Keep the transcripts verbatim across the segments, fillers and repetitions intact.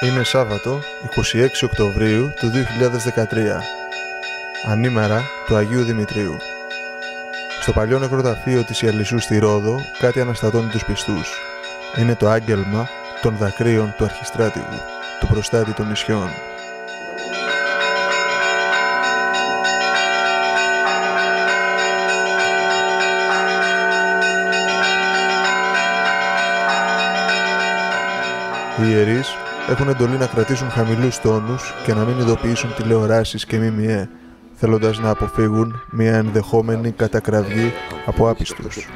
Είναι Σάββατο, εικοστή έκτη Οκτωβρίου του δύο χιλιάδες δεκατρία, ανήμερα του Αγίου Δημητρίου. Στο παλιό νεκροταφείο της Ιαλισσού στη Ρόδο κάτι αναστατώνει τους πιστούς. Είναι το άγγελμα των δακρύων του Αρχιστράτηγου, του προστάτη των νησιών. Οι ιερείς έχουν εντολή να κρατήσουν χαμηλούς τόνους και να μην ειδοποιήσουν τηλεοράσεις και ΜΜΕ, θέλοντας να αποφύγουν μια ενδεχόμενη κατακραυγή από άπιστους.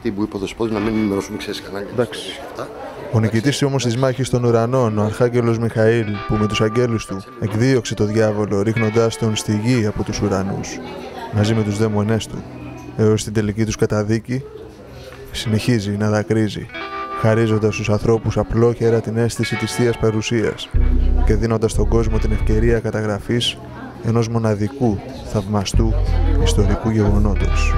Ο νικητής όμως της μάχης των ουρανών, ο Αρχάγγελος Μιχαήλ, που με τους αγγέλους του εκδίωξε το διάβολο ρίχνοντάς τον στη γη από τους ουρανούς, μαζί με τους δαίμονές του, έως την τελική τους καταδίκη, συνεχίζει να δακρύζει, χαρίζοντας στους ανθρώπους απλόχερα την αίσθηση της Θείας Παρουσίας και δίνοντας στον κόσμο την ευκαιρία καταγραφής ενός μοναδικού, θαυμαστού, ιστορικού γεγονότος.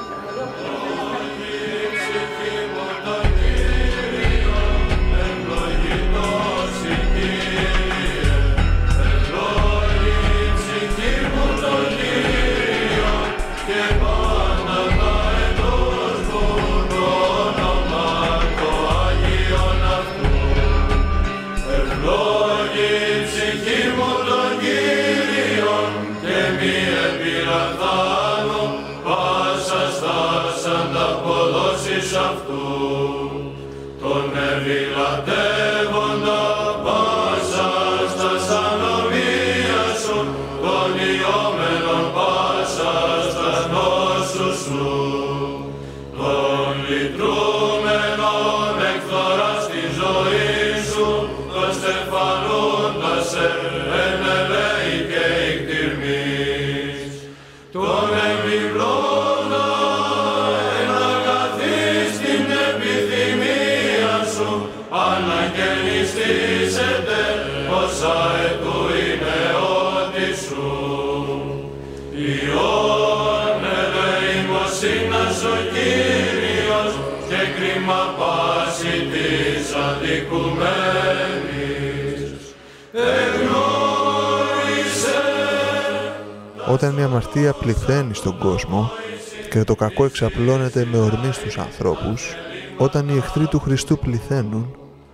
Όταν η αμαρτία πληθαίνει στον κόσμο και το κακό εξαπλώνεται με ορμή στους ανθρώπους, όταν οι εχθροί του Χριστού πληθαίνουν,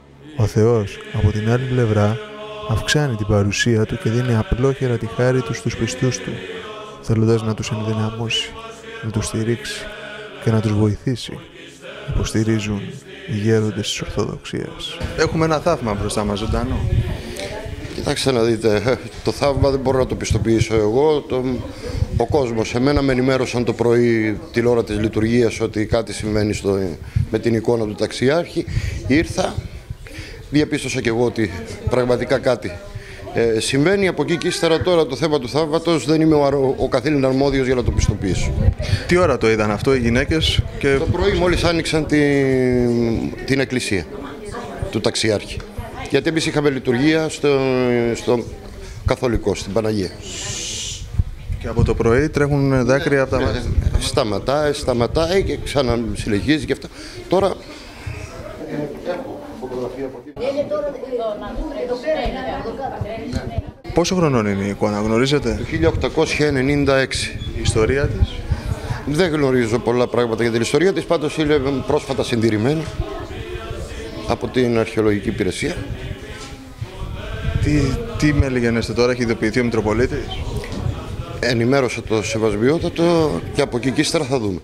ο Θεός από την άλλη πλευρά αυξάνει την παρουσία Του και δίνει απλόχερα τη χάρη Του στους πιστούς Του, θέλοντας να τους ενδυναμώσει, να τους στηρίξει και να τους βοηθήσει. Υποστηρίζουν οι γέροντες της Ορθοδοξίας. Έχουμε ένα θαύμα μπροστά μας ζωντανό. Κοιτάξτε να δείτε, το θαύμα δεν μπορώ να το πιστοποιήσω εγώ. Το, ο κόσμος, εμένα με ενημέρωσαν το πρωί την ώρα της λειτουργίας ότι κάτι συμβαίνει στο, με την εικόνα του ταξιάρχη. Ήρθα, διαπίστωσα και εγώ ότι πραγματικά κάτι ε, συμβαίνει. Από εκεί και ύστερα τώρα το θέμα του θαύματος δεν είμαι ο, ο καθήλυν αρμόδιος για να το πιστοποιήσω. Τι ώρα το είδαν αυτό οι γυναίκες? Και... Το πρωί μόλις άνοιξαν την, την εκκλησία του ταξιάρχη. Γιατί εμείς είχαμε λειτουργία στο, στο καθολικό, στην Παναγία. Και από το πρωί τρέχουν δάκρυα από τα μάτια. Σταματάει, σταματάει και ξανασυνεχίζει και αυτό. Τώρα... Έχω φωτογραφία από εκεί. Πόσο χρονών είναι η εικόνα, γνωρίζετε? Το χίλια οκτακόσια ενενήντα έξι. Η ιστορία της? Δεν γνωρίζω πολλά πράγματα για την ιστορία της, πάντως είναι πρόσφατα συντηρημένη από την Αρχαιολογική Υπηρεσία. Τι, τι με λιγενέστε τώρα, έχει ειδοποιηθεί ο Μητροπολίτης? Ενημέρωσα το Σεβασμιότατο και από εκεί και ύστερα θα δούμε.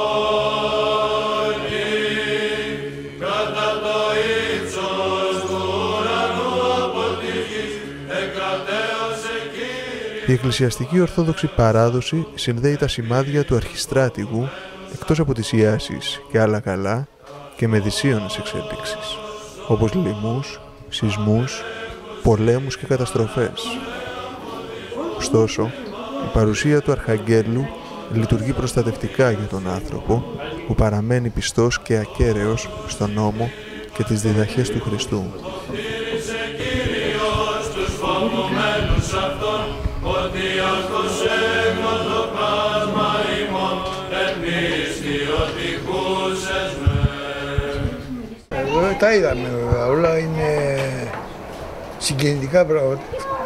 Η εκκλησιαστική ορθόδοξη παράδοση συνδέει τα σημάδια του Αρχιστράτηγου, εκτός από τις ιάσεις και άλλα καλά, και με δυσίωνες εξέλιξεις, όπως λοιμούς, σεισμούς, πολέμους και καταστροφές. Ωστόσο, η παρουσία του Αρχαγγέλου λειτουργεί προστατευτικά για τον άνθρωπο, που παραμένει πιστός και ακέραιος στον νόμο και τις διδαχές του Χριστού. Τα είδαμε, όλα είναι συγκινητικά πράγματα.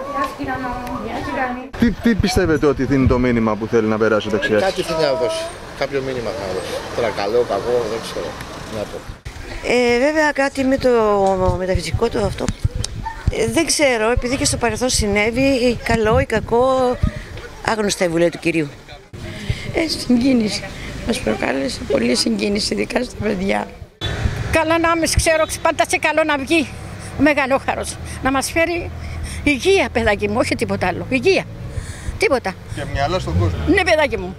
Τι, τι πιστεύετε ότι είναι το μήνυμα που θέλει να περάσει ο ταξιάρχης? Κάτι θέλει να δώσει. Κάποιο μήνυμα θα να δώσει. Τώρα καλό, κακό, δεν ξέρω. Να πω. Ε, βέβαια κάτι με το μεταφυσικό το αυτό. Ε, δεν ξέρω, επειδή και στο παρελθόν συνέβη, καλό ή κακό, άγνωστα η βουλή του κυρίου. Ε, συγκίνηση. Μας προκάλεσε πολύ συγκίνηση, ειδικά στα παιδιά. Καλά να μας ξέρω, πάντα σε καλό να βγει ο Μεγαλόχαρος. Να μας φέρει υγεία, παιδάκι μου, όχι τίποτα άλλο. Υγεία. Τίποτα. Και μυαλά στον κόσμο. Ναι, παιδάκι μου.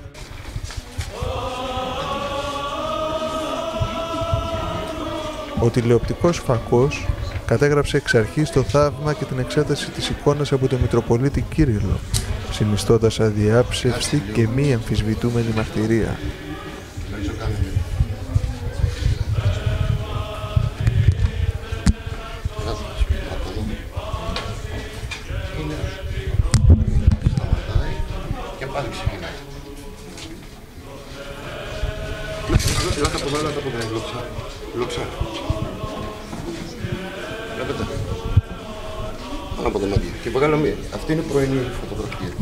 Ο τηλεοπτικός φακός κατέγραψε εξ αρχής το θαύμα και την εξέταση της εικόνας από τον Μητροπολίτη Κύριλλο, συνιστώντας αδιάψευστη και μη αμφισβητούμενη μαρτυρία. Και πάλι ξεκινάει. Λάτα από μένα, λάτα από μένα, λόξα. Λόξα. Βλέπετε. Πάνω από το μάτι. Και βγάλω μία. Αυτή είναι πρωινή φωτογραφία.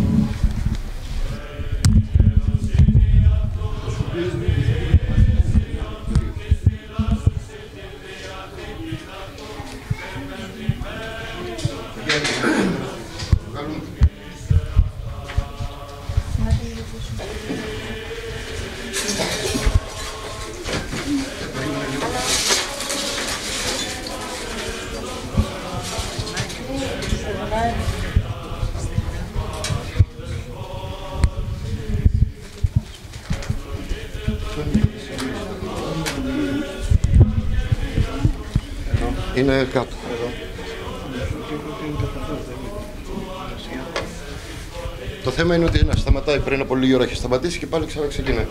Είναι κάτω. Το θέμα είναι ότι να σταματάει πριν από λίγη ώρα, έχει σταματήσει και πάλι ξαναξεκινάει.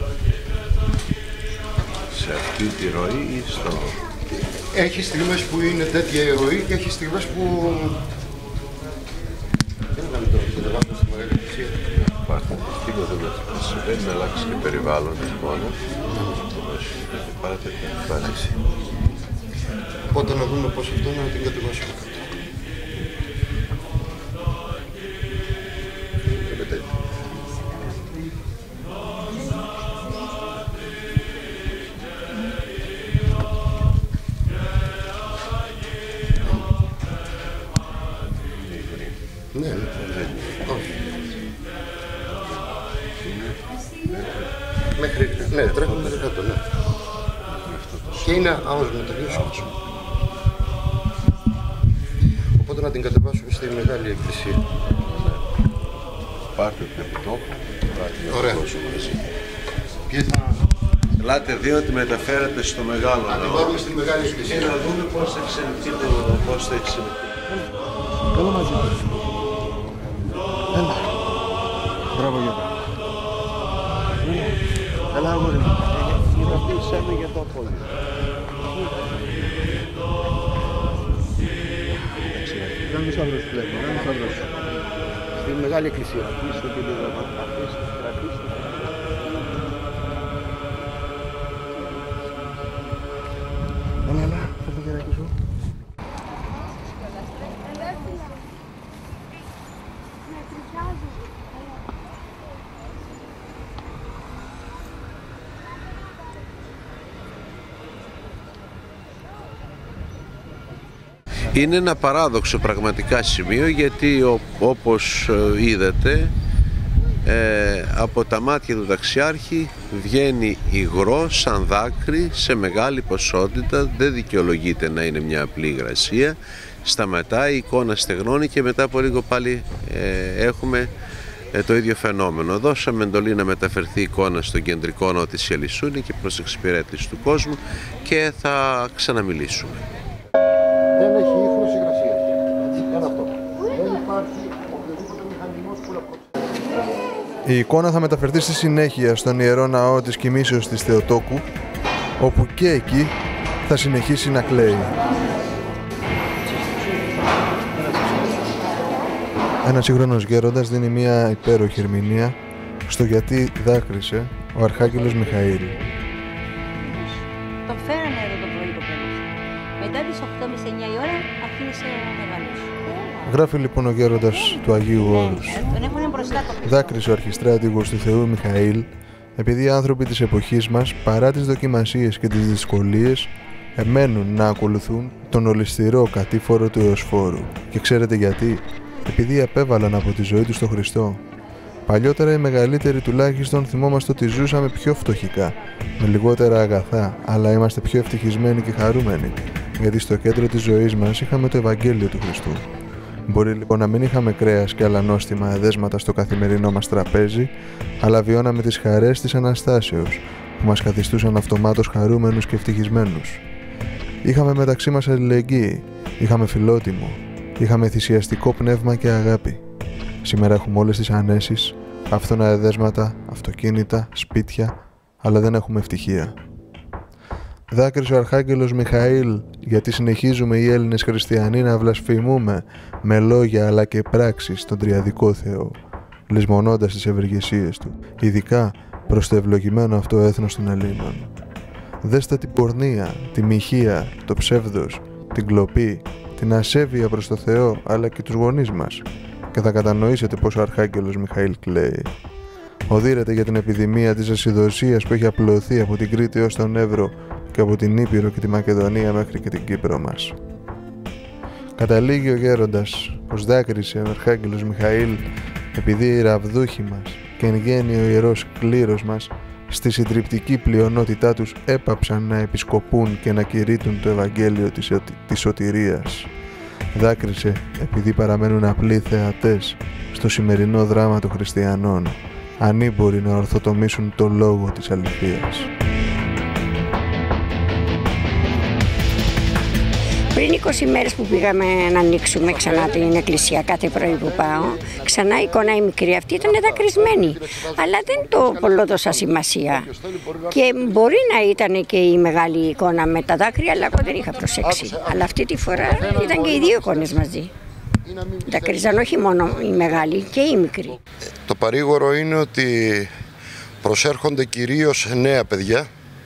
Σε αυτή τη ροή ή στο... Έχει στιγμές που είναι τέτοια η ροή και έχει στιγμές που... Δεν είναι να μην το κατεβάσουμε στη Μεγάλη Εκκλησία. Υπάρχουν τίποτα δεν συμβαίνει να αλλάξει και περιβάλλον μόνο. Πάρα τέτοια εμφάνιση. Οπότε να δούμε πώς αυτό να την κατεβάσουμε κάτω. Ναι, ναι, όχι. Μέχρι, ναι, τρέχουμε μέχρι κάτω, ναι. Και είναι άοσμο τελείως. Οπότε να την κατεβάσουμε στη Μεγάλη Εκκλησία. Πάρτε το επιτόπου. Ωραία. Και θα... Ελάτε δύο να τη μεταφέρετε στο μεγάλο Να την ναό. πάρουμε στη Μεγάλη Εκκλησία. Και να δούμε πώς θα εξελιχθεί το... πώς θα εξελιχθεί. Έλα μαζί. Έλα. Μπράβο Γιώργο. Έλα αγόρι μου. Είναι αυτή η σέμη για το απόλυτο. Κάνεις άντρος πλέον, κάνεις άντρος. Στη Μεγάλη Εκκλησία. Αφήστε και λίγο. Αφήστε, κρατήστε. Έλα, έλα, θα το κεράκι σου. Είναι ένα παράδοξο πραγματικά σημείο, γιατί ο, όπως είδατε ε, από τα μάτια του ταξιάρχη βγαίνει υγρό σαν δάκρυ σε μεγάλη ποσότητα. Δεν δικαιολογείται να είναι μια απλή υγρασία. Σταματάει, η εικόνα στεγνώνει και μετά από λίγο πάλι ε, έχουμε ε, το ίδιο φαινόμενο. Δώσαμε εντολή να μεταφερθεί η εικόνα στον κεντρικό ναό της Ιελισσούνη και προς εξυπηρέτηση του κόσμου και θα ξαναμιλήσουμε. Δεν έχει ίχνος υγρασίας. Ένα αυτό. Δεν υπάρχει οποιοδήποτε μηχανισμός που να προξενεί. Η εικόνα θα μεταφερθεί στη συνέχεια στον Ιερό Ναό της Κοιμήσεως της Θεοτόκου, όπου και εκεί θα συνεχίσει να κλαίει. Ένας σύγχρονος γέροντας δίνει μια υπέροχη ερμηνεία στο γιατί δάκρυσε ο Αρχάγγελος Μιχαήλ. Το φέρανε εδώ το πρωί το παιδί. Μετά τις οκτώ με εννιά η ώρα αρχίσε ο μεγάλος. Γράφει λοιπόν ο γέροντας του Αγίου Όρους. Δάκρυσε ο αρχιστράτηγος του Θεού Μιχαήλ, επειδή οι άνθρωποι της εποχής μας, παρά τις δοκιμασίες και τις δυσκολίες, εμένουν να ακολουθούν τον ολισθηρό κατήφορο του Εωσφόρου. Και ξέρετε γιατί? Επειδή απέβαλαν από τη ζωή τους τον Χριστό. Παλιότερα οι μεγαλύτεροι τουλάχιστον θυμόμαστε ότι ζούσαμε πιο φτωχικά, με λιγότερα αγαθά, αλλά είμαστε πιο ευτυχισμένοι και χαρούμενοι, γιατί στο κέντρο της ζωής μας είχαμε το Ευαγγέλιο του Χριστού. Μπορεί λοιπόν να μην είχαμε κρέας και άλλα νόστιμα εδέσματα στο καθημερινό μας τραπέζι, αλλά βιώναμε τις χαρές της Αναστάσεως, που μας καθιστούσαν αυτομάτως χαρούμενους και ευτυχισμένους. Είχαμε μεταξύ μας αλληλεγγύη, είχαμε φιλότιμο, είχαμε θυσιαστικό πνεύμα και αγάπη. Σήμερα έχουμε όλες τις ανέσεις, άφθονα εδέσματα, αυτοκίνητα, σπίτια, αλλά δεν έχουμε ευτυχία. Δάκρυσε ο Αρχάγγελος Μιχαήλ, γιατί συνεχίζουμε οι Έλληνες χριστιανοί να βλασφημούμε με λόγια αλλά και πράξεις τον τριαδικό Θεό, λησμονώντας τις ευεργεσίες του, ειδικά προς το ευλογημένο αυτό έθνος των Ελλήνων. Δέστε την πορνεία, τη μοιχεία, το ψεύδος, την κλοπή, την ασέβεια προς το Θεό αλλά και τους γονείς μας, και θα κατανοήσετε πως ο Αρχάγγελος Μιχαήλ κλαίει. Οδύρεται για την επιδημία της ασυδοσίας που έχει απλωθεί από την Κρήτη ως τον Εύρο και από την Ήπειρο και τη Μακεδονία μέχρι και την Κύπρο μας. Καταλήγει ο γέροντας πως δάκρυσε ο Αρχάγγελος Μιχαήλ επειδή οι ραβδούχοι μας και εν γέννη ο ιερός κλήρος μας στη συντριπτική πλειονότητά τους έπαψαν να επισκοπούν και να κηρύττουν το Ευαγγέλιο της, της σωτηρίας. Δάκρυσε επειδή παραμένουν απλοί θεατές στο σημερινό δράμα των χριστιανών, ανήμποροι να ορθοτομήσουν το λόγο της αληθείας. Πριν είκοσι μέρες που πήγαμε να ανοίξουμε ξανά την εκκλησία, κάθε πρωί που πάω, ξανά η εικόνα η μικρή αυτή ήταν δακρυσμένη. Αλλά δεν το πολλόδωσα σημασία. Και μπορεί να ήταν και η μεγάλη εικόνα με τα δάκρυα, αλλά εγώ δεν είχα προσέξει. Αλλά αυτή τη φορά ήταν και οι δύο εικόνες μαζί. Δακρυζαν όχι μόνο η μεγάλη και η μικρή. Το παρήγορο είναι ότι προσέρχονται κυρίως νέα παιδιά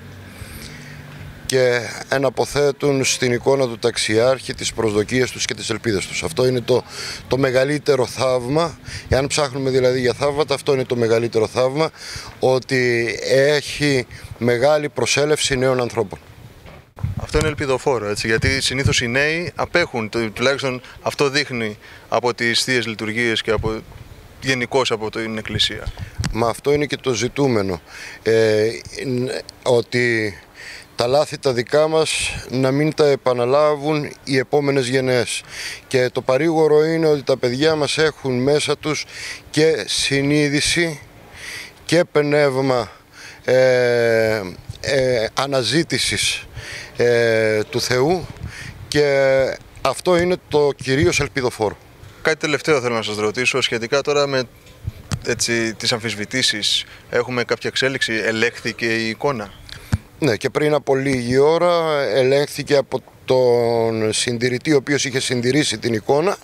και εναποθέτουν στην εικόνα του ταξιάρχη τις προσδοκίες τους και τις ελπίδες τους. Αυτό είναι το, το μεγαλύτερο θαύμα. Εάν ψάχνουμε δηλαδή για θαύματα, αυτό είναι το μεγαλύτερο θαύμα, ότι έχει μεγάλη προσέλευση νέων ανθρώπων. Αυτό είναι ελπιδοφόρο, έτσι, γιατί συνήθως οι νέοι απέχουν, τουλάχιστον αυτό δείχνει από τις θείες λειτουργίες και από, γενικώς από την Εκκλησία. Μα αυτό είναι και το ζητούμενο, ε, ότι τα λάθη τα δικά μας να μην τα επαναλάβουν οι επόμενες γενναίες. Και το παρήγορο είναι ότι τα παιδιά μας έχουν μέσα τους και συνείδηση και πνεύμα ε, ε, αναζήτησης ε, του Θεού, και αυτό είναι το κυρίως ελπιδοφόρο. Κάτι τελευταίο θέλω να σας ρωτήσω σχετικά τώρα με έτσι, τις αμφισβητήσεις. Έχουμε κάποια εξέλιξη, ελέγχθηκε η εικόνα? Ναι, και πριν από λίγη ώρα ελέγχθηκε από τον συντηρητή, ο οποίος είχε συντηρήσει την εικόνα,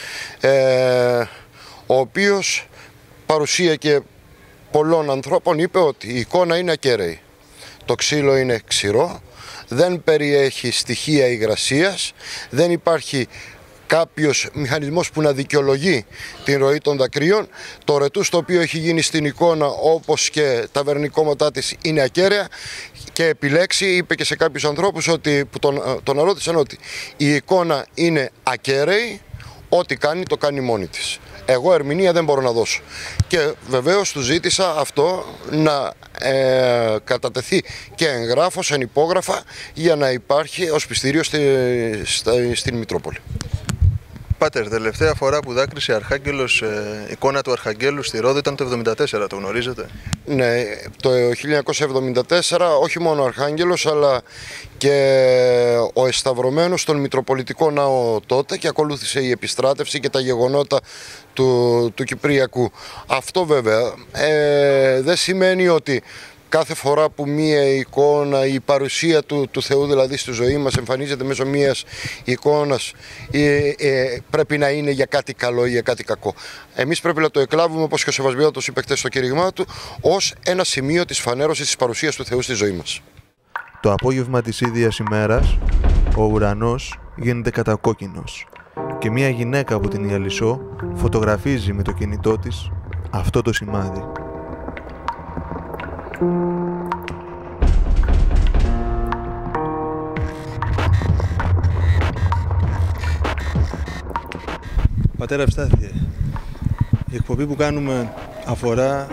ε, ο οποίος παρουσία και πολλών ανθρώπων είπε ότι η εικόνα είναι ακέραιη. Το ξύλο είναι ξηρό, δεν περιέχει στοιχεία υγρασίας, δεν υπάρχει κάποιος μηχανισμός που να δικαιολογεί την ροή των δακρύων. Το ρετούς το οποίο έχει γίνει στην εικόνα, όπως και τα βερνικώματά της, είναι ακέραια, και επιλέξει, είπε και σε κάποιους ανθρώπους ότι, που τον, τον ρώτησαν ότι η εικόνα είναι ακέραιη, ό,τι κάνει το κάνει μόνη της. Εγώ ερμηνεία δεν μπορώ να δώσω. Και βεβαίως του ζήτησα αυτό να ε, κατατεθεί και εγγράφος, εν υπόγραφα, για να υπάρχει ως πιστήριο στη, στη, στην Μητρόπολη. Πάτερ, τελευταία φορά που δάκρυσε Αρχάγγελος, ε, εικόνα του Αρχαγγέλου στη Ρόδο ήταν το εβδομήντα τέσσερα, το γνωρίζετε? Ναι, το χίλια εννιακόσια εβδομήντα τέσσερα όχι μόνο ο Αρχάγγελος, αλλά και ο εσταυρωμένος στον Μητροπολιτικό Ναό τότε, και ακολούθησε η επιστράτευση και τα γεγονότα του, του Κυπριακού. Αυτό βέβαια ε, δεν σημαίνει ότι κάθε φορά που μία εικόνα, η παρουσία του, του Θεού δηλαδή στη ζωή μας εμφανίζεται μέσω μίας εικόνας, ε, ε, πρέπει να είναι για κάτι καλό ή για κάτι κακό. Εμείς πρέπει να το εκλάβουμε, όπως και ο Σεβασμιώτος είπε χτες στο κήρυγμά του, ως ένα σημείο της φανέρωσης της παρουσίας του Θεού στη ζωή μας. Το απόγευμα της ίδιας ημέρας, ο ουρανός γίνεται κατακόκκινος και μια γυναίκα από την Ιαλισσό φωτογραφίζει με το κινητό της αυτό το σημάδι. Πατέρα Ευστάθιε, η εκπομπή που κάνουμε αφορά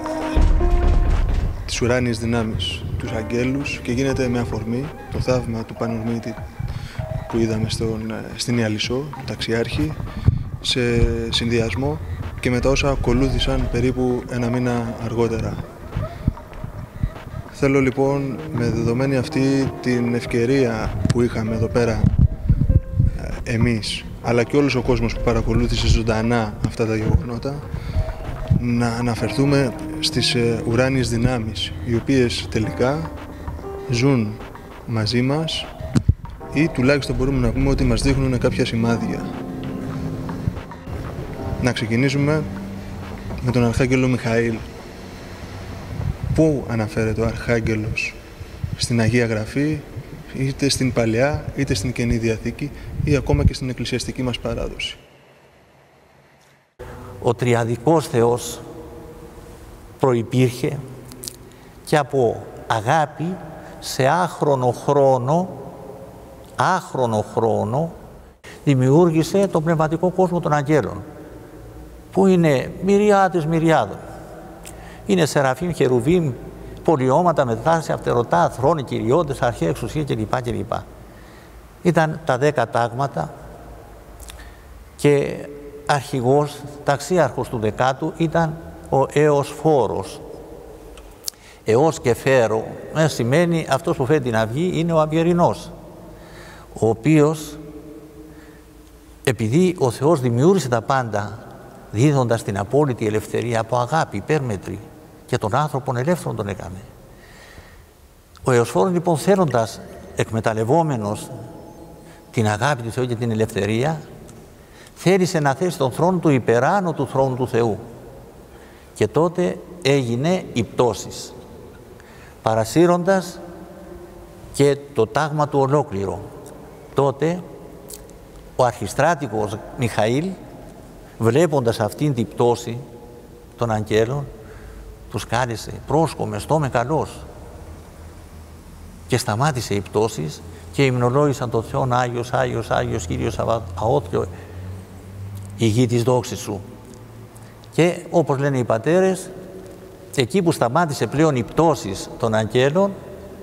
τις ουράνιες δυνάμεις, τους αγγέλους, και γίνεται με αφορμή το θαύμα του Πανορμήτη που είδαμε στον, στην Ιαλισσό, του Ταξιάρχη, σε συνδυασμό και με τα όσα ακολούθησαν περίπου ένα μήνα αργότερα. Θέλω λοιπόν, με δεδομένη αυτή την ευκαιρία που είχαμε εδώ πέρα εμείς, αλλά και όλος ο κόσμος που παρακολούθησε ζωντανά αυτά τα γεγονότα, να αναφερθούμε στις ουράνιες δυνάμεις, οι οποίες τελικά ζουν μαζί μας ή τουλάχιστον μπορούμε να πούμε ότι μας δείχνουν κάποια σημάδια. Να ξεκινήσουμε με τον Αρχάγγελο Μιχαήλ. Πού αναφέρεται ο Αρχάγγελος στην Αγία Γραφή, είτε στην Παλαιά είτε στην Καινή Διαθήκη ή ακόμα και στην εκκλησιαστική μας παράδοση? Ο Τριαδικός Θεός προϋπήρχε και από αγάπη σε άχρονο χρόνο, άχρονο χρόνο δημιούργησε τον πνευματικό κόσμο των αγγέλων, που είναι μυριάδες μυριάδων. Είναι Σεραφείμ, Χερουβίμ, πολιώματα, μετάσταση, αυτερωτά, θρόνοι, κυριώδες, αρχαία εξουσία κλπ. κλπ. Ήταν τα δέκα τάγματα και αρχηγός, ταξίαρχος του δεκάτου ήταν ο Εωσφόρος. Εώς και φέρο ε, σημαίνει αυτός που φέρει την αυγή είναι ο Αυγερινός, ο οποίος, επειδή ο Θεός δημιούργησε τα πάντα δίδοντας την απόλυτη ελευθερία από αγάπη υπέρμετρη και τον άνθρωπον ελεύθερον τον έκανε. Ο Εωσφόρος λοιπόν, θέλοντας, εκμεταλλευόμενος την αγάπη του Θεού και την ελευθερία, θέλησε να θέσει τον θρόνο του υπεράνω του θρόνου του Θεού. Και τότε έγινε η πτώσης, παρασύροντας και το τάγμα του ολόκληρο. Τότε ο αρχιστράτηγος Μιχαήλ, βλέποντας αυτήν την πτώση των αγγέλων, τους κάλεσε πρόσκομε στόμε καλός, και σταμάτησε οι πτώσεις και υμνολόγησαν τον Θεόν Άγιος, Άγιος, Άγιος Κύριος αόθριο η γη της δόξης σου. Και όπως λένε οι πατέρες, εκεί που σταμάτησε πλέον οι πτώσεις των αγγέλων,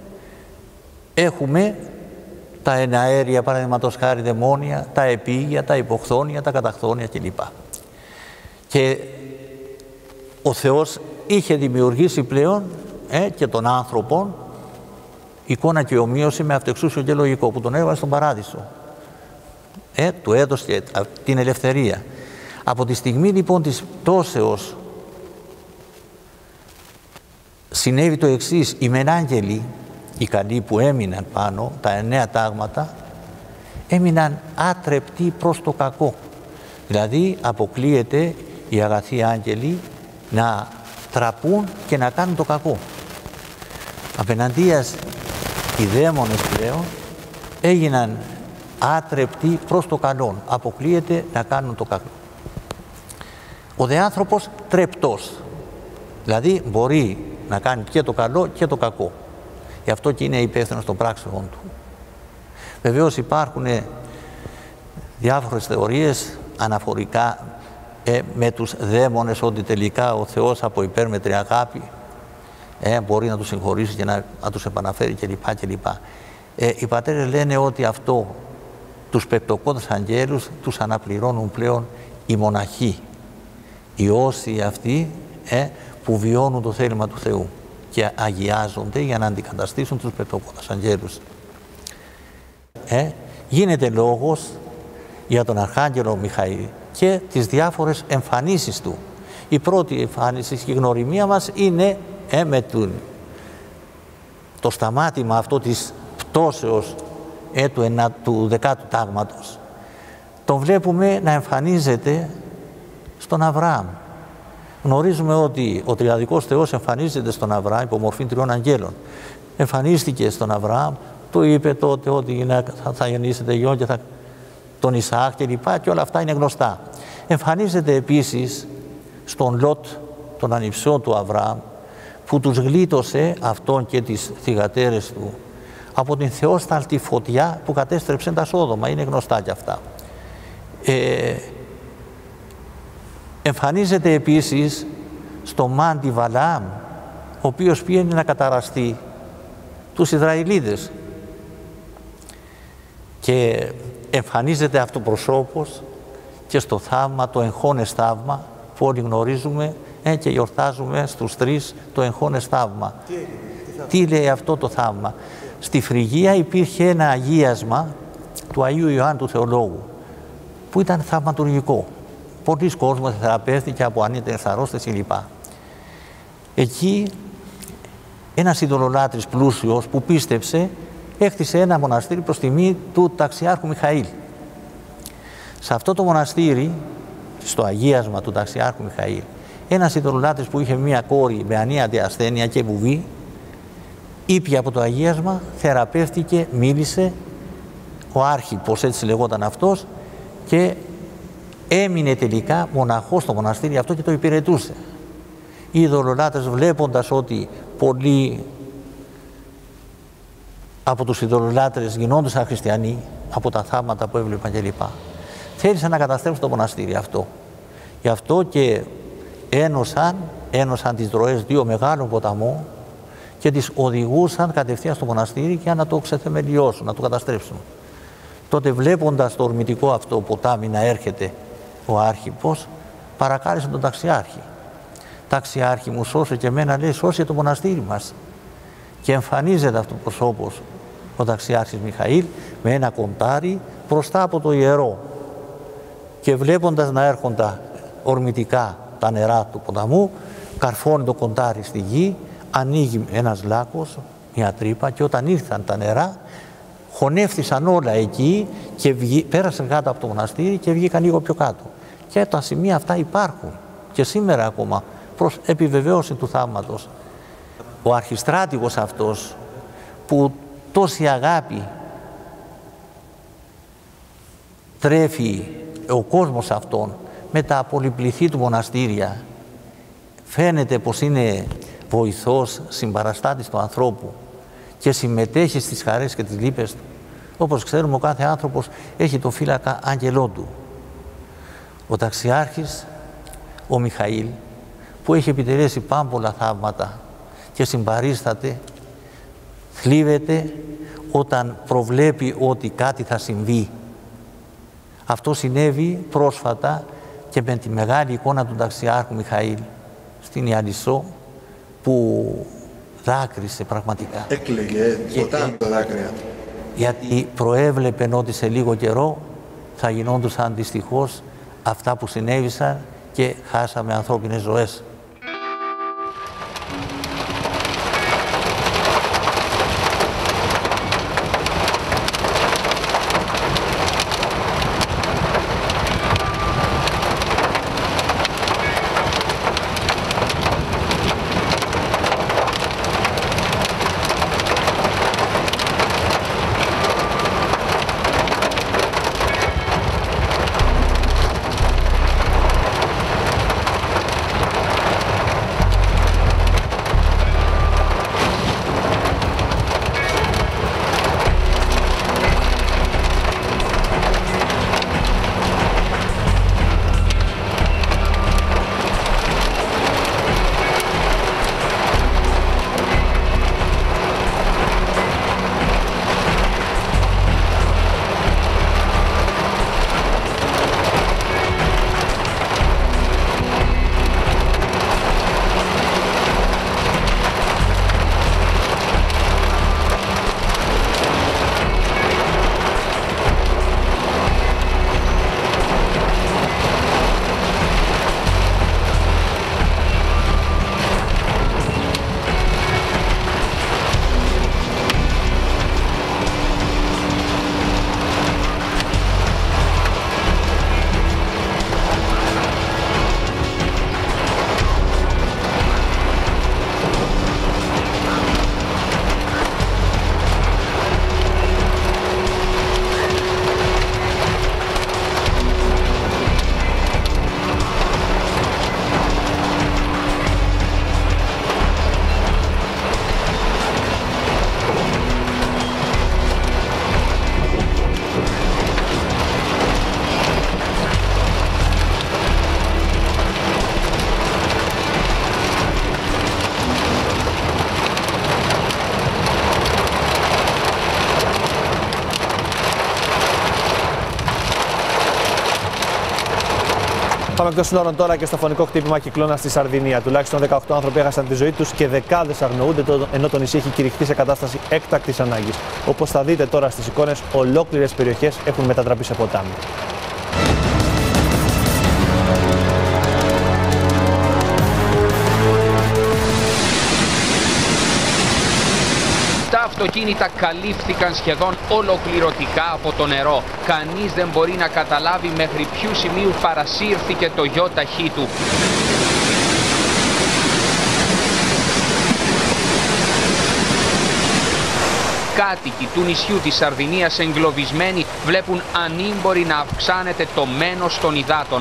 έχουμε τα εναέρια, παραδείγματος χάρη δαιμόνια, τα επίγεια, τα υποχθόνια, τα καταχθόνια κλπ. Και ο Θεός είχε δημιουργήσει πλέον ε, και τον άνθρωπον εικόνα και ομοίωση με αυτοεξούσιο και λογικό, που τον έβαλε στον παράδεισο. Ε, του έδωσε την ελευθερία. Από τη στιγμή λοιπόν της πτώσεως συνέβη το εξής: οι μενάγγελοι, οι καλοί που έμειναν πάνω, τα εννέα τάγματα, έμειναν άτρεπτοι προς το κακό. Δηλαδή αποκλείεται οι αγαθοί άγγελοι να τραπούν και να κάνουν το κακό. Απέναντίας οι δαίμονες πλέον έγιναν άτρεπτοι προς το καλό. Αποκλείεται να κάνουν το κακό. Ο δε άνθρωπος τρεπτός. Δηλαδή μπορεί να κάνει και το καλό και το κακό. Γι' αυτό και είναι υπεύθυνος των πράξεων του. Βεβαίως υπάρχουν διάφορες θεωρίες αναφορικά ε, με τους δαίμονες, ότι τελικά ο Θεός από υπέρμετρη αγάπη ε, μπορεί να τους συγχωρήσει και να, να τους επαναφέρει κλπ. κλπ. Ε, οι πατέρες λένε ότι αυτό τους πεπτοκόντες αγγέλους τους αναπληρώνουν πλέον οι μοναχοί, οι όσοι αυτοί ε, που βιώνουν το θέλημα του Θεού και αγιάζονται για να αντικαταστήσουν τους πεπτοκόντες αγγέλους. Ε, γίνεται λόγος για τον Αρχάγγελο Μιχαήλ και τις διάφορες εμφανίσεις του. Η πρώτη εμφάνιση και η γνωριμία μας είναι ε, με τον, το σταμάτημα αυτό της πτώσεως ε, του, ενα, του δεκάτου τάγματος. Τον βλέπουμε να εμφανίζεται στον Αβραάμ. Γνωρίζουμε ότι ο Τριαδικός Θεός εμφανίζεται στον Αβραάμ υπό μορφή τριών αγγέλων. Εμφανίστηκε στον Αβραάμ, του είπε τότε ότι θα, θα γεννήσετε γιο και θα τον Ισαάκ και λοιπά, και όλα αυτά είναι γνωστά. Εμφανίζεται επίσης στον Λότ, τον ανιψιό του Αβραάμ, που τους γλίτωσε αυτόν και τις θυγατέρες του από την θεόσταλτη φωτιά που κατέστρεψε τα Σόδομα. Είναι γνωστά κι αυτά. Ε, εμφανίζεται επίσης στο Μάντι Βαλαάμ, ο οποίος πήγαινε να καταραστεί τους Ισραηλίτες, και εμφανίζεται αυτοπροσώπος και στο θαύμα, το εγχώνες θαύμα, που όλοι γνωρίζουμε ε, και γιορτάζουμε στους τρεις το εγχώνες θαύμα. Τι, τι, τι λέει αυτό το θαύμα? Στη Φρυγία υπήρχε ένα αγίασμα του Αγίου Ιωάννου του Θεολόγου, που ήταν θαυματουργικό. Πολλοί κόσμος θεραπεύτηκε από ανίτερες αρρώστιες κλπ. Εκεί ένας ειδωλολάτρης πλούσιος που πίστεψε έκτισε ένα μοναστήρι προς τιμή του ταξιάρχου Μιχαήλ. Σε αυτό το μοναστήρι, στο αγίασμα του ταξιάρχου Μιχαήλ, ένας ειδωλολάτρης που είχε μία κόρη με ανίατη ασθένεια και βουβή, ήπια από το αγίασμα, θεραπεύτηκε, μίλησε, ο Άρχιππος, έτσι λεγόταν αυτός, και έμεινε τελικά μοναχός στο μοναστήρι αυτό και το υπηρετούσε. Οι ειδωλολάτρες, βλέποντας ότι πολλοί από τους ειδωλολάτρες γινόντουσαν χριστιανοί από τα θαύματα που έβλεπαν κλπ, θέλησαν να καταστρέψουν το μοναστήρι αυτό. Γι' αυτό και ένωσαν, ένωσαν τις ροές δύο μεγάλων ποταμών και τις οδηγούσαν κατευθείαν στο μοναστήρι για να το ξεθεμελιώσουν, να το καταστρέψουν. Τότε, βλέποντας το ορμητικό αυτό ποτάμι να έρχεται ο Άρχιππος, παρακάλεσε τον ταξιάρχη. «Ταξιάρχη μου, σώσε και εμένα», λέει, «σώσε το μοναστήρι μας». Και εμφανίζεται αυτό το προσώπος, ο ταξιάρχης Μιχαήλ, με ένα κοντάρι μπροστά από το ιερό. Και βλέποντας να έρχονται ορμητικά τα νερά του ποταμού, καρφώνει το κοντάρι στη γη, ανοίγει ένας λάκκος, μια τρύπα, και όταν ήρθαν τα νερά, χωνεύτησαν όλα εκεί και βγή, πέρασαν κάτω από το μοναστήρι και βγήκαν λίγο πιο κάτω. Και τα σημεία αυτά υπάρχουν και σήμερα ακόμα προς επιβεβαίωση του θαύματος. Ο αρχιστράτηγος αυτός, που τόση αγάπη τρέφει ο κόσμος αυτόν με τα πολυπληθή του μοναστήρια, φαίνεται πως είναι βοηθός, συμπαραστάτης του ανθρώπου και συμμετέχει στις χαρές και τις λύπες του. Όπως ξέρουμε, ο κάθε άνθρωπος έχει το φύλακα άγγελό του. Ο ταξιάρχης, ο Μιχαήλ, που έχει επιτελέσει πάμπολα θαύματα και συμπαρίσταται, θλίβεται όταν προβλέπει ότι κάτι θα συμβεί. Αυτό συνέβη πρόσφατα και με τη μεγάλη εικόνα του ταξιάρχου Μιχαήλ στην Ιαννισσό, που δάκρυσε πραγματικά. Έκλαιγε, ποτάμι τα δάκρυα. Γιατί προέβλεπε ότι σε λίγο καιρό θα γινόντουσαν δυστυχώς αυτά που συνέβησαν και χάσαμε ανθρώπινες ζωές. Πάμε εκτός συνόρων τώρα και στο φωνικό χτύπημα κυκλώνα στη Σαρδινία. Τουλάχιστον δεκαοκτώ άνθρωποι έχασαν τη ζωή τους και δεκάδες αγνοούνται, ενώ το νησί έχει κηρυχθεί σε κατάσταση έκτακτης ανάγκης. Όπως θα δείτε τώρα στις εικόνες, ολόκληρες περιοχές έχουν μετατραπεί σε ποτάμι. Τα αυτοκίνητα καλύφθηκαν σχεδόν ολοκληρωτικά από το νερό. Κανείς δεν μπορεί να καταλάβει μέχρι ποιου σημείου παρασύρθηκε το γιο ταχύ του. Κάτοικοι του νησιού της Σαρδινίας εγκλωβισμένοι βλέπουν ανήμποροι να αυξάνεται το μένος των υδάτων.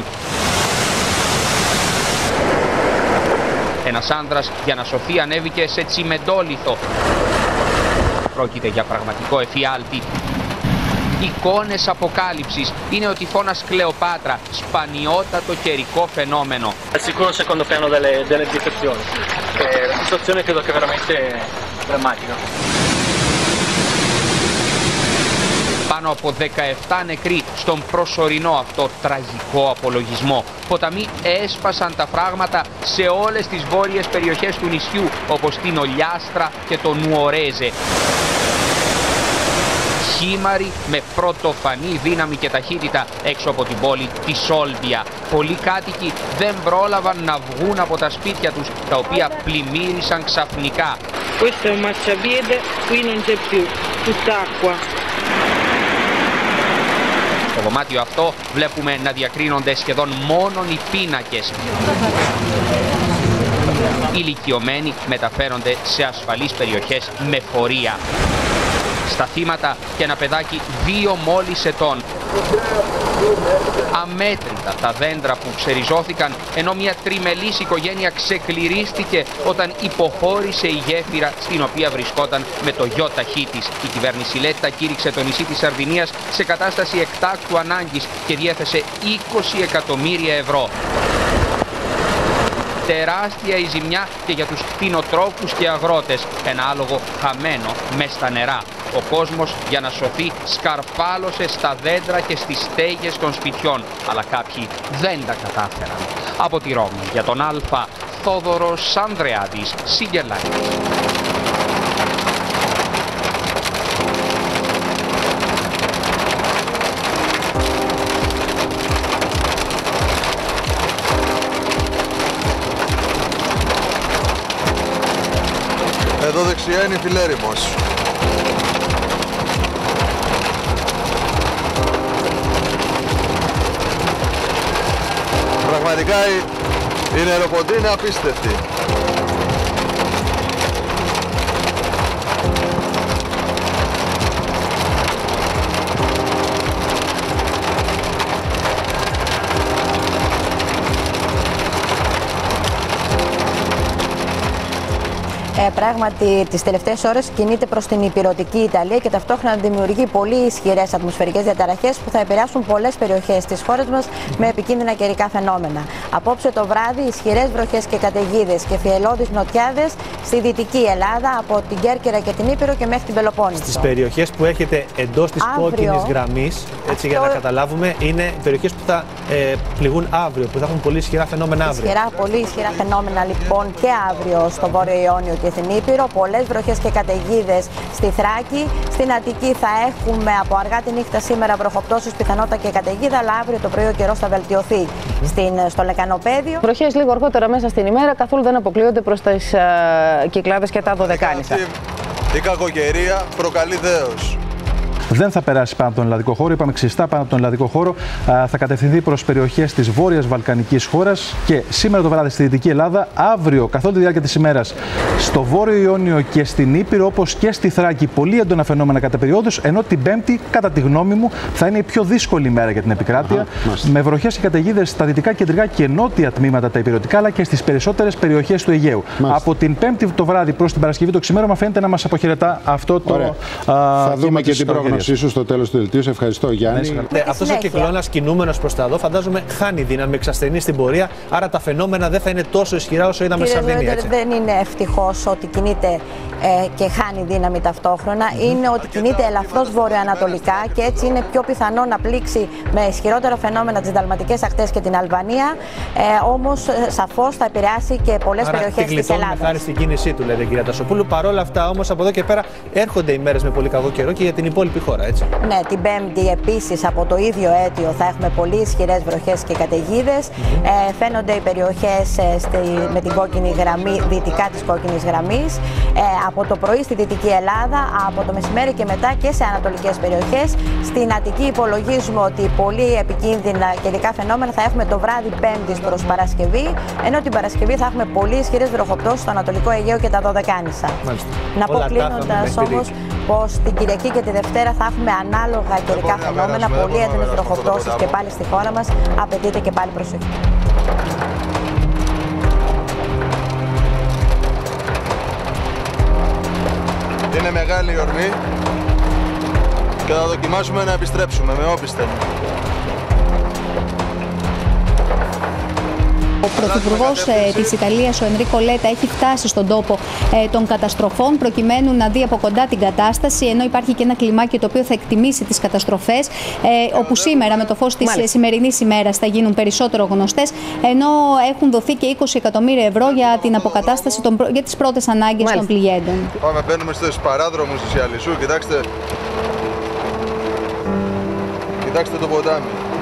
Ένας άνδρας για να σωθεί ανέβηκε σε τσιμεντόλιθο. Πρόκειται για πραγματικό εφιάλτη. Εικόνες αποκάλυψης. Είναι ο τυφώνας Κλεοπάτρα, σπανιότατο καιρικό φαινόμενο. Sicuro secondo piano delle, delle defezioni. Eh, la situazione credo che è veramente drammatica. Πάνω από δεκαεπτά νεκροί στον προσωρινό αυτό τραγικό απολογισμό. Ποταμοί έσπασαν τα φράγματα σε όλες τις βόρειες περιοχές του νησιού, όπως την Ολιάστρα και το Νουορέζε. Χήμαροι με πρωτοφανή δύναμη και ταχύτητα έξω από την πόλη της Όλμπια. Πολλοί κάτοικοι δεν πρόλαβαν να βγουν από τα σπίτια τους, τα οποία πλημμύρισαν ξαφνικά. Questo è un marciapiede, qui non c'è più, tutta acqua. Στο δωμάτιο αυτό βλέπουμε να διακρίνονται σχεδόν μόνον οι πίνακες. Οι ηλικιωμένοι μεταφέρονται σε ασφαλείς περιοχές με φορεία. Στα θύματα και ένα παιδάκι δύο μόλις ετών. Αμέτρητα τα δέντρα που ξεριζώθηκαν, ενώ μια τριμελής οικογένεια ξεκληρίστηκε όταν υποχώρησε η γέφυρα στην οποία βρισκόταν με το γιο ταχύ της. Η κυβέρνηση Λέτα κήρυξε το νησί της Σαρδινίας σε κατάσταση εκτάκτου ανάγκης και διέθεσε είκοσι εκατομμύρια ευρώ. Τεράστια η ζημιά και για τους κτηνοτρόφους και αγρότες. Ένα άλογο χαμένο μες στα νερά. Ο κόσμος για να σωθεί σκαρφάλωσε στα δέντρα και στις στέγες των σπιτιών. Αλλά κάποιοι δεν τα κατάφεραν. Από τη Ρώμη για τον Αλφα, Θόδωρος Ανδρεάδης, Σιγκελάκης. Εδώ δεξιά είναι η Φιλέρημος. Πραγματικά η νεροποντή είναι απίστευτη. Ε, πράγματι, τις τελευταίες ώρες κινείται προς την ηπειρωτική Ιταλία και ταυτόχρονα δημιουργεί πολύ ισχυρές ατμοσφαιρικές διαταραχές που θα επηρεάσουν πολλές περιοχές της χώρας μας με επικίνδυνα καιρικά φαινόμενα. Απόψε το βράδυ, ισχυρές βροχές και καταιγίδες και φιελώδεις νοτιάδες στη Δυτική Ελλάδα, από την Κέρκυρα και την Ήπειρο και μέχρι την Πελοπόννησο. Στις περιοχές που έχετε εντός της αύριο, κόκκινης γραμμής, έτσι αυτό... για να καταλάβουμε, είναι περιοχές που θα ε, πληγούν αύριο, που θα έχουν πολύ ισχυρά φαινόμενα αύριο. Ισχυρά, πολύ ισχυρά φαινόμενα λοιπόν και αύριο στο Βόρειο Ιόνιο και στην Ήπειρο. Πολλές βροχές και καταιγίδες στη Θράκη. Στην Αττική θα έχουμε από αργά τη νύχτα σήμερα βροχοπτώσεις, πιθανότητα και καταιγίδα, αλλά αύριο το πρωί ο καιρός θα βελτιωθεί. Mm-hmm. Στην, στο Λεκανοπέδιο. Βροχές λίγο αργότερα μέσα στην ημέρα, καθόλου δεν αποκλείονται προς τις uh, Κυκλάδες και τα Δωδεκάνησα. Η κακοκαιρία προκαλεί δέος. Δεν θα περάσει πάνω από τον ελλαδικό χώρο, είπαμε ξιστά πάνω από τον ελλαδικό χώρο. Α, θα κατευθυνθεί προς περιοχές της βόρειας βαλκανικής χώρας και σήμερα το βράδυ στη Δυτική Ελλάδα, αύριο καθ' όλη τη διάρκεια της ημέρας στο Βόρειο Ιόνιο και στην Ήπειρο, όπως και στη Θράκη, πολύ έντονα φαινόμενα κατά περιόδους, ενώ την Πέμπτη, κατά τη γνώμη μου, θα είναι η πιο δύσκολη ημέρα για την επικράτεια, Αχα, με βροχές και καταιγίδες στα δυτικά, κεντρικά και νότια τμήματα τα υπηρετικά, αλλά και στις περισσότερες περιοχές του Αιγαίου. Μάλιστα. Από την Πέμπτη το βράδυ προς την Παρασκευή το ξημέρωμα φαίνεται να μας αποχαιρετά αυτό το. Α, θα δούμε και την πρόγνωσή σου στο τέλος του δελτίου. Σε ευχαριστώ, Γιάννη. Ναι, αυτός ο κυκλώνας κινούμενος προς τα εδώ, φαντάζομαι χάνει δύναμη, εξασθενεί στην πορεία, άρα τα φαινόμενα δεν θα είναι τόσο ισχυρά όσο είδαμε στη Σαρδινία. Δεν είναι ευτυχώς ότι κινείται ε, και χάνει δύναμη ταυτόχρονα είναι ότι κινείται ελαφρώς βορειοανατολικά και έτσι είναι πιο πιθανό να πλήξει με ισχυρότερα φαινόμενα τις Δαλματικές ακτές και την Αλβανία. Ε, όμως σαφώς θα επηρεάσει και πολλές περιοχές της Ελλάδας. Χάρη στην κίνησή του, λέτε, κυρία Τασοπούλου. Παρ' όλα αυτά, όμως, από εδώ και πέρα έρχονται οι μέρες με πολύ κακό καιρό και για την υπόλοιπη χώρα, έτσι. Ναι, την Πέμπτη επίσης από το ίδιο αίτιο θα έχουμε πολύ ισχυρές βροχές και καταιγίδες. Mm-hmm. ε, φαίνονται οι περιοχές ε, στη, με την κόκκινη γραμμή, δυτικά της κόκκινης γραμμής. Ε, από το πρωί στη Δυτική Ελλάδα, από το μεσημέρι και μετά και σε ανατολικές περιοχές. Στην Αττική υπολογίζουμε ότι πολύ επικίνδυνα καιρικά φαινόμενα θα έχουμε το βράδυ Πέμπτης προς Παρασκευή, ενώ την Παρασκευή θα έχουμε πολύ ισχυρές βροχοπτώσεις στο Ανατολικό Αιγαίο και τα Δωδεκάνησα. Να πω κλείνοντας όμως πως την Κυριακή και τη Δευτέρα θα έχουμε ανάλογα καιρικά φαινόμενα, πολύ έντονες βροχοπτώσεις και πάλι στη χώρα μας. Απαιτείται και πάλι προσοχή. Είναι μεγάλη η ορμή και θα δοκιμάσουμε να επιστρέψουμε με όπισθεν. Ο Πρωθυπουργός της Ιταλίας, ο Ενρίκο Λέτα, έχει φτάσει στον τόπο ε, των καταστροφών προκειμένου να δει από κοντά την κατάσταση, ενώ υπάρχει και ένα κλιμάκιο το οποίο θα εκτιμήσει τις καταστροφές, ε, όπου σήμερα με το φως της Μάλιστα. σημερινής ημέρας θα γίνουν περισσότερο γνωστές, ενώ έχουν δοθεί και είκοσι εκατομμύρια ευρώ για την αποκατάσταση των, για τις πρώτες ανάγκες Μάλιστα. των πληγέντων. Πάμε, μπαίνουμε στους παράδρομους της Ιαλισσού, κοιτάξτε, κοιτάξτε το ποτάμι.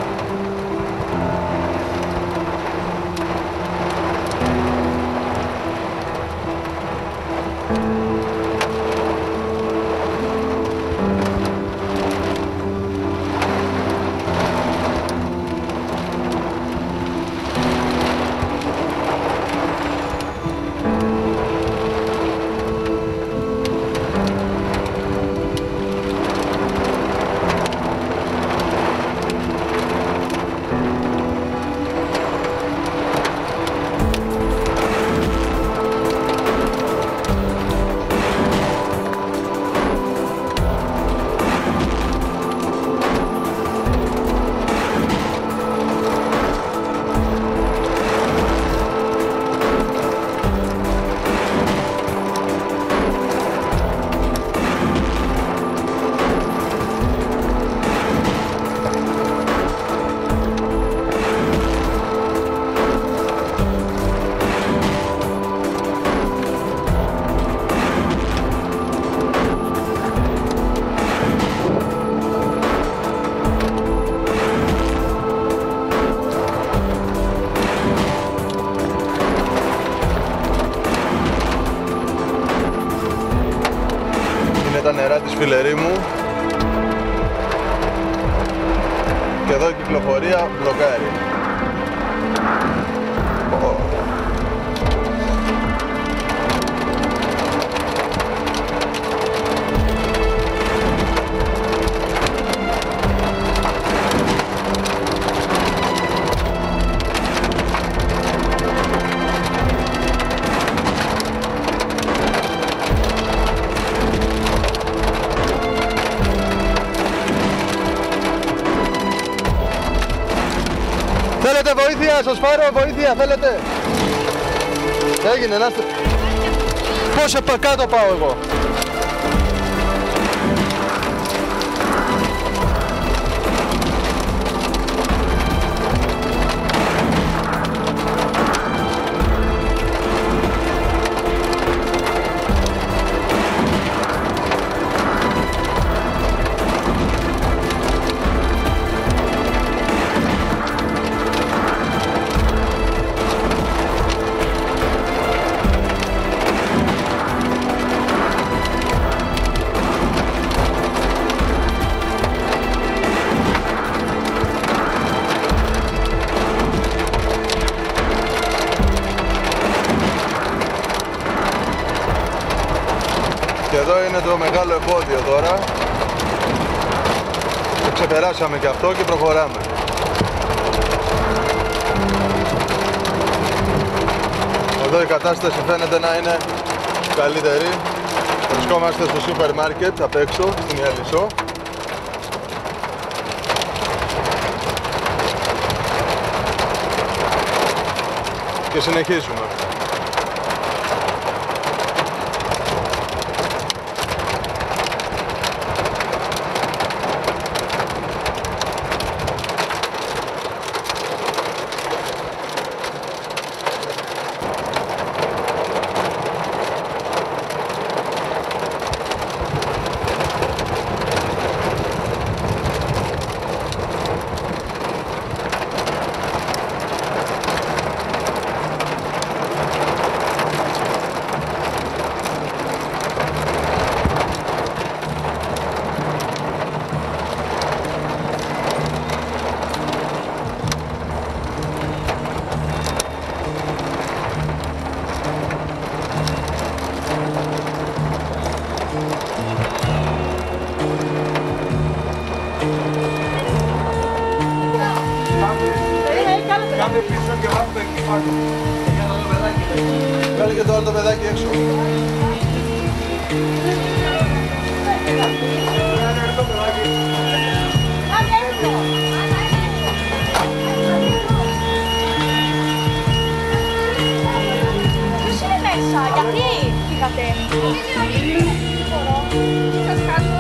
Τα νερά της Φιλερήμου και εδώ η κυκλοφορία μπλοκάρει. Θέλετε βοήθεια, σας πάρω βοήθεια, θέλετε. Έγινε, να είστε. Πώς επ' κάτω πάω εγώ. Και εδώ είναι το μεγάλο εμπόδιο τώρα. Το ξεπεράσαμε και αυτό και προχωράμε. Εδώ η κατάσταση φαίνεται να είναι καλύτερη. Βρισκόμαστε στο σούπερ μάρκετ απ' έξω, στην Ιαλισσό. Και συνεχίζουμε. Βγάλε και το άλλο το παιδάκι έξω. Ποιος είναι μέσα, γιατί πήγατε? Σας χάσω,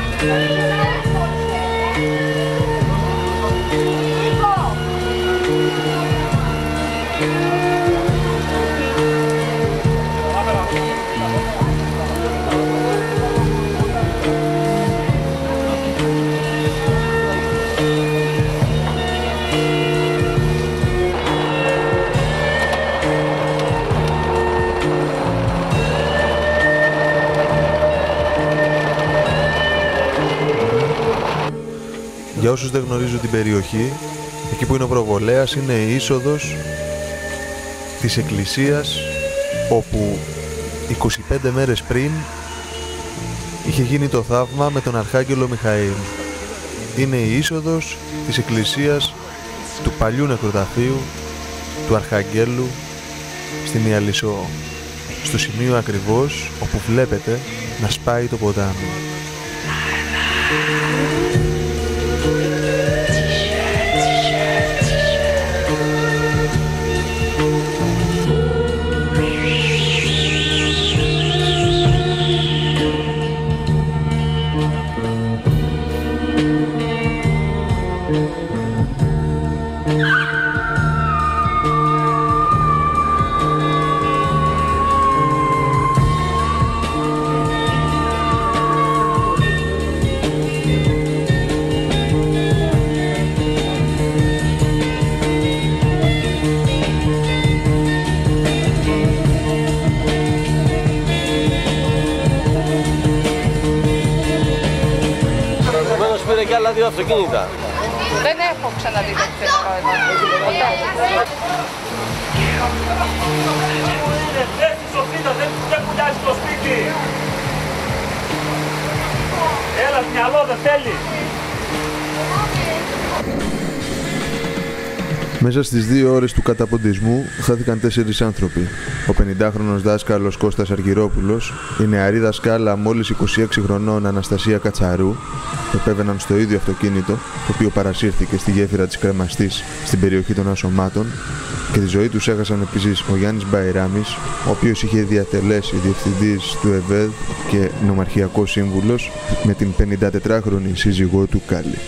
Για όσους δεν γνωρίζουν την περιοχή, εκεί που είναι ο προβολέας είναι η είσοδος της εκκλησίας όπου είκοσι πέντε μέρες πριν είχε γίνει το θαύμα με τον Αρχάγγελο Μιχαήλ. Είναι η είσοδος της εκκλησίας του παλιού νεκροταφείου του Αρχαγγέλου στην Ιαλισσό, στο σημείο ακριβώς όπου βλέπετε να σπάει το ποτάμι. Και άλλα δύο αυτοκίνητα. Δεν έχω ξαναδεί τέτοιο νερό εδώ. Δεν πουλιάζει το σπίτι. Έλα, μυαλό δεν θέλει. Μέσα στις δύο ώρες του καταποντισμού χάθηκαν τέσσερις άνθρωποι. Ο πενηντάχρονος δάσκαλος Κώστας Αργυρόπουλος, η νεαρή δασκάλα μόλις είκοσι έξι χρονών Αναστασία Κατσαρού, που επέβαιναν στο ίδιο αυτοκίνητο, το οποίο παρασύρθηκε στη γέφυρα της Κρεμαστής στην περιοχή των Ασωμάτων, και τη ζωή τους έχασαν επίσης ο Γιάννης Μπαϊράμης, ο οποίος είχε διατελέσει διευθυντής του ΕΒΕΔ και νομαρχιακός σύμβουλος με την πενηντατετράχρονη σύζυγό του Κάλλη.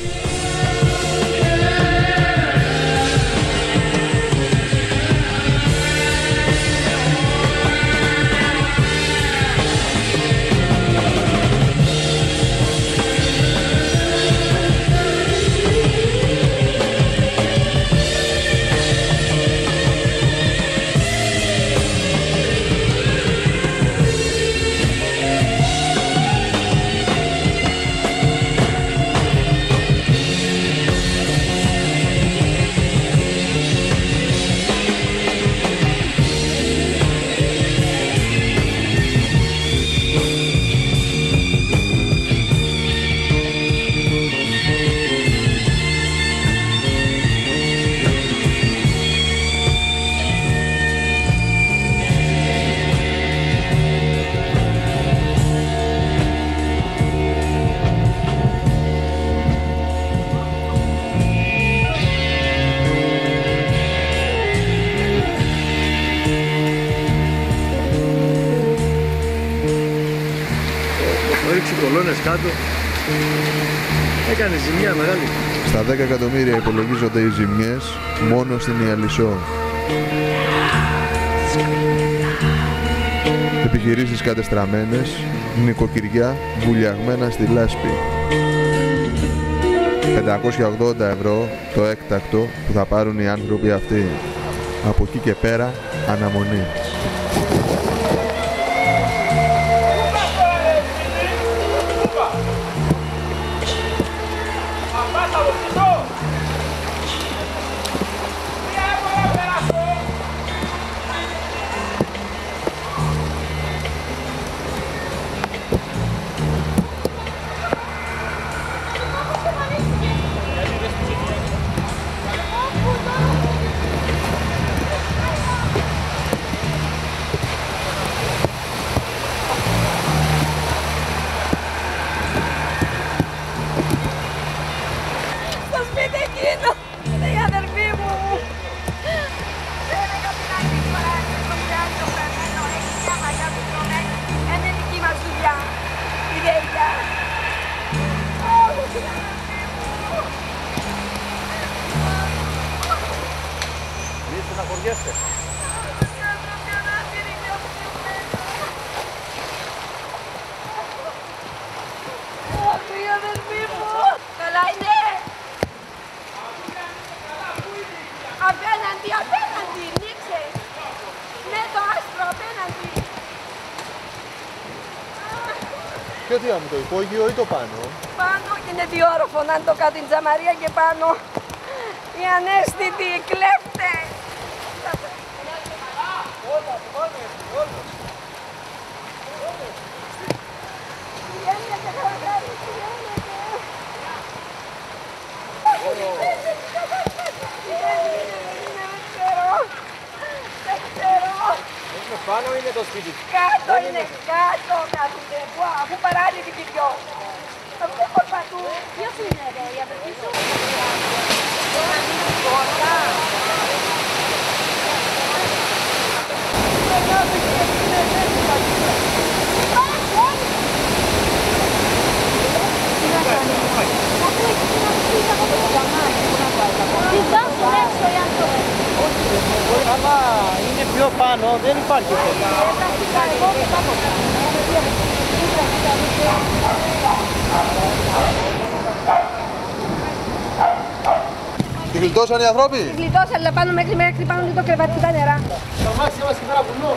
Κολόνες κάτω. Έκανε ζημιά μεγάλη. Στα δέκα εκατομμύρια υπολογίζονται οι ζημιές μόνο στην Ιαλισσό. Επιχειρήσεις κατεστραμμένες, νοικοκυριά βουλιαγμένα στη λάσπη. πεντακόσια ογδόντα ευρώ το έκτακτο που θα πάρουν οι άνθρωποι αυτοί. Από εκεί και πέρα αναμονή. Ποιο τι το υπόγειο ή το πάνω? Πάνω και είναι διόροφο, να είναι το κάτω, η τζαμαρία και πάνω. Οι ανέστητοι, οι κλέφτες. Είναι πάνω ή είναι το σπίτι? Κάτω είναι, κάτω κάθονται, αφού παράλληλοι και δυο. Αυτό δεν κορπατούν. Ποιος είναι ρε, η αδερφή σου? Άμα είναι πιο πάνω, δεν υπάρχει θέμα. Τη γλιτώσαν οι ανθρώποι? Τη γλιτώσαν, αλλά πάνω μέχρι μέχρι πάνω λίγο κρεβάτι τα νερά. Στο μάξι μας και πέρα βουνό.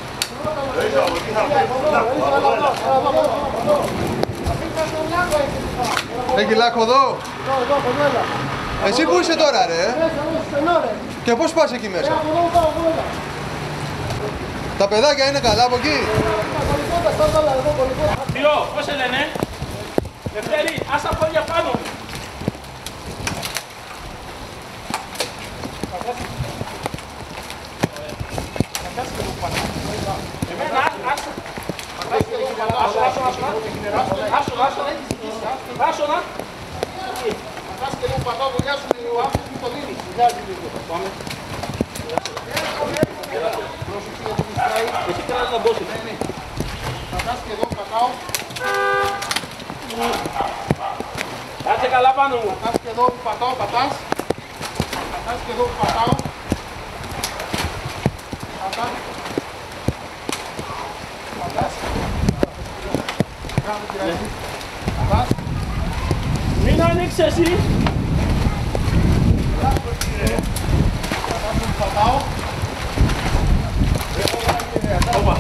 Έχει λάκκο εδώ? Εσύ που είσαι τώρα ρε? Και πώς πας εκεί μέσα? Τα παιδάκια είναι καλά από εκεί? Τιό, πώς σε λένε? Δευτέρη, ας τα πόδια πάνω. Εμένα, άσο. Άσο, άσο, άσο, να. Πατάς και λίγο πατάω δουλειά σου, ο άνθρωπος μου το δίνει. Μοιάζει λίγο. Πάμε. Πρόσεξε γιατί μισθάει. Εσύ κράτας να μπώσεις. Πατάς και εδώ πατάω. Κάτσε καλά πάνω μου. Πατάς και εδώ που πατάω, πατάς. Πατάς και εδώ που πατάω. Πατάς. Πατάς. Κάτω πειράζει. Πατάς. Μην ανοίξεις εσύ. Πατάς που πατάω. Όπα.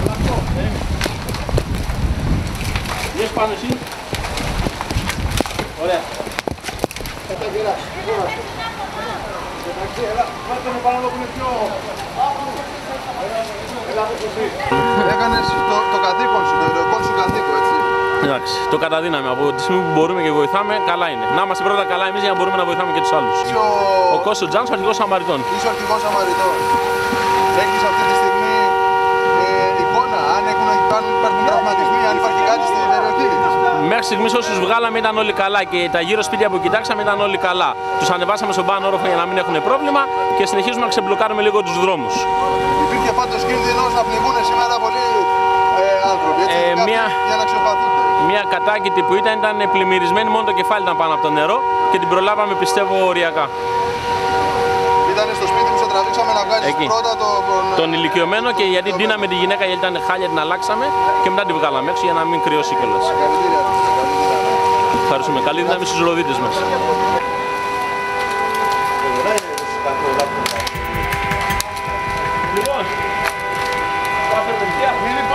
Βγες πάνω εσύ. Ωραία. Καταγγελά. Πάτε με πάνω εδώ που είναι πιο... Έκανες το, το καθήκον σου, το ηρωικό σου καθήκον, έτσι. Εντάξει, το καταδύναμε. Από τη στιγμή που μπορούμε και βοηθάμε, καλά είναι. Να είμαστε πρώτα καλά εμείς για να μπορούμε να βοηθάμε και τους άλλους. Ο, ο Κώστος Τζάνος, ο αρχηγός Σαμαριτών. Είσαι ο αρχηγός Σαμαριτών. Έχεις αυτή τη στιγμή ε, εικόνα, αν έχουν, υπάρχουν τραυματισμοί, αν υπάρχει κάτι στην περιοχή? Μέχρι στιγμής όσους βγάλαμε ήταν όλοι καλά και τα γύρω σπίτια που κοιτάξαμε ήταν όλοι καλά. Τους ανεβάσαμε στον πάνω όροφο για να μην έχουν πρόβλημα και συνεχίζουμε να ξεμπλοκάρουμε λίγο τους δρόμους. Υπήρχε πάντως κίνδυνος να πνιγούν σήμερα πολλοί ε, άνθρωποι, έτσι, ε, κάποιοι, μια, για να ξεπαθούνται. Μια κατάκητη που ήταν, ήταν πλημμυρισμένη, μόνο το κεφάλι ήταν πάνω από το νερό και την προλάβαμε πιστεύω οριακά. Ήταν στο σπίτι που σε τραβήξαμε να βγάλεις εκεί πρώτα το, τον... τον ηλικιωμένο και γιατί ντύναμε τη γυναίκα γιατί ήταν χάλια, την αλλάξαμε και μετά τη βγάλαμε έξω για να μην κρυώσει κιόλας. Ευχαριστούμε. Καλή δύναμη στους ροδίτες μας. Λοιπόν, πάτε παιδιά.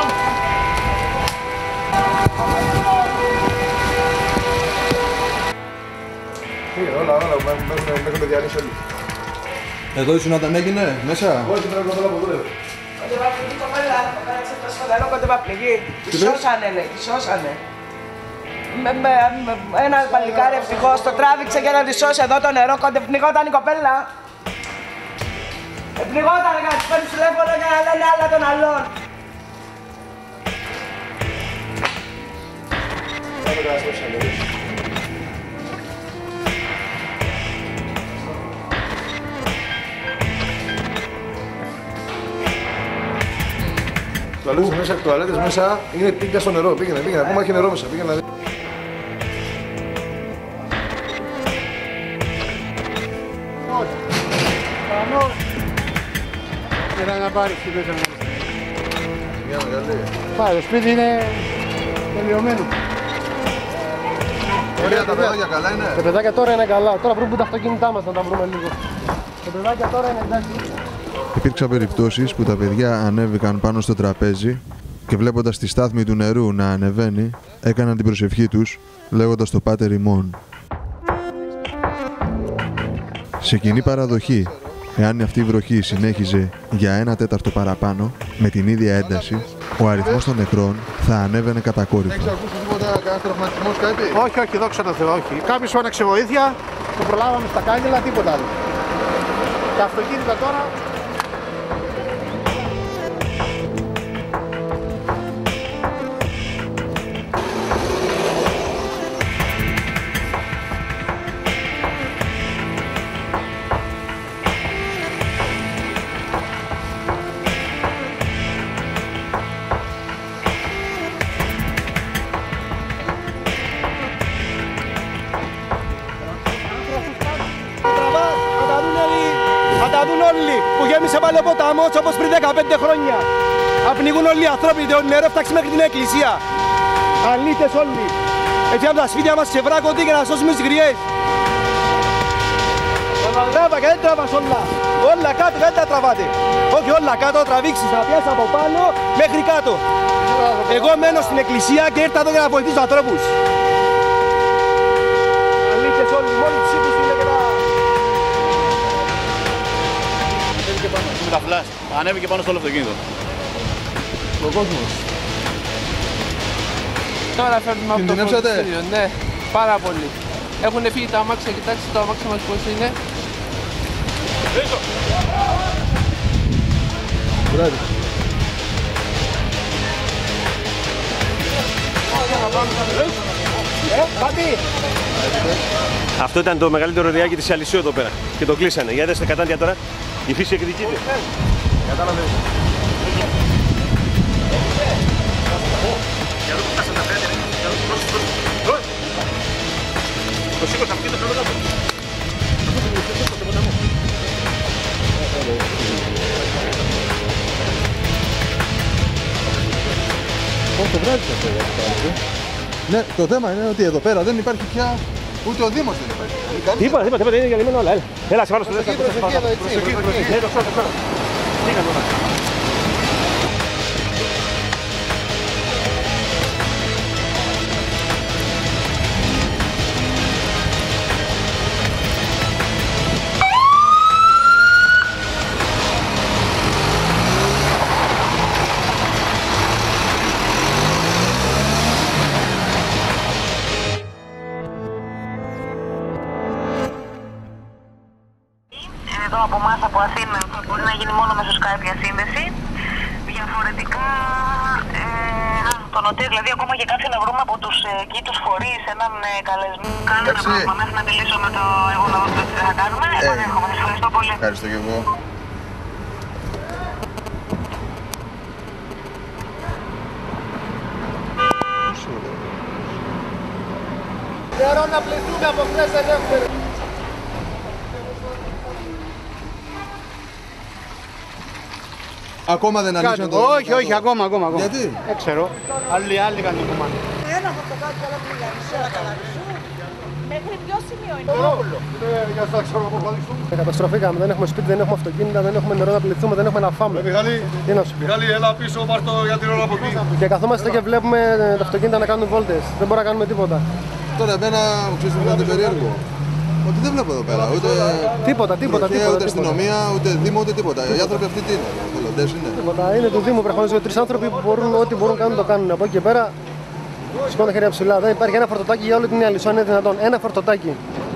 Όλα, όλα, με έχουν διαλύσει όλοι. Εδώ ήσουν όταν έγινε, μέσα? Όχι, πρέπει να θέλω από εδώ. Κοντεύα πληγή το μέλα, πέραξε το σχολείο, κοντεύα πληγή. Τη σώσανε, λέει, τη σώσανε. Με, με, με, ένα παλικάρι ευτυχώς το τράβηξε για να τη σώσει εδώ το νερό, πνιγόταν η κοπέλα. Πνιγόταν, να της παίρνει τηλέφωνο για να λένε άλλα των άλλων. Τουαλέτες μέσα, τουαλέτες μέσα, είναι πίγκα στο νερό, πήγαινε, πήγαινε, ακόμα έχει νερό μέσα, πήγαινε να δει. Έλα να πάρεις τι πέτσα να Μια μεγάλη. Πάει, το σπίτι είναι τελειωμένο. Ωραία, τα παιδάκια καλά είναι? Τα παιδάκια τώρα είναι καλά, τώρα βρούμε τα αυτοκίνητά μας να τα βρούμε λίγο. Τα παιδάκια τώρα είναι εντάξει. Υπήρξαν περιπτώσεις που τα παιδιά ανέβηκαν πάνω στο τραπέζι και βλέποντας τη στάθμη του νερού να ανεβαίνει, έκαναν την προσευχή τους λέγοντας το Πάτερ ημών. Σε κοινή παραδοχή, εάν αυτή η βροχή συνέχιζε για ένα τέταρτο παραπάνω, με την ίδια ένταση, ο αριθμός των νεκρών θα ανέβαινε κατακόρυφα. Έχεις ακούσει τίποτα, κανένας τραυματισμός, κάτι? Όχι, όχι, δόξα τω Θεώ, όχι. Κάποιος φώναξε βοήθεια, το προλάβαμε στα κάγκελα, τίποτα άλλο. Τα αυτοκίνητα τώρα... που γέμισε πάλι ο ποταμός όπως πριν δεκαπέντε χρόνια. Απνιγούν όλοι οι άνθρωποι, το νερό φτάξει μέχρι την εκκλησία. Αλήτες όλοι. Έφυγαν τα σπίτια μας σε βράκοντι για να σώσουμε τις γριές. Τράβα και δεν τράβας όλα. Όλα κάτω δεν τα τραβάτε. Όχι όλα κάτω, τραβήξεις, να πιάσεις από πάνω μέχρι κάτω. Εγώ μένω στην εκκλησία και ήρθα εδώ για να βοηθήσω τους ανθρώπους. Αλήτες όλοι, μόλι τους ύπους είναι και τα... Με τα φλάς, ανέβηκε πάνω στο όλο αυτοκίνητο. Ο κόσμος. Τώρα φέρνουμε από το κινδυνεύσατε? πολιτήριο, ναι, πάρα πολύ. Έχουν φύγει τα αμάξια, κοιτάξτε το αμάξια μας πώς είναι. Μπράβο. Αυτό ήταν το μεγαλύτερο ριάκι της Αλυσίου εδώ πέρα και το κλείσανε. Για δέστε κατάντια τώρα, η φύση εκδικείται. Κατάλαβες. Το σήκωσα αυτή το θέλω κάτω. Πώς το βράδυ αυτό εδώ πέρα? Ναι, το θέμα είναι ότι εδώ πέρα δεν υπάρχει πια ούτε ο Δήμος δεν υπάρχει. Τίποτα, τίποτα, τίποτα, είναι διαλυμένο όλα. Έλα, έλα, σε βάλω στο δεύτερο. Προσοχή, προσοχή. Ναι, το ξέρω, το ξέρω. Τι έκανε τώρα. Εδώ από εμάς από Αθήνα μπορεί να γίνει μόνο μέσω Skype διασύνδεση. Διαφορετικά ε, το νοτήρ, δηλαδή ακόμα και κάποιοι να βρούμε από τους ε, εκεί τους φορείς, έναν ε, καλεσμένο. Κάνουμε ένα πρόβλημα μέχρι να μιλήσω με το εγώ να δω τι θα κάνουμε. Ε, Επανέρχομαι, σας ευχαριστώ πολύ. Ευχαριστώ και εγώ. Νερό να πληθούμε από χθες δεν έχουμε. Ακόμα δεν ανοίξαν το... Όχι, όχι, ακόμα, ακόμα, ακόμα. Γιατί? Δεν ξέρω. Άλλοι, άλλοι κάνουν το κομμάτι. Ένα χορτοκάκι καλά που για μισό. Μέχρι ποιο σημείο είναι? Για να ξέρω από πάλι. Καταστροφήκαμε, δεν έχουμε σπίτι, δεν έχουμε αυτοκίνητα, δεν έχουμε νερό να πληθούμε, δεν έχουμε να φάμε. Μιχάλη, Μιχάλη, έλα πίσω, πάρ' το για την ώρα από εκεί. Και καθόμαστε και βλέπουμε τα αυτοκίνητα να κάνουν βόλτες. Δεν μπορούμε να κάνουμε τίποτα. Τώρα εμένα μου ξέρεις τι είναι περίεργο. Ότι δεν βλέπω εδώ πέρα ούτε τίποτα, τίποτα, προχεία, τίποτα, ούτε αστυνομία, ούτε δήμο, ούτε τίποτα. Οι άνθρωποι αυτοί τι είναι, θελοντές είναι. Τίποτα, είναι του Δήμου προφανώς δύο-τρεις άνθρωποι που μπορούν ό,τι μπορούν κάνουν το κάνουν. Από εκεί και πέρα σηκώνουν τα χέρια ψηλά. Δεν υπάρχει ένα φορτωτάκι για όλη την Αλυσό, είναι δυνατόν. Ένα φορτωτάκι.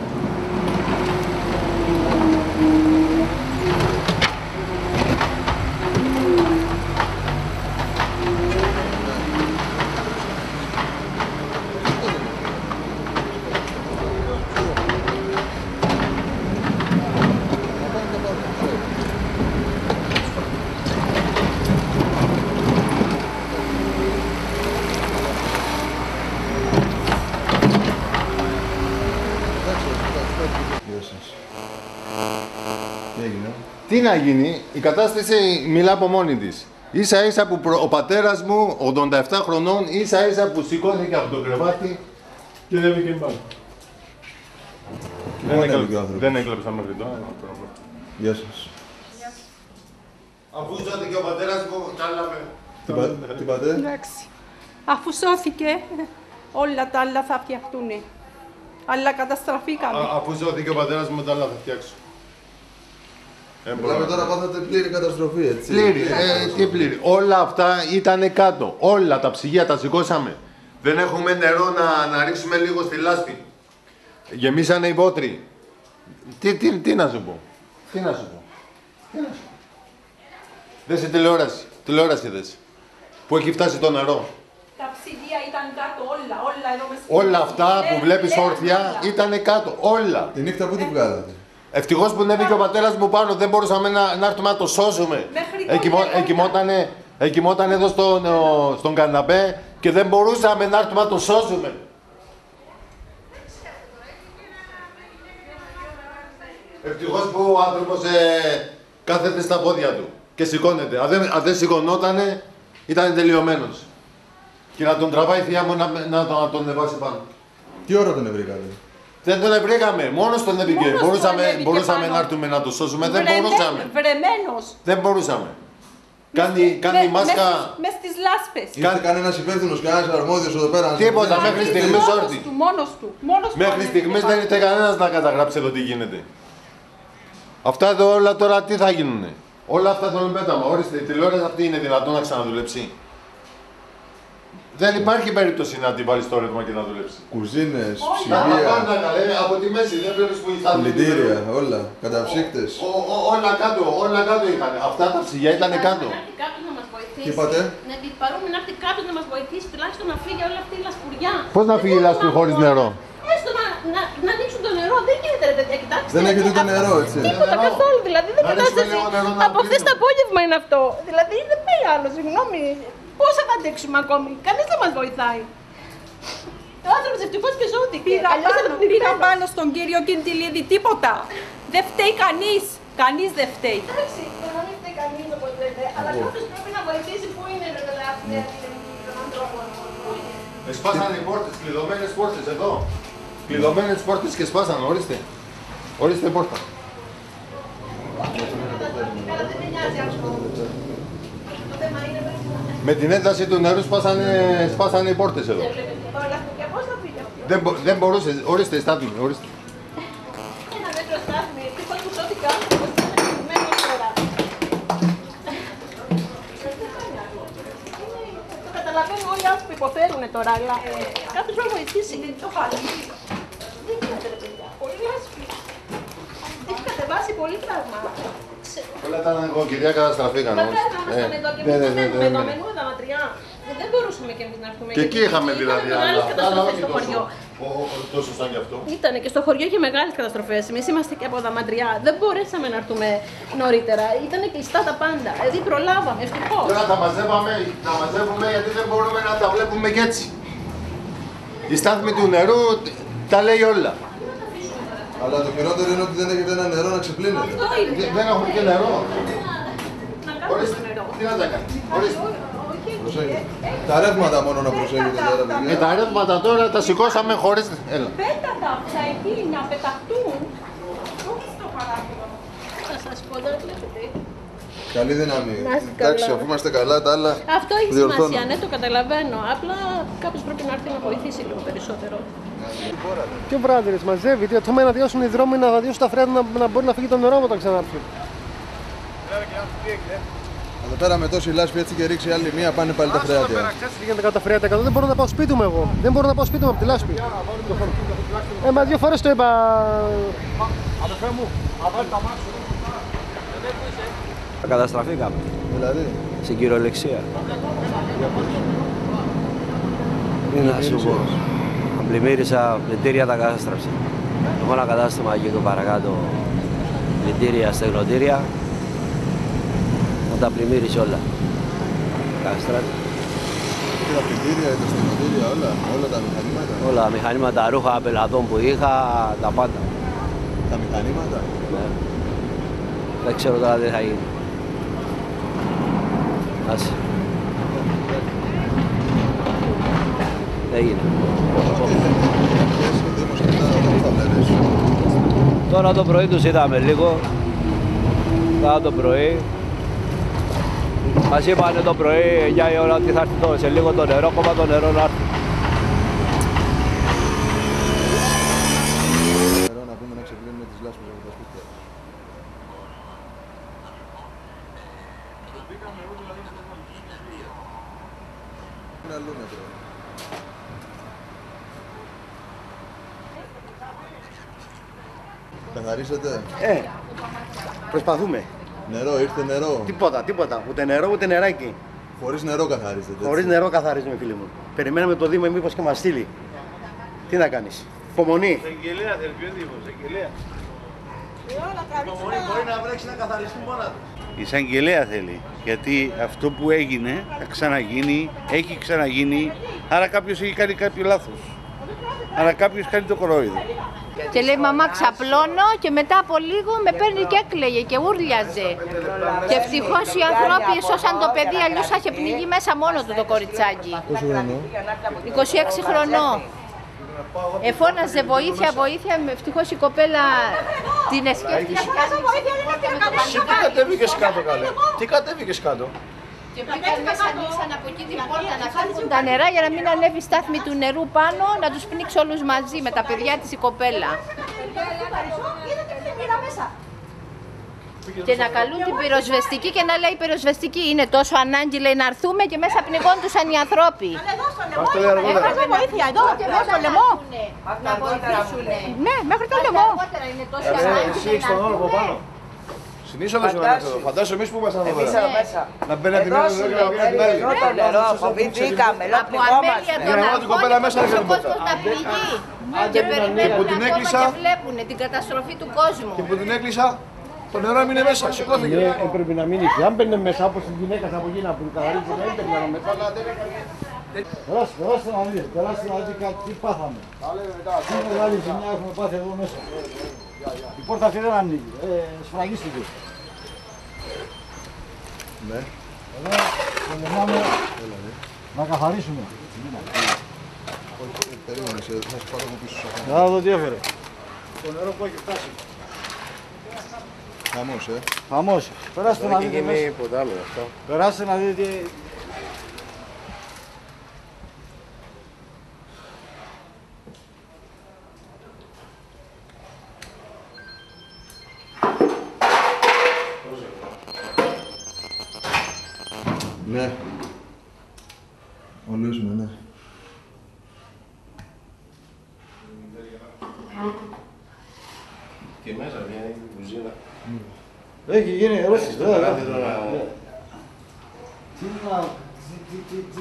Τι να γίνει, η κατάσταση μιλά από μόνη της. Ίσα ίσα που ο πατέρας μου, ογδόντα επτά χρονών, ίσα ίσα που σηκώθηκε από το κρεβάτι και δεν βγήκε πάνω. Δεν έκλαψα μέχρι τώρα. Γεια σας. Αφού ζάτε και ο πατέρας μου, κάλαμε. Τι είπατε? Εντάξει. Αφού σώθηκε, όλα τα άλλα θα φτιαχτούν. Αλλά καταστραφήκαμε. Α, αφού σώθηκε ο πατέρας μου, τα άλλα θα φτιάξω. Μιλάμε τώρα πάθατε πλήρη καταστροφή, έτσι. Πλήρη, ε, τι πλήρη. Όλα αυτά ήταν κάτω. Όλα τα ψυγεία τα σηκώσαμε. Δεν έχουμε νερό να, να ρίξουμε λίγο στη λάσπη. Γεμίσανε οι βότροι. Τι, τι, τι να σου πω. Τι να σου πω. Τι να σου πω. Δες η τηλεόραση. Τηλεόραση δες. Που έχει φτάσει το νερό. Τα ψυγεία ήταν κάτω, όλα, όλα εδώ μέσα. Όλα αυτά που βλέπεις όρθια ήταν κάτω. Όλα. Τη νύχτα που τη βγάλατε. Ευτυχώς που ανέβηκε ο πατέρας μου πάνω, δεν μπορούσαμε να, να έρθουμε να το σώσουμε. Εκοιμότανε, εκοιμότανε εδώ στον, ο, στον καναπέ και δεν μπορούσαμε να έρθουμε να το σώσουμε. Ευτυχώς που ο άνθρωπος ε, κάθεται στα πόδια του και σηκώνεται. Αν δεν, αν δεν σηκωνότανε, ήταν τελειωμένος. Και να τον τραβάει η θεία μου να, να, να, να τον ανεβάσει πάνω. Τι ώρα τον βρήκατε? Δεν τον βρήκαμε, μόνος τον έπικε. Μπορούσαμε, μπορούσαμε να έρθουμε να το σώσουμε, δεν μπορούσαμε. Βρεμένος. Δεν μπορούσαμε. Κάνει, κάνει μάσκα. Μες στις λάσπες. Ήρθε κανένας υπεύθυνος, κανένας αρμόδιος εδώ πέρα? Τίποτα, μέχρι στιγμής όρθι. Μόνος του, μόνος του. Μέχρι στιγμής δεν ήρθε κανένας να καταγράψει εδώ τι γίνεται. Αυτά εδώ όλα τώρα τι θα γίνουνε. Όλα αυτά τον πέταμα. Ορίστε, η τηλεόραση αυτή είναι δυνατόν να ξαναδουλέψει? Δεν υπάρχει περίπτωση να την βάλεις στο ρεύμα και να δουλέψει. Κουζίνες, Τα ψυγεία, πάντα καλέ, από τη μέση δεν βλέπεις που είχαν. πλυντήρια, όλα, καταψύκτες. Όλα κάτω, όλα κάτω είχαν. Αυτά τα ψυγεία ήταν κάτω. Να έρθει κάποιος να μας βοηθήσει. Τι είπατε? Να την παρούμε να έρθει κάποιος να μας βοηθήσει, τουλάχιστον να φύγει όλη αυτή η λασπουριά. Πώς να φύγει η λάσπη χωρίς νερό? Έστω να, να, να ανοίξουν το νερό, δεν γίνεται ρε παιδιά, κοιτάξτε. Δεν έχετε ούτε νερό, έτσι. Τίποτα καθόλου, δηλαδή δεν κατάσταση. Από χθες το απόγευμα είναι αυτό. Δηλαδή δεν πάει άλλο, συγγνώμη. Πόσα θα αντέξουμε ακόμη, κανείς δεν μας βοηθάει. Ο άνθρωπος ευτυχώς και σώθηκε. Πήγα, πάνω, πήγα πάνω στον κύριο Κιντιλίδη, τίποτα. Δεν φταίει κανείς. Κανείς δεν φταίει. Εντάξει, το να μην φταίει κανείς όπως λέτε, αλλά κάποιος πρέπει να βοηθήσει. Πού είναι ρε παιδιά των ανθρώπων. Σπάσανε οι πόρτες, κλειδωμένες πόρτες εδώ. Κλειδωμένες πόρτες και σπάσανε, ορίστε. Ορίστε πόρτα. Με την ένταση του νερού σπάσανε, σπάσανε οι πόρτες εδώ. Δεν, μπο, δεν μπορούσε, ορίστε, στάθμη, ορίστε. Ένα μέτρο στάθμη, ευτυχώς που σώθηκα, όπως ήταν μένος τώρα. Το καταλαβαίνω όλοι αυτοί που υποφέρουν τώρα, αλλά κάποιος να βοηθήσει. Το χάλι. Δεν γίνεται ρε παιδιά, πολύ λάσπη. Έχει κατεβάσει πολύ πράγμα. Όλα τα νοικοκυριά καταστραφήκαν. Τα πέρασαν εδώ και εμείς μένουμε εδώ, μένουμε τα μακριά. Δεν μπορούσαμε και εμείς να έρθουμε. Και εκεί είχαμε δηλαδή άλλες καταστροφές στο χωριό. Τόσο σαν γι' αυτό. Ήτανε και στο χωριό είχε μεγάλες καταστροφές. Εμείς είμαστε και από τα μακριά. Δεν μπορέσαμε να έρθουμε νωρίτερα. Ήτανε κλειστά τα πάντα. Δηλαδή προλάβαμε, ευτυχώς. Τώρα τα μαζεύαμε, τα μαζεύουμε γιατί δεν μπορούμε να τα βλέπουμε κι έτσι. Η στάθμη του νερού τα λέει όλα. Αλλά το χειρότερο είναι ότι δεν έχετε ένα νερό να ξεπλύνετε. Δεν, δεν έχουμε και νερό. Ορίστε, τι να τα κάνει. Ορίστε. Τα ρεύματα μόνο να προσέχετε τώρα, παιδιά. Ε, τα ρεύματα τώρα τα σηκώσαμε χωρίς... Έλα. Πέτα τα αυτά εκεί να πεταχτούν. Όχι στο παράθυρο. Θα σας πω, δεν βλέπετε. Καλή δύναμη. Εντάξει, αφού είμαστε καλά, τα άλλα. Αυτό έχει σημασία, ναι, το καταλαβαίνω. Απλά κάποιος πρέπει να έρθει να βοηθήσει λίγο περισσότερο. Και ο βράδυ μαζεύει, το με να διώσουν οι δρόμοι, να διώσουν τα φρέα να, να μπορεί να φύγει το νερό όταν ξανάρθει. Εδώ πέρα με τόση λάσπη έτσι και ρίξει άλλη μία πάνε πάλι τα φρεάτια. Πήγαινε κάτω τα φρεάτια, δεν μπορώ να πάω σπίτι μου εγώ. Δεν μπορώ να πάω σπίτι μου από τη λάσπη. Ε, μα δύο φορές το είπα. Αδερφέ μου, αβάλει τα μάτια. Καταστραφήκαμε. Δηλαδή. Στην κυριολεξία. Τι να σου πω. Πλημμύρισα, πλυντήρια τα κατάστραψα. Έχω ένα κατάστημα εκεί και παρακάτω. Πλυντήρια, στεγνοτήρια. Τα πλημμύρισε όλα. Καταστράφη. Και τα πλυντήρια, τα στεγνοτήρια, όλα, όλα τα μηχανήματα. Όλα τα μηχανήματα, ρούχα, πελατών που είχα, τα πάντα. Τα μηχανήματα. Ναι. Δεν ξέρω τώρα τι θα γίνει. Άσε. Έγινε. Τώρα το πρωί τους είδαμε λίγο. Τώρα το πρωί Μας είπανε το πρωί εννιά η ώρα ότι θα έρθει το, σε λίγο το νερό, ακόμα το νερό να έρθει. Να πούμε να ξεκλίνουμε τις λάσπες από τα σπίτια. Ένα λούμετρο. Καθαρίσατε. Ε, προσπαθούμε. Νερό, ήρθε νερό. Τίποτα, τίποτα. Ούτε νερό, ούτε νεράκι. Χωρίς νερό καθαρίζετε. Χωρίς νερό καθαρίζουμε, φίλοι μου. Περιμένουμε το Δήμο μήπως και μας στείλει. Τι να κάνεις. Υπομονή. Εγγελέα θέλει, ποιος Δήμος, εγγελέα. Υπομονή, μπορεί να βρέξει να καθαριστούν μόνα του. Η εισαγγελέα θέλει, γιατί αυτό που έγινε θα ξαναγίνει, έχει ξαναγίνει, άρα κάποιος έχει κάνει κάποιο λάθος. Άρα κάποιος κάνει το κορόιδο. Και λέει μαμά ξαπλώνω και μετά από λίγο με παίρνει και έκλαιγε και ούρλιαζε. Και ευτυχώς οι άνθρωποι σώσαν το παιδί, αλλιώς θα είχε πνιγεί μέσα μόνο του το κοριτσάκι. Πόσο χρόνο? είκοσι έξι χρονών. Εφώναζε βοήθεια, βοήθεια, ευτυχώς η κοπέλα την εσκέφτηκε. Τι κατέβηκες κάτω, καλέ. Τι κατέβηκες κάτω. Και πήγαν μέσα, ανοίξαν από εκεί την πόρτα να φύγουν τα νερά για να μην ανέβει η στάθμη του νερού πάνω, να τους πνίξει όλους μαζί με τα παιδιά της η κοπέλα. Και να καλούν την πυροσβεστική και να λέει η πυροσβεστική είναι τόσο ανάγκη, λέει, να έρθουμε και μέσα πνιγόντουσαν οι ανθρώποι. Έχασε βοήθεια εδώ και μέσα στο λαιμό. Να βοηθήσουνε. Ναι, μέχρι το λαιμό. Είναι τόσο ανάγκη. Εσύ έχεις τον όροφο πάνω. Συνήθως δεν σου εδώ. Φαντάσου εμείς που ήμασταν εδώ πέρα. Να μπαίνει από τη μία και να βγει από την άλλη. Εδώ το νερό, φοβηθήκαμε, από αμέλεια των αρχών ο κόσμος να πληγεί. Και περιμένουν ακόμα και βλέπουν την καταστροφή του κόσμου. Και που την έκλεισα, το νερό έμεινε μέσα, σηκώθηκε. Έπρεπε να μείνει και αν μπαίνε μέσα όπως την γυναίκα από εκεί να που καθαρίζει να είναι νερό μέσα. Περάστε, περάστε να δείτε, περάστε να δείτε τι πάθαμε. Τι μεγάλη ζημιά έχουμε πάθει εδώ μέσα. Η πόρτα αυτή δεν ανοίγει, ε, σφραγίστηκε. Ναι. Εδώ πολεμάμε να καθαρίσουμε. Όχι, περίμενε, θα σε πάρω από πίσω. Να δω τι έφερε. Το νερό που έχει φτάσει. Χαμός, ε. Χαμός. Περάστε να δείτε μέσα. Περάστε να δείτε τι... Ναι. Ολούσουμε, ναι. Και μέσα βγαίνει η κουζίνα. Έχει γίνει ερώτηση τώρα. Τι να... Τι, τι, τι,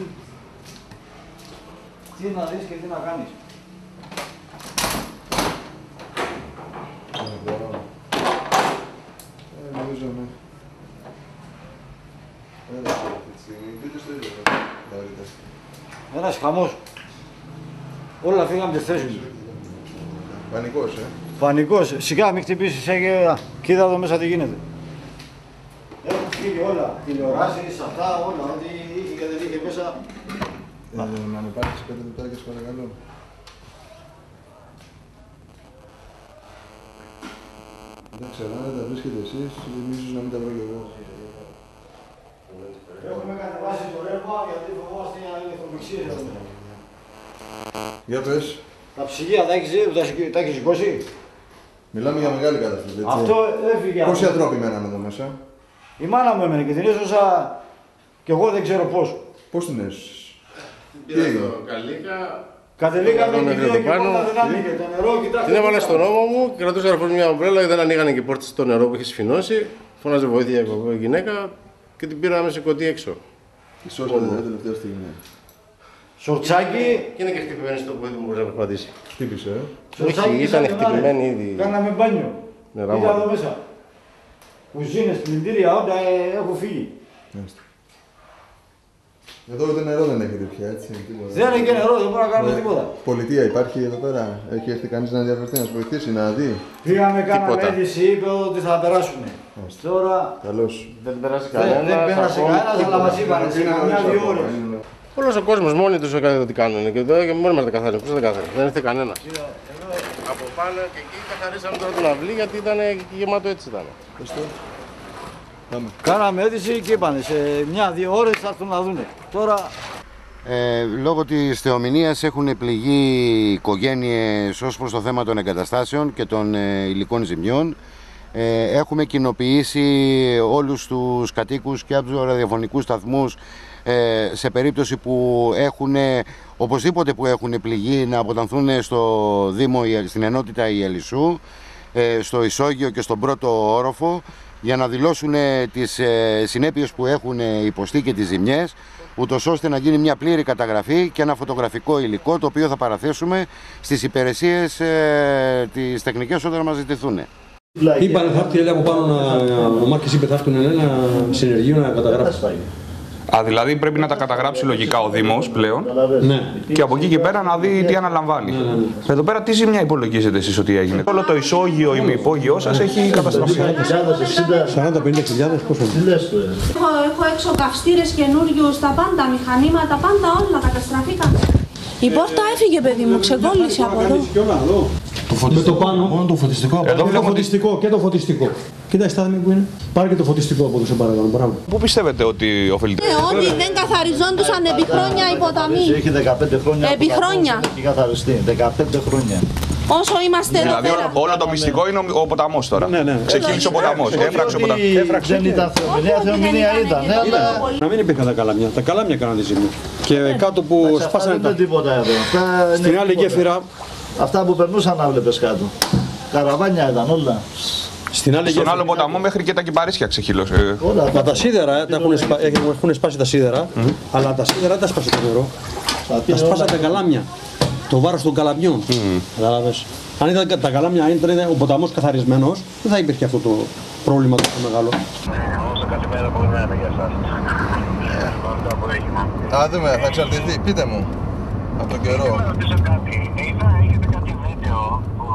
τι να δεις και τι να κάνεις. Ε, νομίζω, ναι. Ένας χαμός. Όλα φύγαμε τις θέσεις του. Πανικός, ε. Πανικός. Σιγά μην χτυπήσεις, ε, και είδα εδώ μέσα τι γίνεται. Έχουν φύγει όλα. Τηλεοράσεις, αυτά, όλα. Ό,τι είχε και δεν είχε μέσα. Ε, να με πάρεις πέντε λεπτάκια, σας παρακαλώ. Δεν ξέρω, αν δεν τα βρίσκετε εσείς, ίσως να μην τα βρω κι εγώ. Έχουμε κατεβάσει το ρεύμα γιατί φοβόμαστε για ηλεκτρομηξίες εδώ. Για πες. Τα ψυγεία τα έχεις, τα έχεις σηκώσει. Μιλάμε για μεγάλη καταστροφή, έτσι. Αυτό έφυγε. Πόσοι ανθρώποι μέναν εδώ μέσα. Η μάνα μου έμενε και την έσωσα και εγώ δεν ξέρω πώς. Πώς την έσωσες. Τι έγινε. Καλήκα. Κατεβήκαμε και δύο και πόρτα δεν άνοιγε. Το νερό, κοιτάξτε. Την έβαλα στον ώμο μου και κρατούσα αρφός μια ομπρέλα και δεν ανοίγανε και οι πόρτες στο νερό που είχε σφινώσει. Φώναζε βοήθεια η γυναίκα και την πήραμε σε κωτή έξω. Η σώσατε την τελευταία στιγμή. Σορτσάκι. Και είναι και χτυπημένη στο πόδι μου, μπορεί να περπατήσει. Χτύπησε, ε. Όχι, ήταν χτυπημένη ήδη. Κάναμε μπάνιο. Νερά Είδα εδώ μέσα. Κουζίνες, πλυντήρια, όλα έχουν φύγει. Εδώ ούτε νερό δεν έχετε πια, έτσι. Δεν έχει νερό, δεν μπορούμε να κάνουμε τίποτα. Πολιτεία υπάρχει εδώ πέρα. Έχει έρθει κανείς να διαβερθεί, να σας βοηθήσει, να δει. Πήγαμε, κάναμε αίτηση, είπε ότι θα περάσουν. Τώρα. Καλώς. Δεν πέρασε κανένας. Δεν πέρασε κανένας, αλλά μας είπαν σε μια-δύο ώρες. Όλος ο κόσμος μόνοι τους έκανε τι κάνουν και εδώ και μόνοι μας δεν καθάρισαν. Πώς δεν καθάρισαν, δεν ήρθε κανένας. Από πάνω και εκεί καθαρίσαμε τώρα τον αυλή γιατί ήταν γεμάτο, έτσι ήταν. Κάναμε αίτηση και είπανε σε μια-δύο ώρες θα έρθουν να δούνε. Τώρα... Ε, λόγω της θεομηνίας έχουν πληγεί οικογένειες ως προς το θέμα των εγκαταστάσεων και των ε, υλικών ζημιών. Ε, έχουμε κοινοποιήσει όλους τους κατοίκους και από τους ραδιοφωνικούς σταθμούς ε, σε περίπτωση που έχουν, οπωσδήποτε που έχουν πληγεί, να αποτανθούν στο Δήμο, στην ενότητα Ιελισσού, ε, στο Ισόγειο και στον πρώτο όροφο, για να δηλώσουν τις ε, συνέπειες που έχουν υποστεί και τις ζημιές, ούτως ώστε να γίνει μια πλήρη καταγραφή και ένα φωτογραφικό υλικό, το οποίο θα παραθέσουμε στις υπηρεσίες ε, τις τεχνικές όταν μας ζητηθούν. Είπανε θα έρθει από πάνω να, ο Μάκης είπε θα έρθουν ένα συνεργείο να καταγράψει. Α, δηλαδή πρέπει να τα καταγράψει λογικά ο Δήμος πλέον, ναι. Και από εκεί και πέρα να δει τι αναλαμβάνει. Ναι, ναι, ναι. Εδώ πέρα τι ζημιά υπολογίζετε εσείς ότι έγινε? Όλο το ισόγειο, ημιυπόγειό σας έχει καταστραφεί. σαράντα πενήντα χιλιάδες πόσο είναι? Έχω, έχω έξω καυστήρες καινούριους, τα πάντα, μηχανήματα, πάντα όλα καταστραφήκαν. Η πόρτα έφυγε, παιδί μου, ξεκόλλησε από εδώ. Με το πάνω, μόνο το φωτιστικό. Εδώ και το φωτιστικό και το φωτιστικό. Κοίτα η στάθμη που είναι. Πάρε και το φωτιστικό από εδώ σε παρακαλώ. Μπράβο. Πού πιστεύετε ότι οφείλεται? Ε, ότι δεν καθαριζόντουσαν επί χρόνια οι ποταμοί. Έχει δεκαπέντε χρόνια. Επί χρόνια. Έχει καθαριστεί. δεκαπέντε χρόνια. Όσο είμαστε εδώ. Δηλαδή όλο, όλο το μυστικό είναι ο, ο ποταμός τώρα. Ναι, ναι. Ξεκίνησε ο ποταμός. Έφραξε ο ποταμός. Δεν ήταν θεομηνία, θεομηνία ήταν. Να μην υπήρχαν τα καλάμια. Τα καλάμια κάναν τη ζημιά. Και κάτω που σπάσανε τα. Τίποτα εδώ. Στην άλλη γέφυρα. Αυτά που περνούσαν να βλέπεις κάτω. Καραβάνια ήταν όλα. Στην άλλη Στον άλλο ποταμό μέχρι και τα κυπαρίσια ξεχύλωσε. Μα τα σίδερα ε, τα έχουν, σπα... έχουν σπάσει τα σίδερα, mm -hmm. Αλλά τα σίδερα δεν τα σπάσε το νερό. Τα σπάσαν τα καλάμια. Το βάρος των καλαμιών. Κατάλαβες. Mm. Αν ήταν τα καλάμια, ήταν ο ποταμός καθαρισμένος, δεν θα υπήρχε αυτό το πρόβλημα τόσο μεγάλο. Όσο καλημέρα μπορεί να είναι για εσάς. Α, δούμε, θα εξαρτηθεί. Πείτε μου. Από τον καιρό. Να ρωτήσω κάτι. Είδα, έχετε κάτι βίντεο που...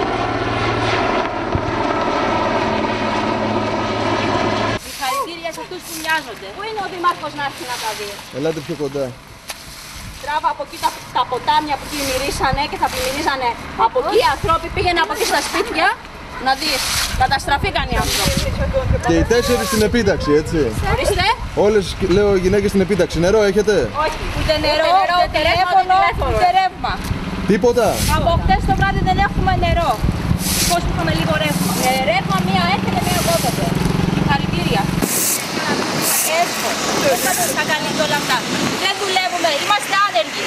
Συγχαρητήρια σε αυτούς που μοιάζονται. Πού είναι ο Δήμαρχος να έρθει να τα δει? Ελάτε πιο κοντά. Τράβα από εκεί τα, τα ποτάμια που πλημμυρίσανε και θα πλημμυρίζανε από εκεί οι ανθρώποι. Πήγαινε από εκεί στα σπίτια να δεις. Καταστραφήκαν οι άνθρωποι. Και οι τέσσερις στην επίταξη, έτσι. Ορίστε. Όλες, λέω, οι γυναίκες στην επίταξη. Νερό έχετε? Όχι. Ούτε νερό, ούτε τηλέφωνο, ούτε ρεύμα. Τίποτα. Από χτες το βράδυ δεν έχουμε νερό. Πώς που είχαμε λίγο ρεύμα. Ε, ρεύμα μία έρχεται, μία κόπτεται. Συγχαρητήρια. Έτσι. Δεν θα καλύπτει όλα αυτά. Δεν δουλεύουμε, είμαστε άνεργοι.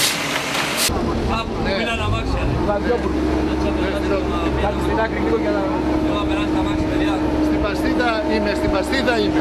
Μίλα να μάξια. Κάτι στην άκρη λίγο για να περάσει τα μάξια, παιδιά. Στην Παστίδα είμαι, στην Παστίδα είμαι.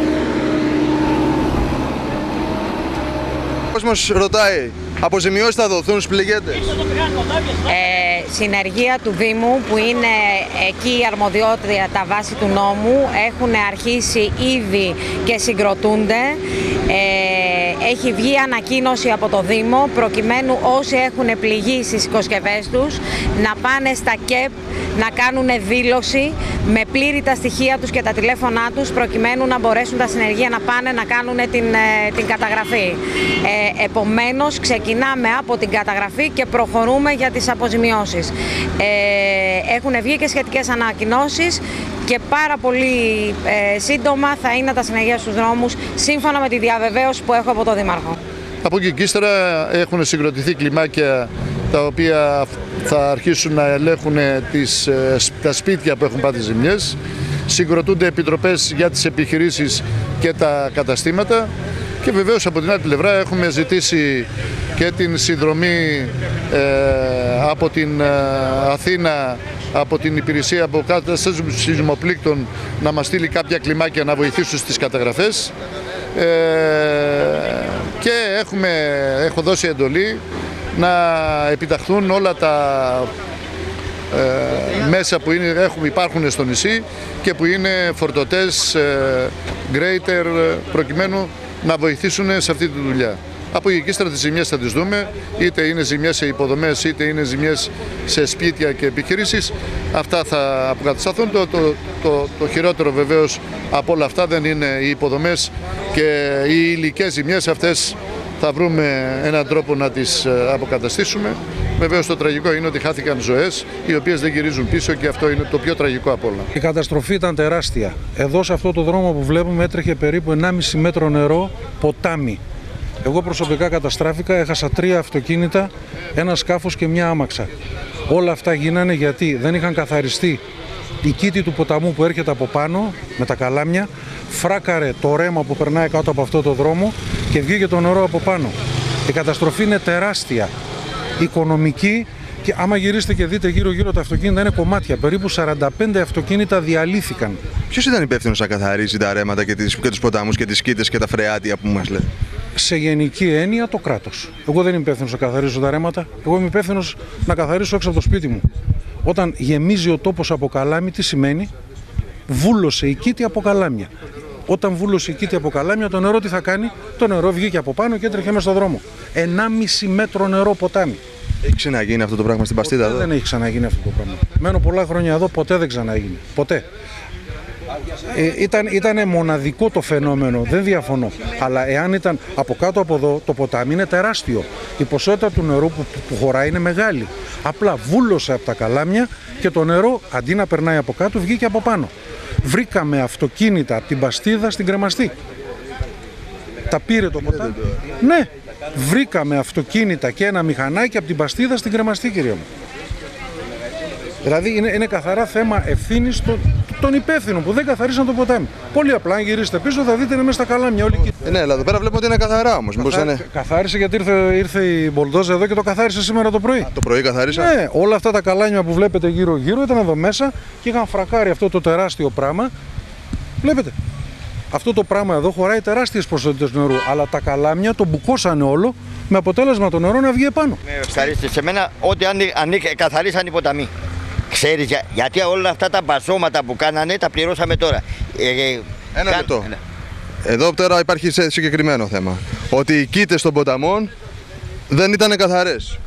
Ο κόσμος ρωτάει, αποζημιώσεις θα δοθούν στους πληγέντες? Ε, συνεργεία του Δήμου που είναι εκεί η αρμοδιότητα βάση του νόμου έχουν αρχίσει ήδη και συγκροτούνται. Ε, έχει βγει ανακοίνωση από το Δήμο προκειμένου όσοι έχουν πληγεί στις οικοσκευές τους να πάνε στα ΚΕΠ να κάνουν δήλωση με πλήρη τα στοιχεία τους και τα τηλέφωνά τους προκειμένου να μπορέσουν τα συνεργεία να πάνε να κάνουν την, την καταγραφή. Ε, επομένως ξεκινάμε από την καταγραφή και προχωρούμε για τις αποζημιώσεις. Ε, έχουν βγει και σχετικές ανακοινώσεις και πάρα πολύ ε, σύντομα θα είναι τα συνεργεία στους δρόμους σύμφωνα με τη διαβεβαίωση που έχω από τον Δήμαρχο. Από εκεί και ύστερα έχουν συγκροτηθεί κλιμάκια τα οποία θα αρχίσουν να ελέγχουν τις, τα σπίτια που έχουν πάθει ζημιές. Συγκροτούνται επιτροπές για τις επιχειρήσεις και τα καταστήματα και βεβαίως από την άλλη πλευρά έχουμε ζητήσει και την συνδρομή ε, από την ε, Αθήνα, από την υπηρεσία αποκάταστασης σεισμοπλήκτων να μας στείλει κάποια κλιμάκια να βοηθήσουν στις καταγραφές. Ε, και έχουμε, έχω δώσει εντολή να επιταχθούν όλα τα ε, μέσα που είναι, έχουμε, υπάρχουν στο νησί και που είναι φορτωτές, ε, γκρέιτερ, προκειμένου να βοηθήσουν σε αυτή τη δουλειά. Από εκεί και ύστερα τις ζημιές θα τις δούμε, είτε είναι ζημιές σε υποδομές, είτε είναι ζημιές σε σπίτια και επιχειρήσεις. Αυτά θα αποκατασταθούν. Το, το, το, το χειρότερο βεβαίως από όλα αυτά δεν είναι οι υποδομές και οι υλικές ζημιές. Αυτές θα βρούμε έναν τρόπο να τις αποκαταστήσουμε. Βεβαίως το τραγικό είναι ότι χάθηκαν ζωές οι οποίες δεν γυρίζουν πίσω και αυτό είναι το πιο τραγικό απ' όλα. Η καταστροφή ήταν τεράστια. Εδώ σε αυτό το δρόμο που βλέπουμε έτρεχε περίπου ενάμιση μέτρο νερό, ποτάμι. Εγώ προσωπικά καταστράφηκα, έχασα τρία αυτοκίνητα, ένα σκάφος και μια άμαξα. Όλα αυτά γίνανε γιατί δεν είχαν καθαριστεί η κήτη του ποταμού που έρχεται από πάνω με τα καλάμια, φράκαρε το ρέμα που περνάει κάτω από αυτό το δρόμο και βγήκε το νερό από πάνω. Η καταστροφή είναι τεράστια, οικονομική, και άμα γυρίσετε και δείτε γύρω γύρω τα αυτοκίνητα είναι κομμάτια. Περίπου σαράντα πέντε αυτοκίνητα διαλύθηκαν. Ποιος ήταν υπεύθυνος να καθαρίσει τα ρέματα και, τις, και τους ποταμούς και τις κήτες και τα φρεάτια που μας λέτε? Σε γενική έννοια το κράτος. Εγώ δεν είμαι υπεύθυνος να καθαρίσω τα ρέματα. Εγώ είμαι υπεύθυνος να καθαρίσω έξω από το σπίτι μου. Όταν γεμίζει ο τόπος από καλάμι, τι σημαίνει? Βούλωσε η κήτη από καλάμια. Όταν βούλωσε η κήτη από καλάμια, το νερό τι θα κάνει? Το νερό βγήκε από πάνω και έτρεχε μέσα στον δρόμο. ενάμιση μέτρο νερό ποτάμι. Έχει ξαναγίνει αυτό το πράγμα στην Παστίδα εδώ? Δεν έχει ξαναγίνει αυτό το πράγμα. Μένω πολλά χρόνια εδώ, ποτέ δεν ξαναγίνει. Ποτέ. Ε, ήταν, ήτανε μοναδικό το φαινόμενο, δεν διαφωνώ. Αλλά εάν ήταν από κάτω από εδώ, το ποτάμι είναι τεράστιο. Η ποσότητα του νερού που, που χωράει είναι μεγάλη. Απλά βούλωσε από τα καλάμια και το νερό αντί να περνάει από κάτω βγήκε από πάνω. Βρήκαμε αυτοκίνητα από την Παστίδα στην Κρεμαστή. Τα πήρε το ποτάμι. Ναι, βρήκαμε αυτοκίνητα και ένα μηχανάκι από την Παστίδα στην Κρεμαστή, κύριε μου. Δηλαδή είναι, είναι καθαρά θέμα ευθύνης των, των υπεύθυνων που δεν καθαρίσαν το ποτάμι. Πολύ απλά, αν γυρίσετε πίσω, θα δείτε είναι μέσα στα καλάμια όλοι. Ε, ναι, αλλά εδώ πέρα βλέπουμε ότι είναι καθαρά όμως. Καθά... Είναι... Καθάρισε γιατί ήρθε, ήρθε η Μπολντόζα εδώ και το καθάρισε σήμερα το πρωί. Α, το πρωί καθάρισα. Ναι, όλα αυτά τα καλάμια που βλέπετε γύρω-γύρω ήταν εδώ μέσα και είχαν φρακάρει αυτό το τεράστιο πράγμα. Βλέπετε. Αυτό το πράγμα εδώ χωράει τεράστιες ποσότητες νερού, αλλά τα καλάμια το μπουκώσανε όλο με αποτέλεσμα το νερό να βγει επάνω. Με ευχαριστή σε μένα ότι αν, αν καθαρίσαν οι ποταμοί. Ξέρεις, για, γιατί όλα αυτά τα μπασώματα που κάνανε τα πληρώσαμε τώρα. Ε, Ένα κάν... λεπτό. Ένα. Εδώ τώρα υπάρχει συγκεκριμένο θέμα. Ότι οι κήτες των ποταμών δεν ήταν καθαρές.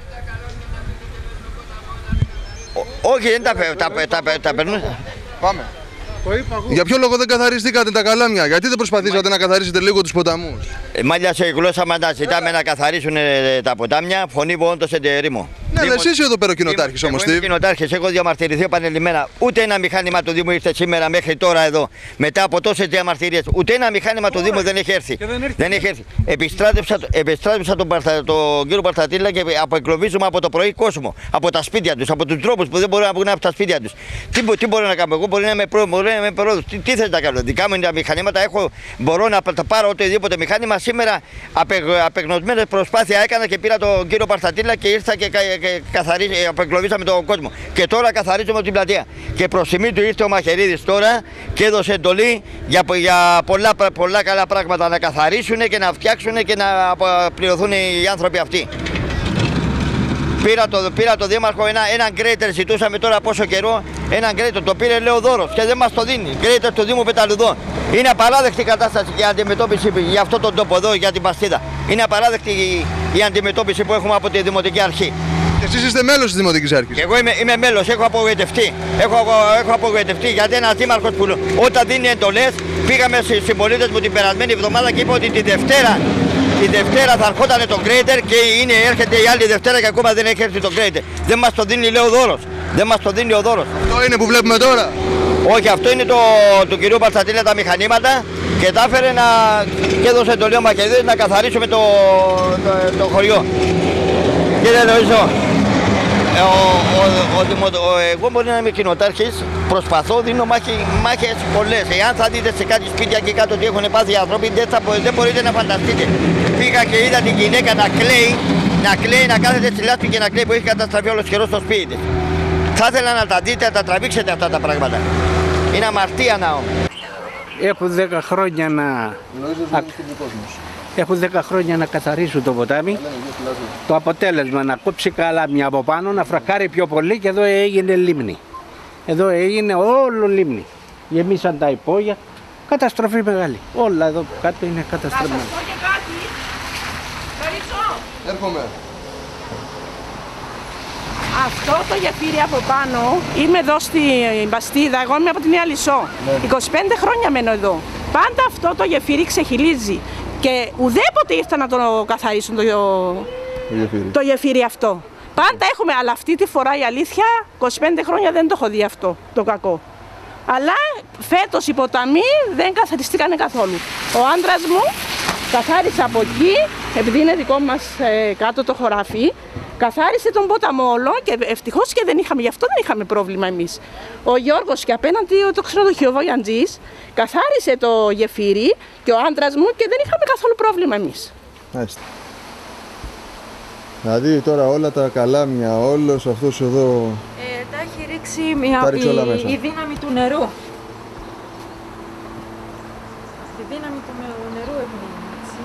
Όχι, δεν τα, τα, τα, τα, τα περνούν. Πάμε. Για ποιο λόγο δεν καθαριστήκατε τα καλάμια, γιατί δεν προσπαθήσατε Μα... να καθαρίσετε λίγο τους ποταμούς? Ε, μάλια σε γλώσσα μαντά, ζητάμε να καθαρίσουν ε, τα ποτάμια, φωνή όντως εντερήμο. Ναι, αλλά εσύ είσαι εδώ πέρα ο κοινοτάρχης όμως. Εγώ είμαι κοινοτάρχης, έχω διαμαρτυρηθεί επανειλημμένα. Ούτε ένα μηχάνημα του Δήμου ήρθε σήμερα μέχρι τώρα εδώ, μετά από τόσες διαμαρτυρίες. Ούτε ένα μηχάνημα του Δήμου δεν έχει έρθει. Δεν, δεν έχει έρθει. Επιστράτευσα, επιστράτευσα τον, Παρθα, τον κύριο Παρθατήλα και αποεκλωβίζουμε από το πρωί κόσμο, από τα σπίτια τους, από τους τρόπους που δεν μπορούν να βγουν από τα σπίτια τους. Τι, τι μπορώ να κάνω, εγώ μπορεί να είμαι πρόεδρος, τι, τι θες να κάνω. Δικά μου τα μηχανήματα έχω, μπορώ να πάρω οτιδήποτε μηχάνημα. Σήμερα απε, απεγνωσμένη προσπάθεια έκανα και πήρα τον κύριο Παρθατήλα και ήρθα και απεγκλωβίσαμε τον κόσμο. Και τώρα καθαρίζουμε την πλατεία. Και προς τιμή του ήρθε ο Μαχαιρίδης τώρα και έδωσε εντολή για, για πολλά, πολλά καλά πράγματα να καθαρίσουν και να φτιάξουν και να πληρωθούν οι άνθρωποι αυτοί. Πήρα το, πήρα το δήμαρχο, ένα, έναν γκρέιτερ ζητούσαμε τώρα πόσο καιρό, έναν γκρέιτερ το πήρε λέω δώρος και δεν μας το δίνει. Γκρέιτερ του Δήμου Πεταλουδών. Είναι απαράδεκτη η κατάσταση και η αντιμετώπιση για αυτόν τον τόπο εδώ, για την Παστίδα. Είναι απαράδεκτη η, η αντιμετώπιση που έχουμε από τη Δημοτική Αρχή. Εσείς είστε μέλος της Δημοτικής Αρχής? Εγώ είμαι, είμαι μέλος, έχω απογοητευτεί. Έχω, έχω απογοητευτεί γιατί ένας δήμαρχος που όταν δίνει εντολές, πήγαμε στους συμπολίτες μου την περασμένη εβδομάδα και είπε ότι τη Δευτέρα, τη Δευτέρα θα ερχόταν το γκρέιτερ και είναι, έρχεται η άλλη Δευτέρα και ακόμα δεν έχει έρθει το γκρέιτερ. Δεν μας το δίνει, λέει, ο δώρος. Δεν μας το δίνει ο δώρος. Αυτό είναι που βλέπουμε τώρα? Όχι, αυτό είναι το, του κυρίου Παρθατήλα τα μηχανήματα και τα έφερε να, και έδωσε εντολή ο Μαχαιρίδης να καθαρίσουμε το, το, το χωριό. Κύριε Λοΐζο, ο, ο, ο, ο, εγώ μπορεί να είμαι κοινοτάρχης, προσπαθώ, δίνω μάχη, μάχες πολλές. Εάν θα δείτε σε κάτι σπίτια και κάτω τι έχουν πάθει οι άνθρωποι, δεν, θα, δεν μπορείτε να φανταστείτε. Πήγα και είδα την γυναίκα να κλαίει, να κλαίει, να κάθεται στη λάσπη και να κλαίει που έχει καταστραφεί όλος καιρός στο σπίτι της. Θα ήθελα να τα δείτε, να τα τραβήξετε αυτά τα πράγματα. Είναι αμαρτία να Έχω δέκα χρόνια να... Έχω δέκα χρόνια να καθαρίσω το ποτάμι. Το αποτέλεσμα να κόψει καλάμια από πάνω, να φρακάρει πιο πολύ και εδώ έγινε λίμνη. Εδώ έγινε όλο λίμνη. Γεμίσαν τα υπόγεια. Καταστροφή μεγάλη. Όλα εδώ κάτω είναι καταστροφή. Έρχομαι. Αυτό το γεφύρι από πάνω, είμαι εδώ στην Παστίδα, εγώ είμαι από την Νέα Λυσσό. Ναι. είκοσι πέντε χρόνια μένω εδώ. Πάντα αυτό το γεφύρι ξεχυλίζει και ουδέποτε ήρθα να το καθαρίσουν το, το, γεφύρι. το γεφύρι αυτό. Πάντα έχουμε, αλλά αυτή τη φορά η αλήθεια, είκοσι πέντε χρόνια δεν το έχω δει αυτό το κακό. Αλλά φέτος οι ποταμοί δεν καθαριστήκανε καθόλου. Ο άντρας μου καθάρισε από εκεί, επειδή είναι δικό μας ε, κάτω το χωράφι, καθάρισε τον ποταμό όλο και ευτυχώς και δεν είχαμε, γι' αυτό δεν είχαμε πρόβλημα εμείς. Ο Γιώργος και απέναντι το ξενοδοχείο Βοιαντζής καθάρισε το γεφύρι και ο άντρας μου και δεν είχαμε καθόλου πρόβλημα εμείς. Άστε. Δηλαδή τώρα όλα τα καλάμια, όλος αυτός εδώ... Ε, τα έχει ρίξει μια, τα ρίξει όλα μέσα. η, η δύναμη του νερού. Η δύναμη του νερού έχει ρίξει.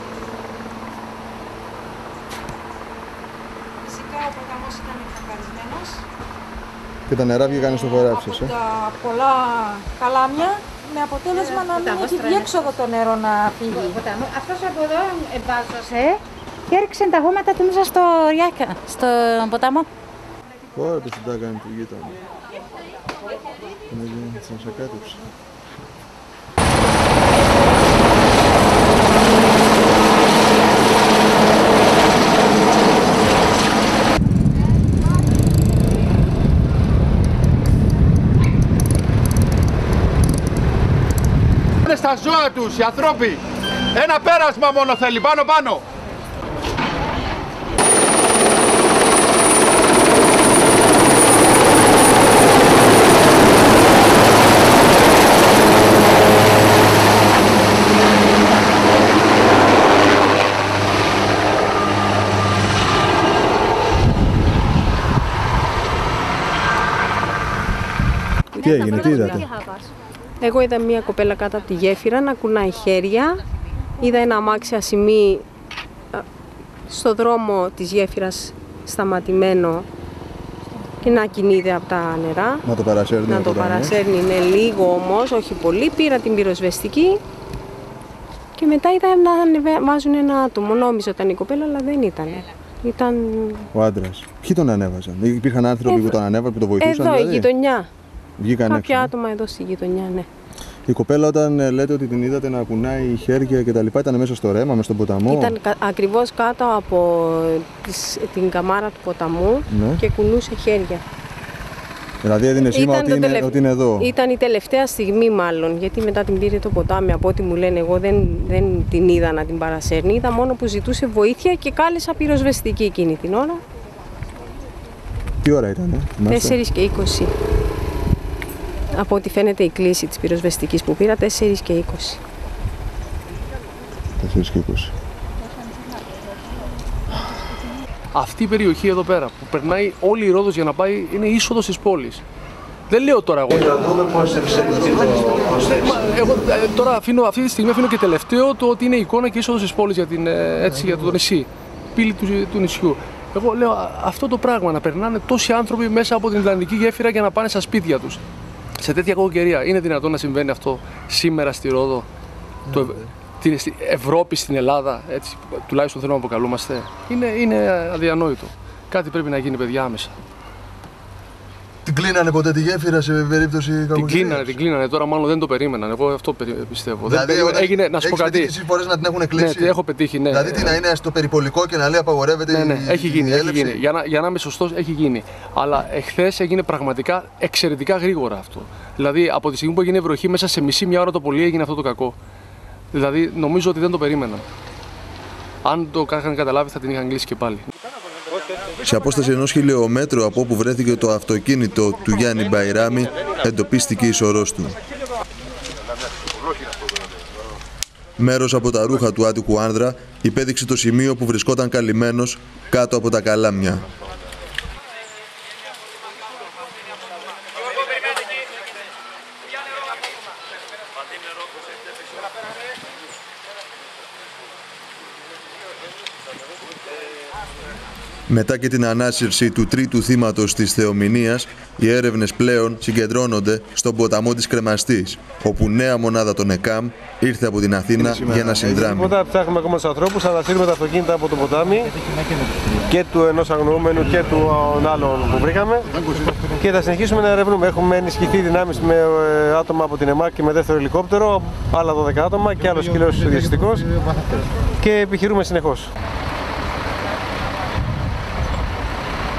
Φυσικά ο ποταμός ήταν εκθακαρισμένος. Και τα νερά βγήκαν στο χωράφι σας, ε? τα πολλά καλάμια, με αποτέλεσμα να μην έχει διέξοδο το νερό να φύγει. Αυτός από εδώ εμπάσωσε και έριξε τα γόματα του μέσα στο ριάκα, στο ποταμό. Ωραία, το συντά κάνει του γείτονα. Είναι σαν σακάτεψη. Είναι στα ζώα τους οι ανθρώποι. Ένα πέρασμα μόνο θέλει, πάνω πάνω. Τι έγινε, τι είδατε? Εγώ είδα μια κοπέλα κάτω από τη γέφυρα να κουνάει χέρια. Είδα ένα αμάξι ασημή στο δρόμο της γέφυρας σταματημένο και να κινείται από τα νερά. Να το παρασέρνει. Να το παρασέρνει, είναι λίγο όμως, όχι πολύ. Πήρα την πυροσβεστική και μετά είδα να βάζουν ένα άτομο. Νόμιζα ότι ήταν η κοπέλα, αλλά δεν ήταν. Ήταν... Ο άντρας. Ποιοι τον ανέβαζαν? Υπήρχαν άνθρωποι εδώ, που τον ανέβαζαν, που τον βοηθούσαν? Εδώ, δηλαδή? η γειτονιά. Βγήκαν κάποια έξω, άτομα εδώ στη γειτονιά, ναι. Η κοπέλα, όταν λέτε ότι την είδατε να κουνάει χέρια και τα λοιπά, ήταν μέσα στο ρέμα, μέσα στον ποταμό? Ήταν ακριβώς κάτω από τις, την καμάρα του ποταμού, ναι, και κουνούσε χέρια. Δηλαδή έδινε σήμα ότι, είναι, τελευ... ότι είναι εδώ. Ήταν η τελευταία στιγμή μάλλον, γιατί μετά την πήρε το ποτάμι, από ό,τι μου λένε. Εγώ δεν, δεν την είδα να την παρασέρνει, είδα μόνο που ζητούσε βοήθεια και κάλεσα πυροσβεστική εκείνη την ώρα. Τι ώρα ήτανε? τέσσερις και είκοσι. Από ό,τι φαίνεται η κλίση της πυροσβεστικής που πήρα, τέσσερις και είκοσι. τέσσερις και είκοσι. Αυτή η περιοχή εδώ πέρα που περνάει όλη η Ρόδος για να πάει είναι είσοδος της πόλης. Δεν λέω τώρα εγώ. Να δούμε πώς εξελιχθεί το Εγώ τώρα αφήνω, αυτή τη στιγμή αφήνω και τελευταίο το ότι είναι εικόνα και είσοδος της πόλης για, την, έτσι, για το νησί. Πύλη του, του νησιού. Εγώ λέω αυτό το πράγμα, να περνάνε τόσοι άνθρωποι μέσα από την Ατλαντική γέφυρα για να πάνε στα σπίτια τους. Σε τέτοια κακοκαιρία, είναι δυνατόν να συμβαίνει αυτό σήμερα στη Ρόδο, mm. το, την Ευρώπη, στην Ελλάδα, έτσι, τουλάχιστον θέλουμε να αποκαλούμαστε? Είναι, είναι αδιανόητο. Κάτι πρέπει να γίνει, παιδιά, άμεσα. Την κλείνανε ποτέ τη γέφυρα σε περίπτωση κακοκαιρίας? Την κλείνανε, την κλείνανε. Τώρα μάλλον δεν το περίμεναν. Εγώ αυτό πιστεύω. Δηλαδή, δεν περίμενα. Έγινε, να σου πω κάτι. Έχεις φορές να την έχουν κλείσει? Ναι, έχω πετύχει, ναι. Δηλαδή τι, να είναι στο περιπολικό και να λέει απαγορεύεται? Ναι, ναι, η, έχει γίνει, η έχει γίνει. Για να, για να είμαι σωστός, έχει γίνει. Αλλά εχθές έγινε πραγματικά εξαιρετικά γρήγορα αυτό. Δηλαδή από τη στιγμή που έγινε βροχή, μέσα σε μισή μια ώρα το πολύ έγινε αυτό το κακό. Δηλαδή νομίζω ότι δεν το περίμεναν. Αν το είχαν καταλάβει, θα την είχαν κλείσει και πάλι. Σε απόσταση ενός χιλιόμετρου από όπου βρέθηκε το αυτοκίνητο του Γιάννη Μπαϊράμι, εντοπίστηκε η σωρός του. Μέρος από τα ρούχα του άτυχου άνδρα υπέδειξε το σημείο που βρισκόταν καλυμμένος κάτω από τα καλάμια. Μετά και την ανάσυρση του τρίτου θύματος της θεομηνίας, οι έρευνες πλέον συγκεντρώνονται στον ποταμό της Κρεμαστής, όπου νέα μονάδα των ΕΚΑΜ ήρθε από την Αθήνα για να συνδράμει. Οπότε ψάχνουμε ακόμα τους ανθρώπους, ανασύρουμε τα αυτοκίνητα από το ποτάμι και του ενός αγνοούμενου και των άλλων που βρήκαμε και θα συνεχίσουμε να ερευνούμε. Έχουμε ενισχυθεί δυνάμεις με άτομα από την ΕΜΑΚ και με δεύτερο ελικόπτερο, άλλα δώδεκα άτομα και άλλος χιλιός διαστητικός και επιχειρούμε συνεχώς.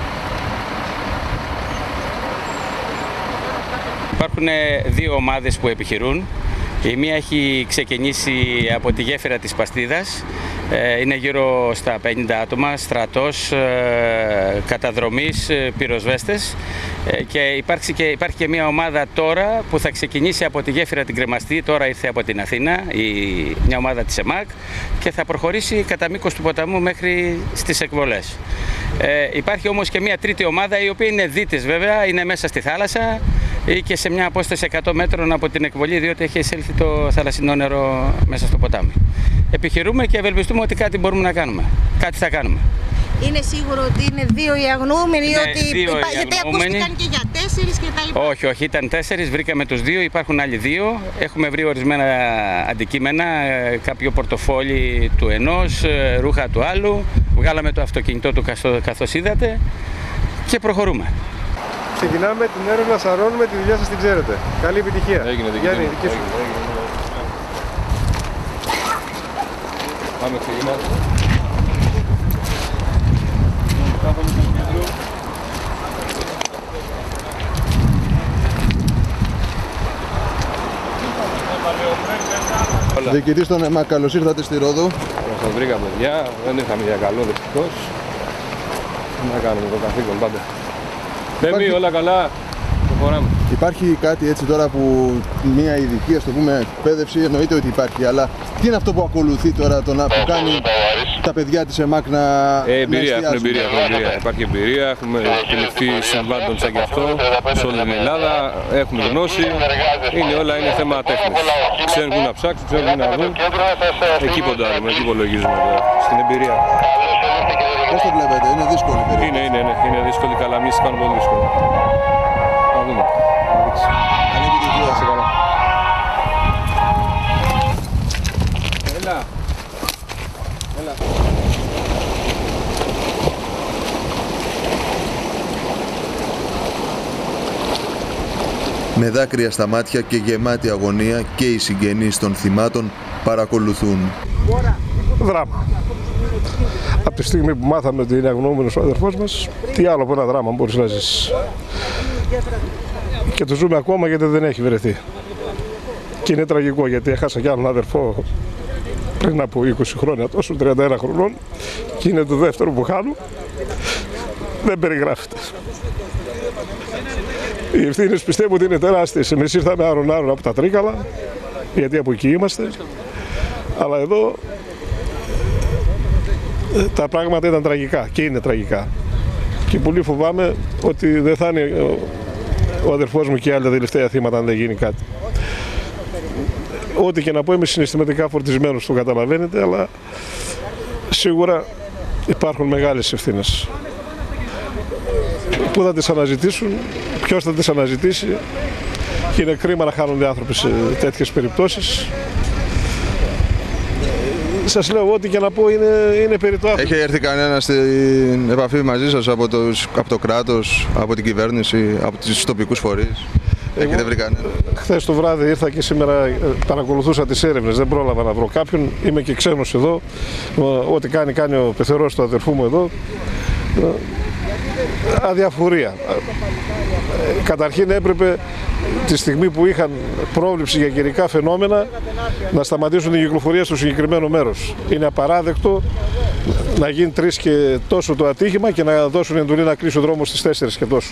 Υπάρχουν δύο ομάδες που επιχειρούν. Η μία έχει ξεκινήσει από τη γέφυρα της Παστίδας, είναι γύρω στα πενήντα άτομα, στρατός, καταδρομής, πυροσβέστες, και υπάρχει, και υπάρχει και μια ομάδα τώρα που θα ξεκινήσει από τη γέφυρα την Κρεμαστή, τώρα ήρθε από την Αθήνα, η, μια ομάδα της ΕΜΑΚ, και θα προχωρήσει κατά μήκος του ποταμού μέχρι στις εκβολές. Ε, υπάρχει όμως και μια τρίτη ομάδα, η οποία είναι δίτης βέβαια, είναι μέσα στη θάλασσα ή και σε μια απόσταση εκατό μέτρων από την εκβολή, διότι έχει εισέλθει το θαλασσινό νερό μέσα στο ποτάμι. Επιχειρούμε και ευελπιστούμε ότι κάτι μπορούμε να κάνουμε. Κάτι θα κάνουμε. Είναι σίγουρο ότι είναι δύο οι αγνοούμενοι, Ναι, ότι δύο υπά... οι γιατί αγνοούμενοι. ακούστηκαν και για τέσσερις και τα λοιπά. Όχι, όχι, ήταν τέσσερις, βρήκαμε τους δύο, υπάρχουν άλλοι δύο. Έχουμε βρει ορισμένα αντικείμενα, κάποιο πορτοφόλι του ενός, ρούχα του άλλου. Βγάλαμε το αυτοκίνητό του καθώς είδατε και προχωρούμε. Ξεκινάμε την έρευνα Σαρών, με τη δουλειά σας την ξέρετε. Καλή επιτυχία. Έγινε, Γιάννη, δική σου. Πάμε ξεκινάμε. Διοικητής των ΕΜΑΚ, καλώς ήρθατε στη Ρόδο. Σας βρήκα παιδιά, δεν είχαμε για καλό δυστυχώς. Να κάνουμε το καθήκον πάντα. Υπάρχει... όλα καλά, προχωράμε. Υπάρχει κάτι έτσι τώρα που μια ειδική, ας το πούμε, εκπαίδευση, εννοείται ότι υπάρχει, αλλά τι είναι αυτό που ακολουθεί τώρα, το να, που κάνει τα παιδιά της ΕΜΑΚ να, ε, εμπειρία, να έχουν εμπειρία, έχουν εμπειρία. Υπάρχει εμπειρία, έχουμε επιληφθεί συμβάντων σαν και αυτό σε όλη την Ελλάδα, έχουν γνώση, είναι όλα είναι θέμα τέχνης. Ξέρουν πού να ψάξουν, ξέρουν πού να δουν, εκεί ποντάρουμε, εκεί υπολογίζουμε τώρα, στην εμπειρία. Πώς το βλέπετε, είναι δύσκολη περίπτωση? Είναι, είναι, είναι, είναι δύσκολη, καλά, μη κάνουν πολύ δύσκολη. Να δούμε. Καλή επιτυχία. Σε καλά. Έλα. Έλα. Με δάκρυα στα μάτια και γεμάτη αγωνία και οι συγγενείς των θυμάτων παρακολουθούν. Δράμα. Από τη στιγμή που μάθαμε ότι είναι αγνοούμενος ο αδερφός μας, τι άλλο από ένα δράμα μπορείς να ζήσεις. Και το ζούμε ακόμα γιατί δεν έχει βρεθεί. Και είναι τραγικό γιατί έχασα κι άλλον αδερφό πριν από είκοσι χρόνια, τόσο τριάντα ένα χρονών, και είναι το δεύτερο που χάνω. Δεν περιγράφεται. Οι ευθύνες πιστεύω ότι είναι τεράστιες. Εμείς ήρθαμε άρον-άρον από τα Τρίκαλα, γιατί από εκεί είμαστε. Αλλά εδώ τα πράγματα ήταν τραγικά και είναι τραγικά. Και πολύ φοβάμαι ότι δεν θα είναι ο αδερφός μου και οι άλλοι τα τελευταία θύματα αν δεν γίνει κάτι. Ό,τι και να πω, είμαι συναισθηματικά φορτισμένος, το καταλαβαίνετε, αλλά σίγουρα υπάρχουν μεγάλες ευθύνες. Πού θα τις αναζητήσουν, ποιος θα τις αναζητήσει, και είναι κρίμα να χάνονται άνθρωποι σε τέτοιες περιπτώσεις. Σας λέω, ό,τι και να πω είναι, είναι περί το Έχει έρθει κανένα στην επαφή μαζί σας από το, από το κράτος, από την κυβέρνηση, από τους τοπικούς φορείς? Έχετε βρει κανένα? Χθες το βράδυ ήρθα και σήμερα παρακολουθούσα τις έρευνες, δεν πρόλαβα να βρω κάποιον. Είμαι και ξένος εδώ, ό,τι κάνει κάνει ο πεθερός του αδερφού μου εδώ. Αδιαφορία. Καταρχήν έπρεπε τη στιγμή που είχαν πρόβλεψη για καιρικά φαινόμενα να σταματήσουν την κυκλοφορία στο συγκεκριμένο μέρος. Είναι απαράδεκτο να γίνει τρεις και τόσο το ατύχημα και να δώσουν εντολή να κλείσει ο δρόμος στις τέσσερις και τόσο.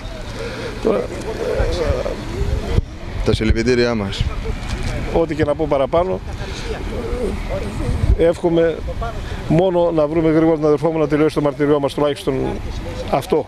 Τα συλληπιτήριά μας. Ό,τι και να πω παραπάνω, εύχομαι μόνο να βρούμε γρήγορα τον αδερφό μου να τελειώσει το μαρτυριό μας, τουλάχιστον αυτό.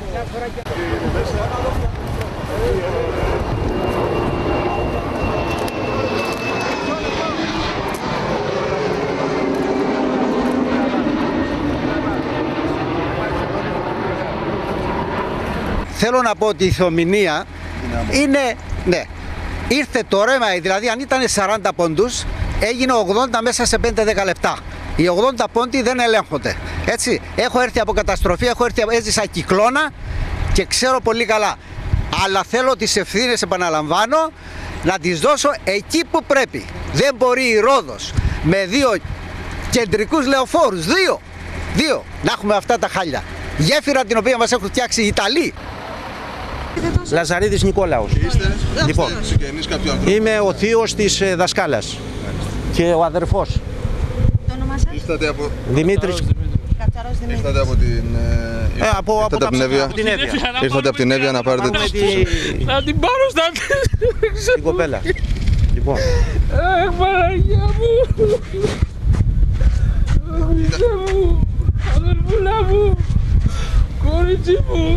Θέλω να πω ότι η θεομηνία είναι, ναι, ήρθε τώρα, δηλαδή αν ήταν σαράντα πόντους, έγινε ογδόντα μέσα σε πέντε δέκα λεπτά. Οι ογδόντα πόντοι δεν ελέγχονται. Έτσι, έχω έρθει από καταστροφή, έχω έρθει, έζησα κυκλώνα και ξέρω πολύ καλά. Αλλά θέλω τις ευθύνες, επαναλαμβάνω, να τις δώσω εκεί που πρέπει. Δεν μπορεί η Ρόδος με δύο κεντρικούς λεωφόρους, δύο, δύο, να έχουμε αυτά τα χάλια. Γέφυρα την οποία μας έχουν φτιάξει οι Ιταλοί. Λαζαρίδης Νικόλαος. Είστε Λοιπόν, συγγενείς κάποιου ανθρώπου? είμαι ο θείος της ε, δασκάλας και ο αδερφός. Το όνομά σας? Ήρθατε από... Δημήτρης. Κατσαρός Δημήτρης. Ήρθατε από την... Ε, από, από, από την Εύβοια. Ήρθατε από την Εύβοια να πάρετε τις... Να την πάρω στα... την κοπέλα. Λοιπόν. Αχ, Παναγία μου. Αγγλίτσα μου. Αδερφούλα μου. Κορίτσι μου.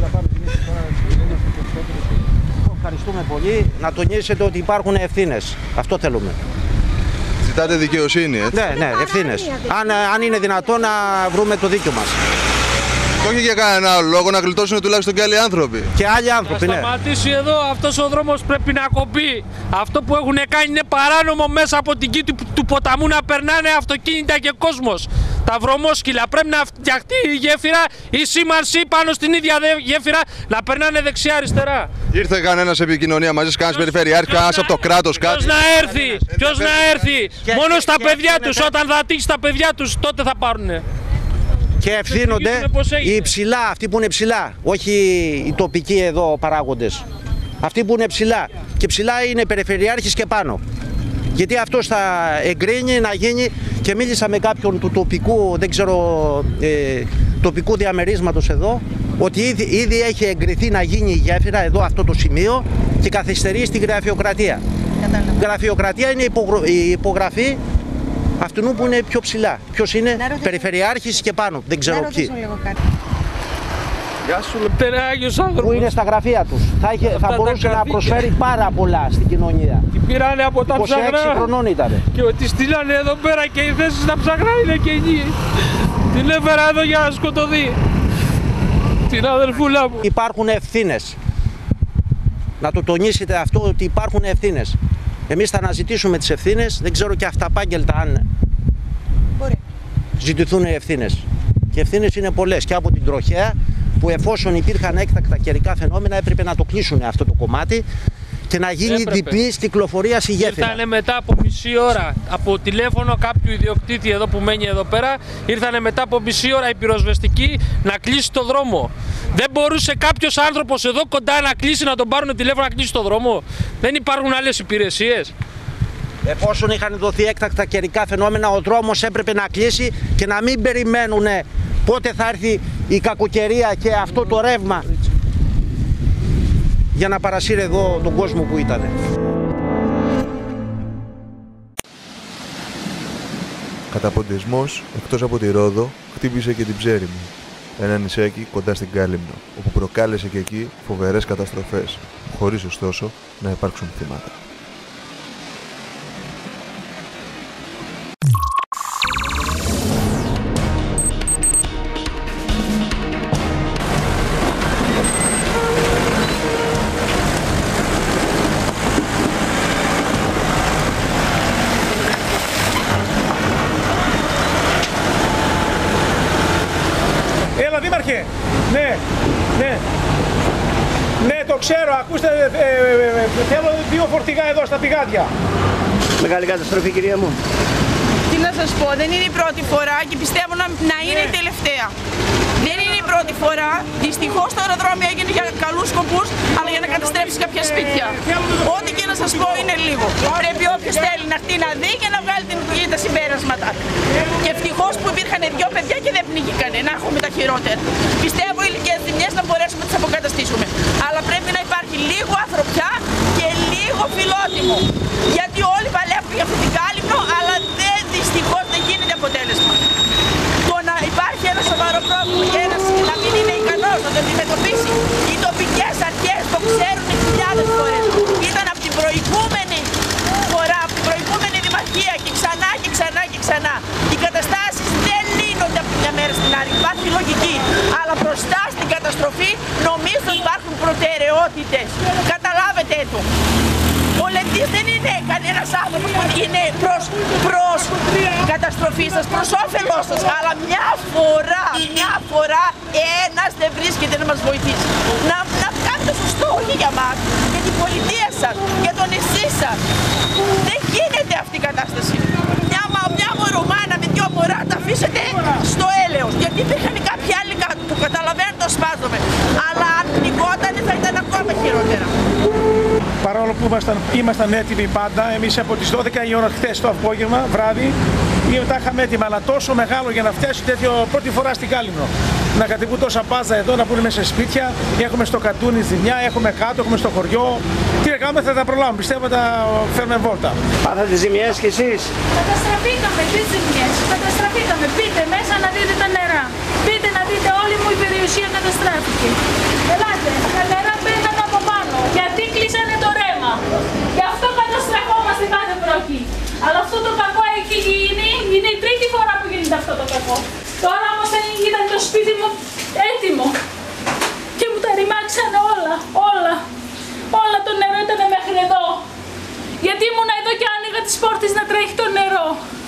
Ευχαριστούμε πολύ. Να τονίσετε ότι υπάρχουν ευθύνες. Αυτό θέλουμε. Ζητάτε δικαιοσύνη, έτσι. Ναι, ναι, ευθύνες. Αν, αν είναι δυνατόν να βρούμε το δίκιο μας. Και όχι για κανένα άλλο λόγο, να γλιτώσουν τουλάχιστον και άλλοι άνθρωποι. Και άλλοι άνθρωποι, ναι. Να σταματήσει εδώ, αυτός ο δρόμος πρέπει να κοπεί. Αυτό που έχουν κάνει είναι παράνομο μέσα από την κήτη του, του ποταμού να περνάνε αυτοκίνητα και κόσμος. Τα βρωμόσκυλα. Πρέπει να φτιαχτεί η γέφυρα, η σήμανση πάνω στην ίδια γέφυρα να περνάνε δεξιά-αριστερά. Ήρθε κανένας επικοινωνία μαζί σας, κανένας περιφερειάρχης, κανένας από το κράτος, κάτι? Ποιος να έρθει, ποιος να έρθει. Μόνο στα παιδιά τους, όταν θα τύχει στα παιδιά τους, τότε θα πάρουνε. Και ευθύνονται οι ψηλά, αυτοί που είναι ψηλά, όχι οι τοπικοί εδώ παράγοντες. Αυτοί που είναι ψηλά. Και ψηλά είναι περιφερειάρχης και πάνω. Γιατί αυτός θα εγκρίνει να γίνει, και μίλησα με κάποιον του τοπικού, δεν ξέρω, ε, τοπικού διαμερίσματος εδώ, ότι ήδη, ήδη έχει εγκριθεί να γίνει η γέφυρα εδώ αυτό το σημείο και καθυστερεί στη γραφειοκρατία. Η γραφειοκρατία είναι η υπογραφή αυτού που είναι πιο ψηλά. Ποιος είναι? Περιφερειάρχης και πάνω, δεν ξέρω ποιοι. Γεια σου, λεπτεράγιος άνθρωπος. Που είναι στα γραφεία τους. Θα, είχε, θα μπορούσε να προσφέρει πάρα πολλά στην κοινωνία. Την πήρανε από τα ψαγρά. είκοσι έξι χρονών ήταν. Και ότι στείλανε εδώ πέρα και οι θέσεις στα ψαγρά είναι και εκεί. Την έφερα εδώ για να σκοτωθεί. Την αδερφούλα μου. Υπάρχουν ευθύνες. Να το τονίσετε αυτό, ότι υπάρχουν ευθύνες. Εμείς θα αναζητήσουμε τις ευθύνες. Δεν ξέρω και αυταπάγγελτα αν μπορεί. Ζητηθούν οι ευθύνες. Και ευθύνες είναι πολλές. Και από την τροχέα, που εφόσον υπήρχαν έκτακτα καιρικά φαινόμενα έπρεπε να το κλείσουν αυτό το κομμάτι και να γίνει έπρεπε. διπλής κυκλοφορίας η γέφυρα. Ήρθανε μετά από μισή ώρα από τηλέφωνο κάποιου ιδιοκτήτη εδώ που μένει εδώ πέρα, ήρθανε μετά από μισή ώρα οι πυροσβεστικοί να κλείσει το δρόμο. Δεν μπορούσε κάποιος άνθρωπος εδώ κοντά να κλείσει, να τον πάρουν τηλέφωνο να κλείσει το δρόμο? Δεν υπάρχουν άλλες υπηρεσίες? Εφόσον είχαν δοθεί έκτακτα καιρικά φαινόμενα, ο δρόμος έπρεπε να κλείσει και να μην περιμένουν πότε θα έρθει η κακοκαιρία και αυτό το ρεύμα για να παρασύρει εδώ τον κόσμο που ήταν. Καταποντισμός, εκτός από τη Ρόδο, χτύπησε και την Ψέριμο, ένα νησάκι κοντά στην Κάλυμνο, όπου προκάλεσε και εκεί φοβερές καταστροφές, χωρίς ωστόσο να υπάρξουν θύματα. Δήμαρχε, ναι, ναι, ναι, το ξέρω, ακούστε, ε, ε, ε, θέλω δύο φορτηγά εδώ στα πηγάδια. Μεγάλη καταστροφή, κυρία μου. Τι να σας πω, δεν είναι η πρώτη φορά και πιστεύω να, να είναι η τελευταία. Δεν είναι η πρώτη φορά. Δυστυχώς το αεροδρόμιο έγινε για καλούς σκοπούς, αλλά για να καταστρέψει κάποια σπίτια. Ό,τι και να σας πω είναι λίγο. Πρέπει όποιος θέλει να έρθει να δει και να βγάλει την, τα συμπέρασματα. Και ευτυχώς που υπήρχαν δύο παιδιά και δεν πνίγηκαν, να έχουμε τα χειρότερα. Πιστεύω οι ηλικίες ζημιές να μπορέσουμε να τις αποκαταστήσουμε. Αλλά πρέπει να υπάρχει λίγο ανθρωπιά και λίγο φιλότιμο. Γιατί όλοι παλεύουν για αυτή την Κάλυμνο, αλλά δεν, δυστυχώς δεν γίνεται αποτέλεσμα. Το να υπάρχει ένα σοβαρό πρόβλημα και ένας να μην είναι ικανός να το αντιμετωπίσει, οι τοπικές αρχές το ξέρουν χιλιάδες φορές. Ήταν από την προηγούμενη φορά, από την προηγούμενη δημαρχία και ξανά και ξανά και ξανά. Οι καταστάσεις δεν λύνονται από τη μια μέρα στην άλλη. Υπάρχει λογική. Αλλά μπροστά στην καταστροφή νομίζω υπάρχουν προτεραιότητες. Καταλάβετε το. Ο Λευτής δεν είναι κανένας άνθρωπος που είναι προς, προς καταστροφή σας, προς όφελός σας, αλλά μια φορά, μια φορά ένας δεν βρίσκεται να μας βοηθήσει. Να, να κάνετε σωστό, όχι για μας, για την πολιτεία σας, για το νησί σας. Δεν γίνεται αυτή η κατάσταση. Μια, μια μωρομάνα με δυο μωρά τα αφήσετε στο έλεος, γιατί υπήρχαν κάποιοι άλλοι κάτω, το καταλαβαίνω, το σπάζομαι. Αλλά αν πνιγότανε θα ήταν ακόμα που ήμασταν, ήμασταν έτοιμοι πάντα. Εμείς από τις δώδεκα η ώρα χθες το απόγευμα, βράδυ, τα είχαμε έτοιμα. Αλλά τόσο μεγάλο για να φτάσει τέτοιο πρώτη φορά στην Κάλυμνο. Να κατεβούν τόσα μπάζα εδώ, να πούνε μέσα σε σπίτια. Έχουμε στο Κατούνι ζημιά, έχουμε κάτω, έχουμε στο χωριό. Τι να κάνουμε, θα τα προλάβουμε. Πιστεύω τα φέρουμε βόλτα. Πάθατε ζημιές κι εσείς? Καταστραφήκαμε, τι ζημιές. Καταστραφήκαμε. Πείτε μέσα να δείτε τα νερά. Πείτε να δείτε, όλη μου η περιουσία καταστράφηκε. Ελάτε, τα νερά μπαίνουν από πάνω. Γιατί κλείσανε το ρέμα. Γι' αυτό καταστρεφόμαστε κάθε βροχή. Αλλά αυτό το κακό έχει γίνει, είναι η τρίτη φορά που γίνεται αυτό το κακό. Τώρα όμως ήταν το σπίτι μου έτοιμο και μου τα ρημάξανε όλα, όλα. Όλα το νερό ήταν μέχρι εδώ. Γιατί ήμουν εδώ και άνοιγα τις πόρτες να τρέχει το νερό.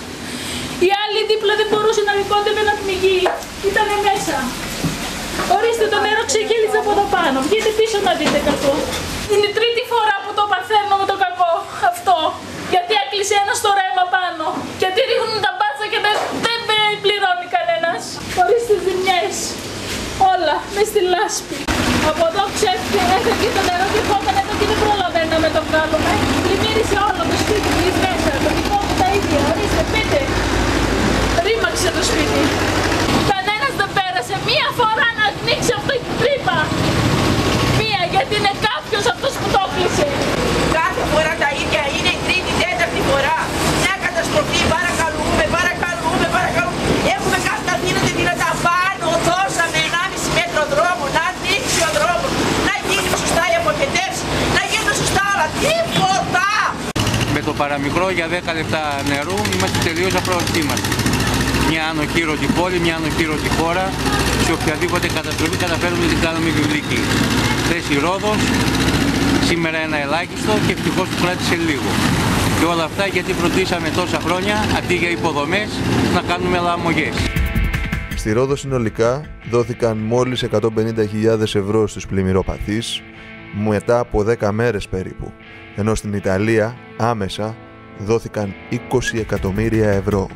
Οι άλλοι δίπλα δεν μπορούσαν να κόντευε να πνιγεί. Ήτανε μέσα. Ορίστε, το νερό ξεκύλιζε από εδώ πάνω. Βγείτε πίσω να δείτε κακό. Είναι η τρίτη φορά που το παθαίνω με το κακό αυτό. Γιατί έκλεισε ένα στο ρέμα πάνω. Γιατί ρίχνουν τα μπάτσα και δεν, δεν πληρώνει κανένας. Ορίστε ζημιές. Όλα μες στη λάσπη. Από εδώ ξέφυγε, έφυγε το νερό και ερχόταν εδώ και δεν προλαβαίνω να το βγάλουμε. Πλημμύρισε όλο το σπίτι, μπεις μέσα. Το δικό μου τα ίδια. Ορίστε, πείτε. Ρήμαξε το σπίτι. Κανένας δεν πέρασε μία φορά να ανοίξει αυτό η τρύπα. Μία, γιατί είναι κάποιος αυτός που το έκλεισε. Κάθε φορά τα ίδια είναι η τρίτη, τέταρτη φορά. Μια καταστροφή, παρακαλούμε, παρακαλούμε, παρακαλούμε. Έχουμε κάνει να δίνονται δυνατά πάνω, δώσαμε ενάμιση μέτρο δρόμο, να ανοίξει ο δρόμος, να γίνει σωστά η αποχετεύση, να γίνουν σωστά όλα. Τίποτα! Με το παραμικρό για δέκα λεπτά νερού είμαστε τελείως απροετοίμαστοι. Μια ανοχήρωτη πόλη, μια ανοχήρωτη χώρα, σε οποιαδήποτε καταστροφή καταφέρουμε να την κάνουμε βιβλική. Θέση Ρόδος, σήμερα ένα ελάχιστο και ευτυχώς που κράτησε λίγο. Και όλα αυτά γιατί φροντίσαμε τόσα χρόνια, αντί για υποδομές, να κάνουμε λαμογές. Στη Ρόδο συνολικά δόθηκαν μόλις εκατόν πενήντα χιλιάδες ευρώ στους πλημμυροπαθείς μετά από δέκα μέρες περίπου, ενώ στην Ιταλία άμεσα δόθηκαν είκοσι εκατομμύρια ευρώ.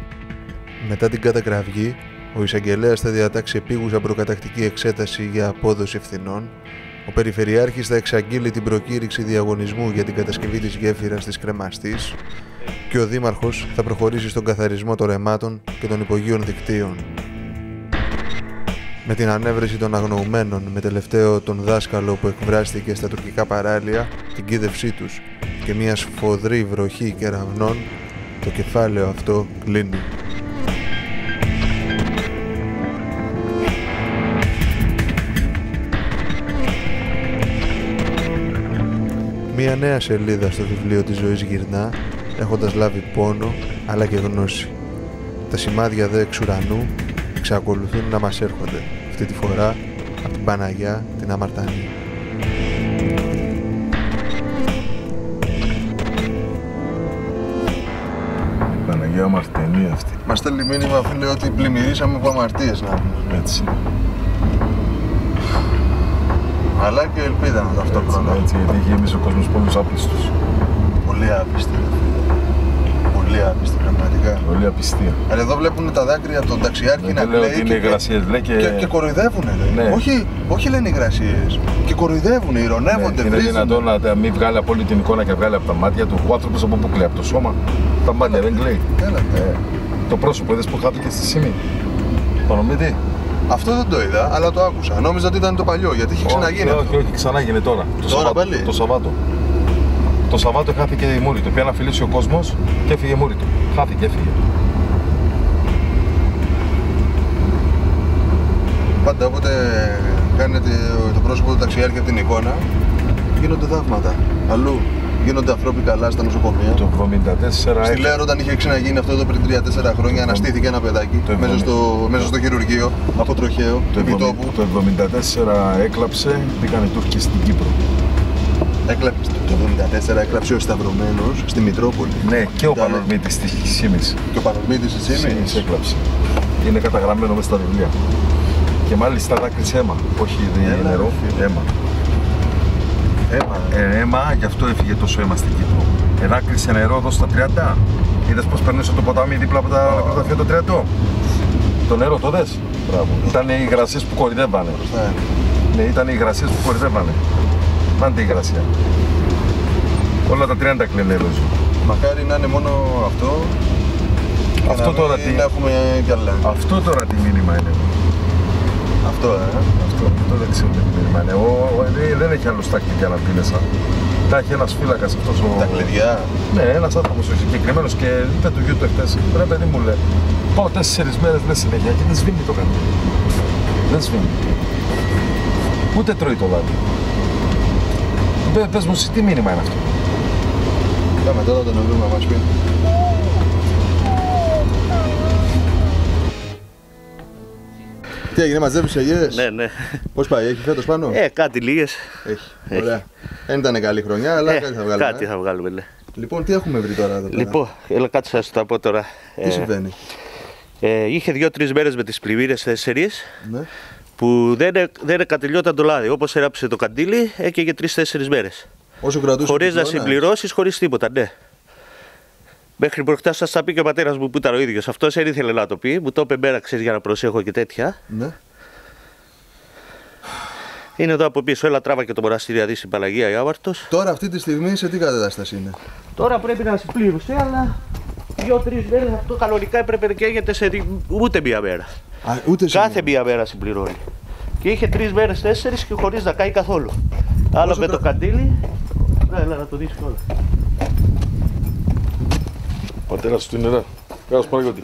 Μετά την καταγραφή, ο εισαγγελέας θα διατάξει επίγουσα προκατακτική εξέταση για απόδοση ευθυνών, ο Περιφερειάρχης θα εξαγγείλει την προκήρυξη διαγωνισμού για την κατασκευή της γέφυρας της Κρεμαστής και ο Δήμαρχος θα προχωρήσει στον καθαρισμό των ρεμάτων και των υπογείων δικτύων. Με την ανέβρεση των αγνοουμένων, με τελευταίο τον δάσκαλο που εκβράστηκε στα τουρκικά παράλια, την κίδευσή τους και μια σφοδρή βροχή κεραυνών, το κεφάλαιο αυτό κλείνει. Μία νέα σελίδα στο βιβλίο της ζωής γυρνά, έχοντας λάβει πόνο αλλά και γνώση. Τα σημάδια δε εξ ουρανού εξακολουθούν να μας έρχονται, αυτή τη φορά από την Παναγιά την Αμαρτανή. Παναγιά Αμαρτανή αυτή. Μας στέλνει μήνυμα, φίλε, ότι πλημμυρίσαμε από αμαρτίες, να πούμε. Έτσι. Αλλά και ελπίδα να ταυτόχρονα. Έτσι, γιατί έχει γεμίσει ο κόσμος πόνους άπιστος. Πολύ άπιστη. Πολύ άπιστη, πραγματικά. Πολύ απιστία. Αλλά εδώ βλέπουν τα δάκρυα από τον ταξιάρχη να κλαίει. Είναι υγρασίες, λέει και... και, και κοροϊδεύουν. Ναι. Όχι, όχι λένε υγρασίες. Και κοροϊδεύουν, ηρωνεύονται. Ναι, είναι δυνατόν να μην βγάλει από όλη την εικόνα και βγάλει από τα μάτια του. Ο άνθρωπος από πού κλαίει, από το σώμα. Τα μάτια δεν κλαίει. Ε, το πρόσωπο είδες που χάθηκε στη Σίμη. Το νομίτη. Αυτό δεν το είδα, αλλά το άκουσα. Νόμιζα ότι ήταν το παλιό, γιατί είχε ξαναγίνει. Όχι, όχι, όχι, ξανάγινε τώρα. Το τώρα Σαββάτο, πάλι. Το Σαββάτο. Το Σαββάτο χάθηκε η μούρη του. Πήγε να φιλήσει ο κόσμος και έφυγε η μούρη του. Χάθηκε, έφυγε. Πάντα όποτε κάνετε το πρόσωπο του ταξιάρχη από την εικόνα, γίνονται θαύματα. Αλλού γίνονται ανθρώποι καλά στα νοσοκομεία. Το εβδομήντα τέσσερα. Στη Λέρο, όταν είχε ξαναγίνει αυτό εδώ πριν τρία τέσσερα χρόνια, αναστήθηκε ένα παιδάκι μέσα στο, μέσα στο χειρουργείο από τροχαίο. Το, επιτόπου. Το εβδομήντα τέσσερα έκλαψε, μπήκαν οι Τούρκοι στην Κύπρο. Έκλαψε, το εβδομήντα τέσσερα έκλαψε ο Σταυρωμένος στη Μητρόπολη. Ναι, και ο Πανορμήτης της Σίμης. Και ο Πανορμήτης της Σίμης έκλαψε. Είναι καταγραμμένο μέσα στα βιβλία. Και μάλιστα δάκρυσε αίμα. Όχι νερό, αίμα. Αίμα, ε, αίμα, γι' αυτό έφυγε τόσο αίμα στην Κύπρο. Εδάκρυσε νερό εδώ στα τριάντα. Είδες πως περνούσε το ποτάμι δίπλα από τα νεκροταφεία το τριάντα. Το νερό το δες. Ήταν οι υγρασίες που κορυδεύανε. Ναι, ήταν οι υγρασίες που κορυδεύανε. Άντε η υγρασία. Όλα τα τριάντα κλενέλος. Μακάρι να είναι μόνο αυτό. Αυτό να τώρα μην τι. Έχουμε κι άλλα. Αυτό τώρα τι μήνυμα είναι. Αυτό, ε. Αυτό, αυτό δεν ξέρω τι μήνυμα είναι. Ο, ο, ο, δεν έχει άλλο στα κλειδιά να πει μέσα. Τα έχει ένας φύλακας αυτός ο... Τα κλειδιά. Ναι, ένας άνθρωπος ο συγκεκριμένος και είπε του γιου του εχθές. Ρε παιδί μου λέει, πάω τέσσερις μέρες δεν συνέχεια και δεν σβήνει το κανάλι. Δεν σβήνει. Ούτε τρώει το λάδι. Πε, πες μου, τι μήνυμα είναι αυτό. Πάμε τώρα τον βρούμε να μας πει. Τι έγινε, μαζεύεις αγιές? Ναι, ναι. Πώς πάει, έχει φέτος πάνω? Ε, κάτι λίγες. Έχει, έχει. Ωραία. Δεν ήταν καλή χρονιά, αλλά ε, κάτι θα βγάλουμε. Κάτι θα βγάλουμε, ναι. Λοιπόν, τι έχουμε βρει τώρα εδώ πέρα? Λοιπόν, έλα κάτσε να σου τα πω τώρα. Τι ε, συμβαίνει? Ε, είχε δύο-τρεις μέρες με τις πλημμύρες τέσσερις, ναι. που δεν, δεν κατελειώταν το λάδι. Όπως έραψε το καντήλι, έκαιγε τρεις-τέσσερις μέρες. Όσο κρατούσε. Χωρίς να συμπληρώσεις, χωρίς τίποτα, ναι. Μέχρι προχτάς σας τα πει και ο πατέρας μου που ήταν ο ίδιος. Αυτός δεν ήθελε να το πει, μου το είπε μέρα, ξέρεις, για να προσέχω και τέτοια. Ναι. Είναι εδώ από πίσω, έλα τράβα και το μοναστήρι να δεις την Παναγία Ιάβαρτος. Τώρα αυτή τη στιγμή σε τι κατάσταση είναι? Τώρα πρέπει να συμπλήρωσε, αλλά δύο-τρεις μέρες αυτό κανονικά έπρεπε να καίγεται σε ούτε μία μέρα. Α, ούτε σε Κάθε μία μέρα συμπληρώνει. Και είχε τρεις μέρες, τέσσερις και χωρίς να καεί καθόλου. Άλλο με το καντήλι. Έλα να το δεις όλα. Πατέρας του είναι ρε. Καλώς Παναγιώτη.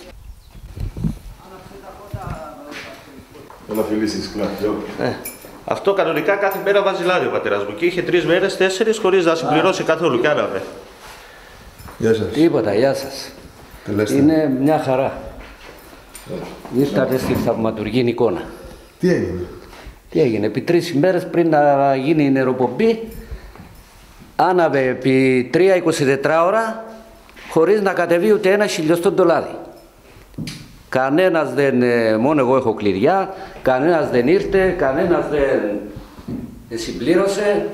Έλα φιλήσεις κλάφιο. Ε, αυτό κανονικά κάθε μέρα βάζει λάδι ο πατέρας μου και είχε τρεις μέρες, τέσσερις χωρίς να συμπληρώσει καθόλου κι άναβε. Γεια σας. Τίποτα, γεια σας. Τελέστε. Είναι μια χαρά. Ήρθατε στη θαυματουργή εικόνα. Τι έγινε? Τι έγινε, επί τρεις ημέρες πριν να γίνει η νεροπομπή, άναβε επί τρία εικοσιτετρά ώρα χωρίς να κατεβεί ούτε ένα χιλιοστό το λάδι. Κανένας δεν, μόνο εγώ έχω κλειδιά, κανένας δεν ήρθε, κανένας δεν συμπλήρωσε.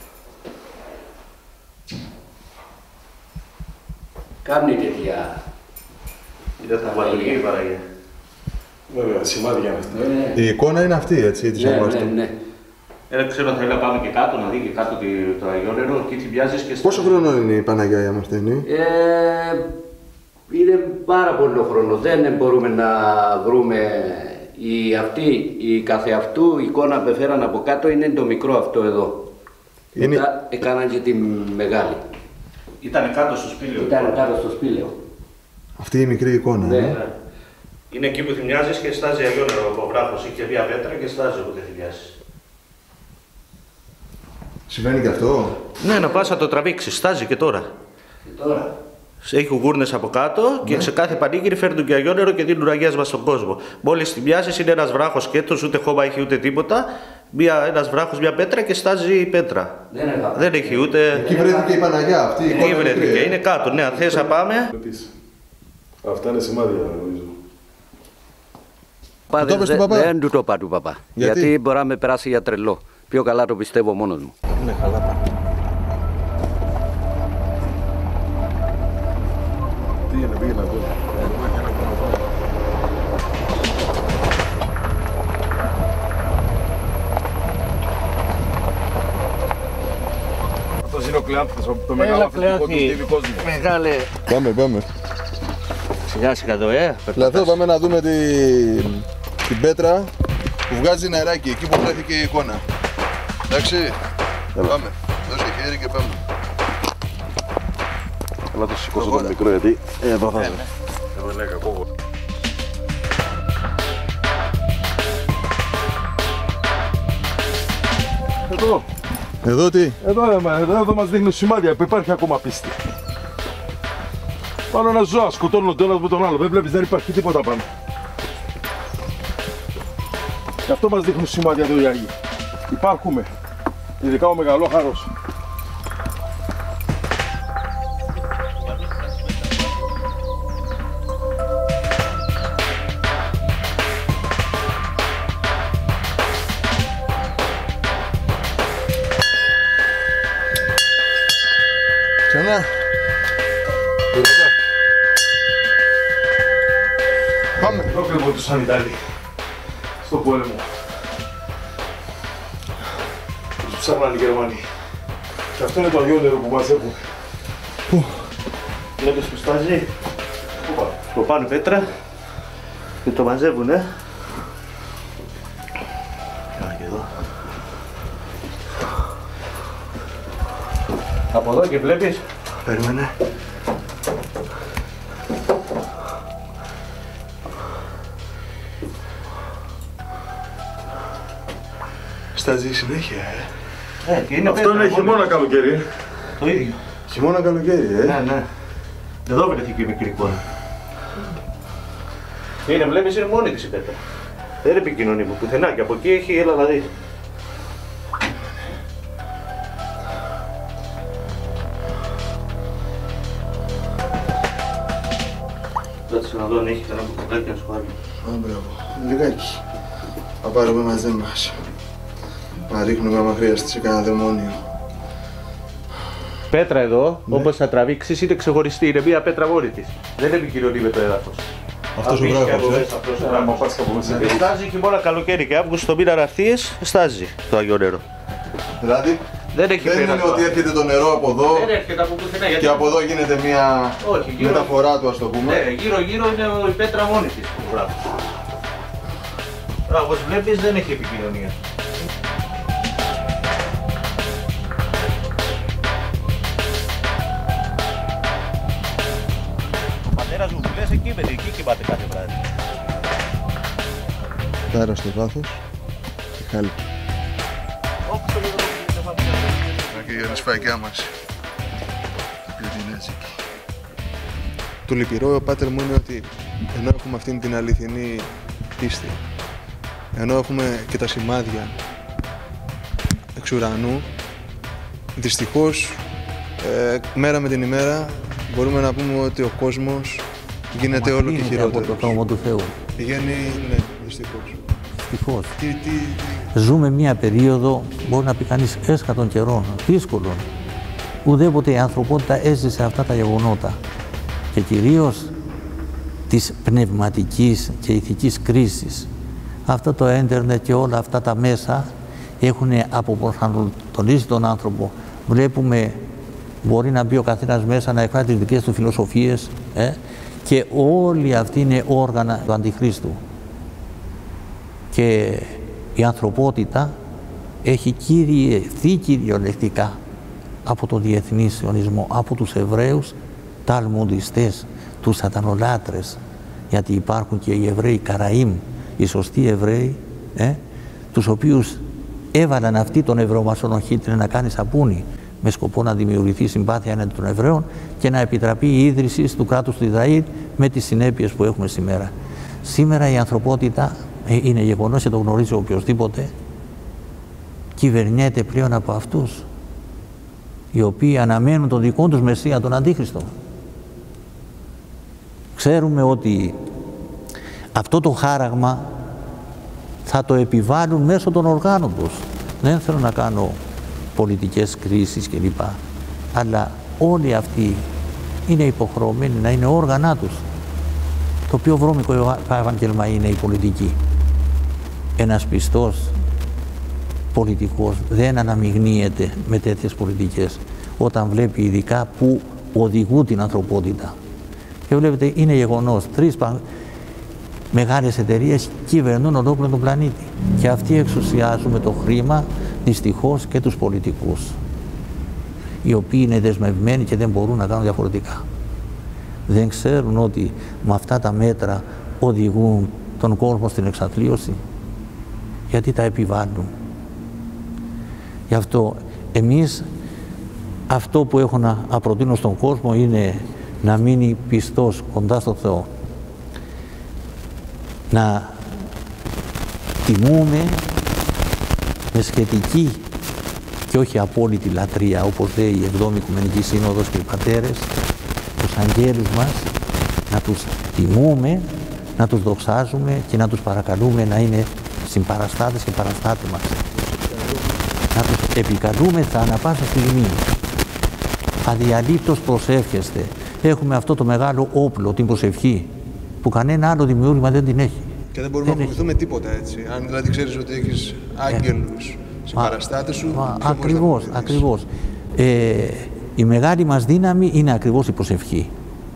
Κάμνει τέτοια. Είναι θαυματουργή η Παναγία. Βέβαια, σημάδια είναι αυτά. Η εικόνα είναι αυτή, έτσι, της ναι, ναι, ναι, ναι. Δεν ξέρω, θέλει να πάμε και κάτω, να δει και κάτω το Αγιό Νερό και τσιμπιάζεις και... Πόσο χρόνο είναι η Παναγία η Αμαστενή? Ε, είναι πάρα πολύ χρόνο. Δεν μπορούμε να βρούμε η, αυτή, η καθεαυτού εικόνα που φέραν από κάτω είναι το μικρό αυτό εδώ. Είναι... Μετά έκαναν και τη μεγάλη. Ήταν κάτω στο σπήλαιο. Ήταν κάτω στο σπήλαιο. Αυτή η μικρή εικόνα. Ναι. Ναι. Είναι εκεί που θυμιάζεις και στάζει Αγιό Νερό από βράχος ή και μία πέτρα και στάζει όπου δεν θυμιάζεις. Συμβαίνει και αυτό? Ναι, να πας να το τραβήξεις, στάζει και τώρα. Και τώρα. Έχει γούρνες από κάτω ναι. Και σε κάθε πανήγυρη φέρνουν και Αγιό Νερό και δίνουν αγιάσμα στον κόσμο. Μόλις θυμιάζεις είναι ένας βράχος σκέτος, ούτε χώμα έχει ούτε τίποτα. Μία, ένας βράχος, μια πέτρα και στάζει η πέτρα. Δεν, δεν έχει ούτε. Εκεί βρέθηκε η Παναγιά αυτή. Η Εκεί βρέθηκε, είναι κάτω. Ναι, αν θες να πάμε. Αυτά είναι σημάδια, νομίζω. Πα, το δε, παπά. Δεν του το είπα του παπά. Γιατί? Γιατί μπορεί να με περάσει για τρελό. Πιο καλά το πιστεύω μόνος μου. Ναι, καλά πάμε. Πήγαινε, πήγαινε εδώ. Αυτός είναι ο Κλεάνθης, το μεγάλο αφεντικό του δικός μου. Μεγάλε. Πάμε, πάμε. Σιγά σιγά εδώ, ε. Λαθό, πάμε να δούμε τη... την πέτρα που βγάζει νεράκι, εκεί που βρέθηκε η εικόνα. Εντάξει, Έλα. Πάμε. Δώσε χέρι και πάμε. Έλα το σηκώσω το μικρό γιατί εδώ θα... Εδώ είναι κακό. Εδώ. Εδώ τι? Εδώ, εδώ, εδώ μας δείχνουν σημάδια που υπάρχει ακόμα πίστη. Πάνω ένα ζώα σκοτώνονται ένας με τον άλλο. Δεν βλέπεις, δεν υπάρχει τίποτα πάνω. Γι' αυτό μας δείχνουν σημάδια εδώ οι Άγιοι. Υπάρχουμε. Ειδικά ο Μεγαλόχαρος. Ξανά. Πάμε. Εδώ κρεβόντουσαν οι Ιταλοί. Στο πόλεμο. Τους ψάχναν οι Γερμανοί. Και αυτό είναι το Αγιό Νερό που μαζεύουν. Πού? Βλέπεις που στάζει. Από πάνω πέτρα και το μαζεύουνε. Κάνε και εδώ. Από εδώ και βλέπεις. Περίμενε. Στάζει συνέχεια, ε. ε και είναι αυτό είναι χειμώνα καλοκαίρι. Το ίδιο. Χειμώνα καλοκαίρι, ε. Ναι, ναι. Εδώ βρεθήκε η μικρή εικόνα. Είναι, βλέπεις, είναι μόνη της η πέτρα. Δεν επικοινωνεί με πουθενά και από εκεί έχει, έλα να δει. Κάτσε να δω αν έχει κανένα κουτάκι να σου πάρει. Α, μπράβο. Λιγάκι. Θα πάρουμε μαζί μας. Να ρίχνουμε άμα χρειαστεί σε κανένα δαιμόνιο. Πέτρα εδώ, ναι. Όπως θα τραβήξεις, είναι ξεχωριστή. Είναι μία πέτρα μόνη της. Δεν επικοινωνεί με το έδαφος. Αυτός ο βράχος, ε. Στάζει χειμώνα καλοκαίρι και Αύγουστο μήνα ραθίες, στάζει το Άγιο Νερό. Δηλαδή, δεν, έχει δεν είναι ότι έρχεται το νερό από εδώ δεν έρχεται από πουθενά, και από εδώ γίνεται μια όχι, γύρω, μεταφορά του, ας το πούμε. Ναι, γύρω γύρω είναι η πέτρα μόνη της ο βράχος. Όπως βλέπεις δεν έχει επικοινωνία. Πατέρας μου που λες εκεί με εκεί κοιμάται κάθε βράδυ. Τάρα στο βάθος και χάλι. Και η ανασφαγιά μας. Το λυπηρό, πάτερ μου, είναι ότι ενώ έχουμε αυτήν την αληθινή πίστη, ενώ έχουμε και τα σημάδια εξ ουρανού, δυστυχώς ε, μέρα με την ημέρα μπορούμε να πούμε ότι ο κόσμος γίνεται όλο και χειρότερος. Από το τόμο του Θεού. Πηγαίνει, ναι, δυστυχώς. Δυστυχώς. Τι, τι, τι... Ζούμε μια περίοδο, μπορεί να πει κανείς, έσχατων καιρών, δύσκολων. Ουδέποτε η ανθρωπότητα έζησε αυτά τα γεγονότα. Και κυρίως της πνευματικής και ηθικής κρίσης. Αυτό το ίντερνετ και όλα αυτά τα μέσα έχουν αποπροσανατολίσει τον άνθρωπο. Βλέπουμε, μπορεί να μπει ο καθένας μέσα να εκφράσει τις δικές του φιλοσοφίες ε, και όλοι αυτοί είναι όργανα του Αντιχρίστου. Και η ανθρωπότητα έχει κυριευθεί κυριολεκτικά από τον διεθνή σιωνισμό, από τους Εβραίους, ταλμουδιστές, τους σατανολάτρες, γιατί υπάρχουν και οι Εβραίοι Καραΐμ, οι σωστοί Εβραίοι, ε, τους οποίους έβαλαν αυτοί τον Ευρωμασονοχήτρια να κάνει σαπούνι με σκοπό να δημιουργηθεί συμπάθεια έναντι των Εβραίων και να επιτραπεί η ίδρυση του κράτους του Ισραήλ με τις συνέπειες που έχουμε σήμερα. Σήμερα η ανθρωπότητα ε, είναι γεγονός και το γνωρίζει οποιοσδήποτε, κυβερνιέται πλέον από αυτούς οι οποίοι αναμένουν τον δικό τους Μεσσία, τον Αντίχριστο. Ξέρουμε ότι αυτό το χάραγμα θα το επιβάλλουν μέσω των οργάνων τους. Δεν θέλω να κάνω πολιτικές κρίσεις κλπ. Αλλά όλοι αυτοί είναι υποχρεωμένοι να είναι όργανά τους. Το πιο βρώμικο επάγγελμα είναι η πολιτική. Ένας πιστός πολιτικός δεν αναμειγνύεται με τέτοιες πολιτικές όταν βλέπει ειδικά που οδηγούν την ανθρωπότητα. Και βλέπετε, είναι γεγονός, τρεις μεγάλες εταιρείες κυβερνούν ολόκληρο τον πλανήτη και αυτοί εξουσιάζουν με το χρήμα δυστυχώς και τους πολιτικούς, οι οποίοι είναι δεσμευμένοι και δεν μπορούν να κάνουν διαφορετικά. Δεν ξέρουν ότι με αυτά τα μέτρα οδηγούν τον κόσμο στην εξαθλίωση, γιατί τα επιβάλλουν. Γι' αυτό εμείς αυτό που έχω να προτείνω στον κόσμο είναι να μείνει πιστός κοντά στο Θεό, να τιμούμε με σχετική και όχι απόλυτη λατρεία, όπως λέει η Εβδόμη Οικουμενική Σύνοδος και οι πατέρες, τους αγγέλους μας, να τους τιμούμε, να τους δοξάζουμε και να τους παρακαλούμε να είναι συμπαραστάτες και παραστάτες μας. Να τους επικαλούμεθα ανά πάσα στιγμή. Αδιαλείπτως προσεύχεστε. Έχουμε αυτό το μεγάλο όπλο, την προσευχή, που κανένα άλλο δημιούργημα δεν την έχει. Και δεν μπορούμε δεν να φοβηθούμε τίποτα έτσι. Αν δηλαδή ξέρεις ότι έχεις άγγελους, συμπαραστάτες σου. Μα, ακριβώς, ακριβώς. Ε, Η μεγάλη μας δύναμη είναι ακριβώς η προσευχή.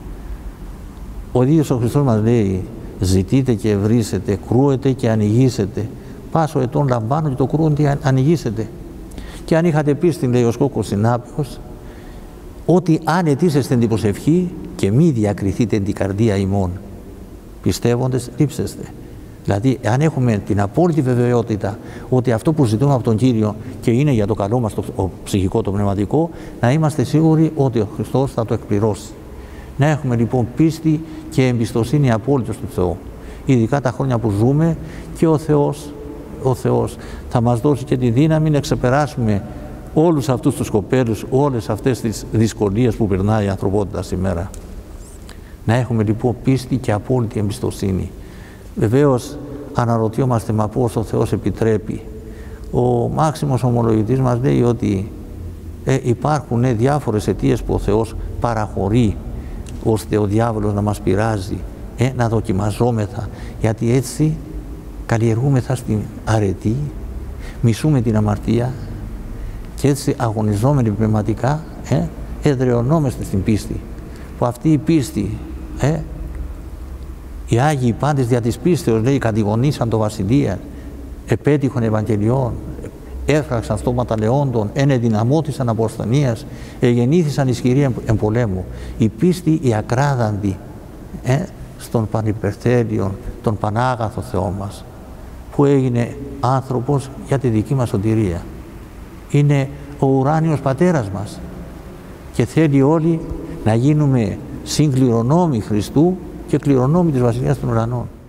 Ο ίδιος ο Χριστός μας λέει, ζητείτε και βρίσετε, κρούετε και ανοιγήσετε. Πάσο ετών λαμβάνω και το κρούον και ανοιγήσετε. Και αν είχατε πίστη, λέει ο Σκόκος Συνάπιος, ότι αν αιτήσεστε την προσευχή και μη διακριθείτε την καρδία ημών, πιστεύοντες λείψεστε. Δηλαδή, αν έχουμε την απόλυτη βεβαιότητα ότι αυτό που ζητούμε από τον Κύριο και είναι για το καλό μας το ψυχικό, το πνευματικό, να είμαστε σίγουροι ότι ο Χριστός θα το εκπληρώσει. Να έχουμε λοιπόν πίστη και εμπιστοσύνη απόλυτος του Θεού. Ειδικά τα χρόνια που ζούμε, και ο Θεός, ο Θεός θα μας δώσει και τη δύναμη να ξεπεράσουμε όλους αυτούς τους κοπέλους, όλες αυτές τις δυσκολίες που περνάει η ανθρωπότητα σήμερα. Να έχουμε λοιπόν πίστη και απόλυτη εμπιστοσύνη. Βεβαίως αναρωτιόμαστε, μα πώς ο Θεός επιτρέπει. Ο Μάξιμος Ομολογητής μας λέει ότι ε, υπάρχουν ε, διάφορες αιτίες που ο Θεός παραχωρεί ώστε ο διάβολος να μας πειράζει, ε, να δοκιμαζόμεθα, γιατί έτσι καλλιεργούμεθα στην αρετή, μισούμε την αμαρτία και έτσι αγωνιζόμενοι πνευματικά ε, εδραιωνόμαστε στην πίστη. Που αυτή η πίστη, ε, οι Άγιοι πάντες δια της πίστεως, λέει, κατηγονήσαν το βασιλεία, επέτυχον Ευαγγελιών, έφραξαν στόματα λεόντων, ενεδυναμώθησαν από ασθενείας, εγεννήθησαν ισχυροί εμπολέμου. Η πίστη η ακράδαντη ε, στον πανυπερθέλιον, τον Πανάγαθο Θεό μας, που έγινε άνθρωπος για τη δική μας σωτηρία. Είναι ο ουράνιος πατέρας μας και θέλει όλοι να γίνουμε συγκληρονόμοι Χριστού και κληρονόμοι της Βασιλείας των Ουρανών.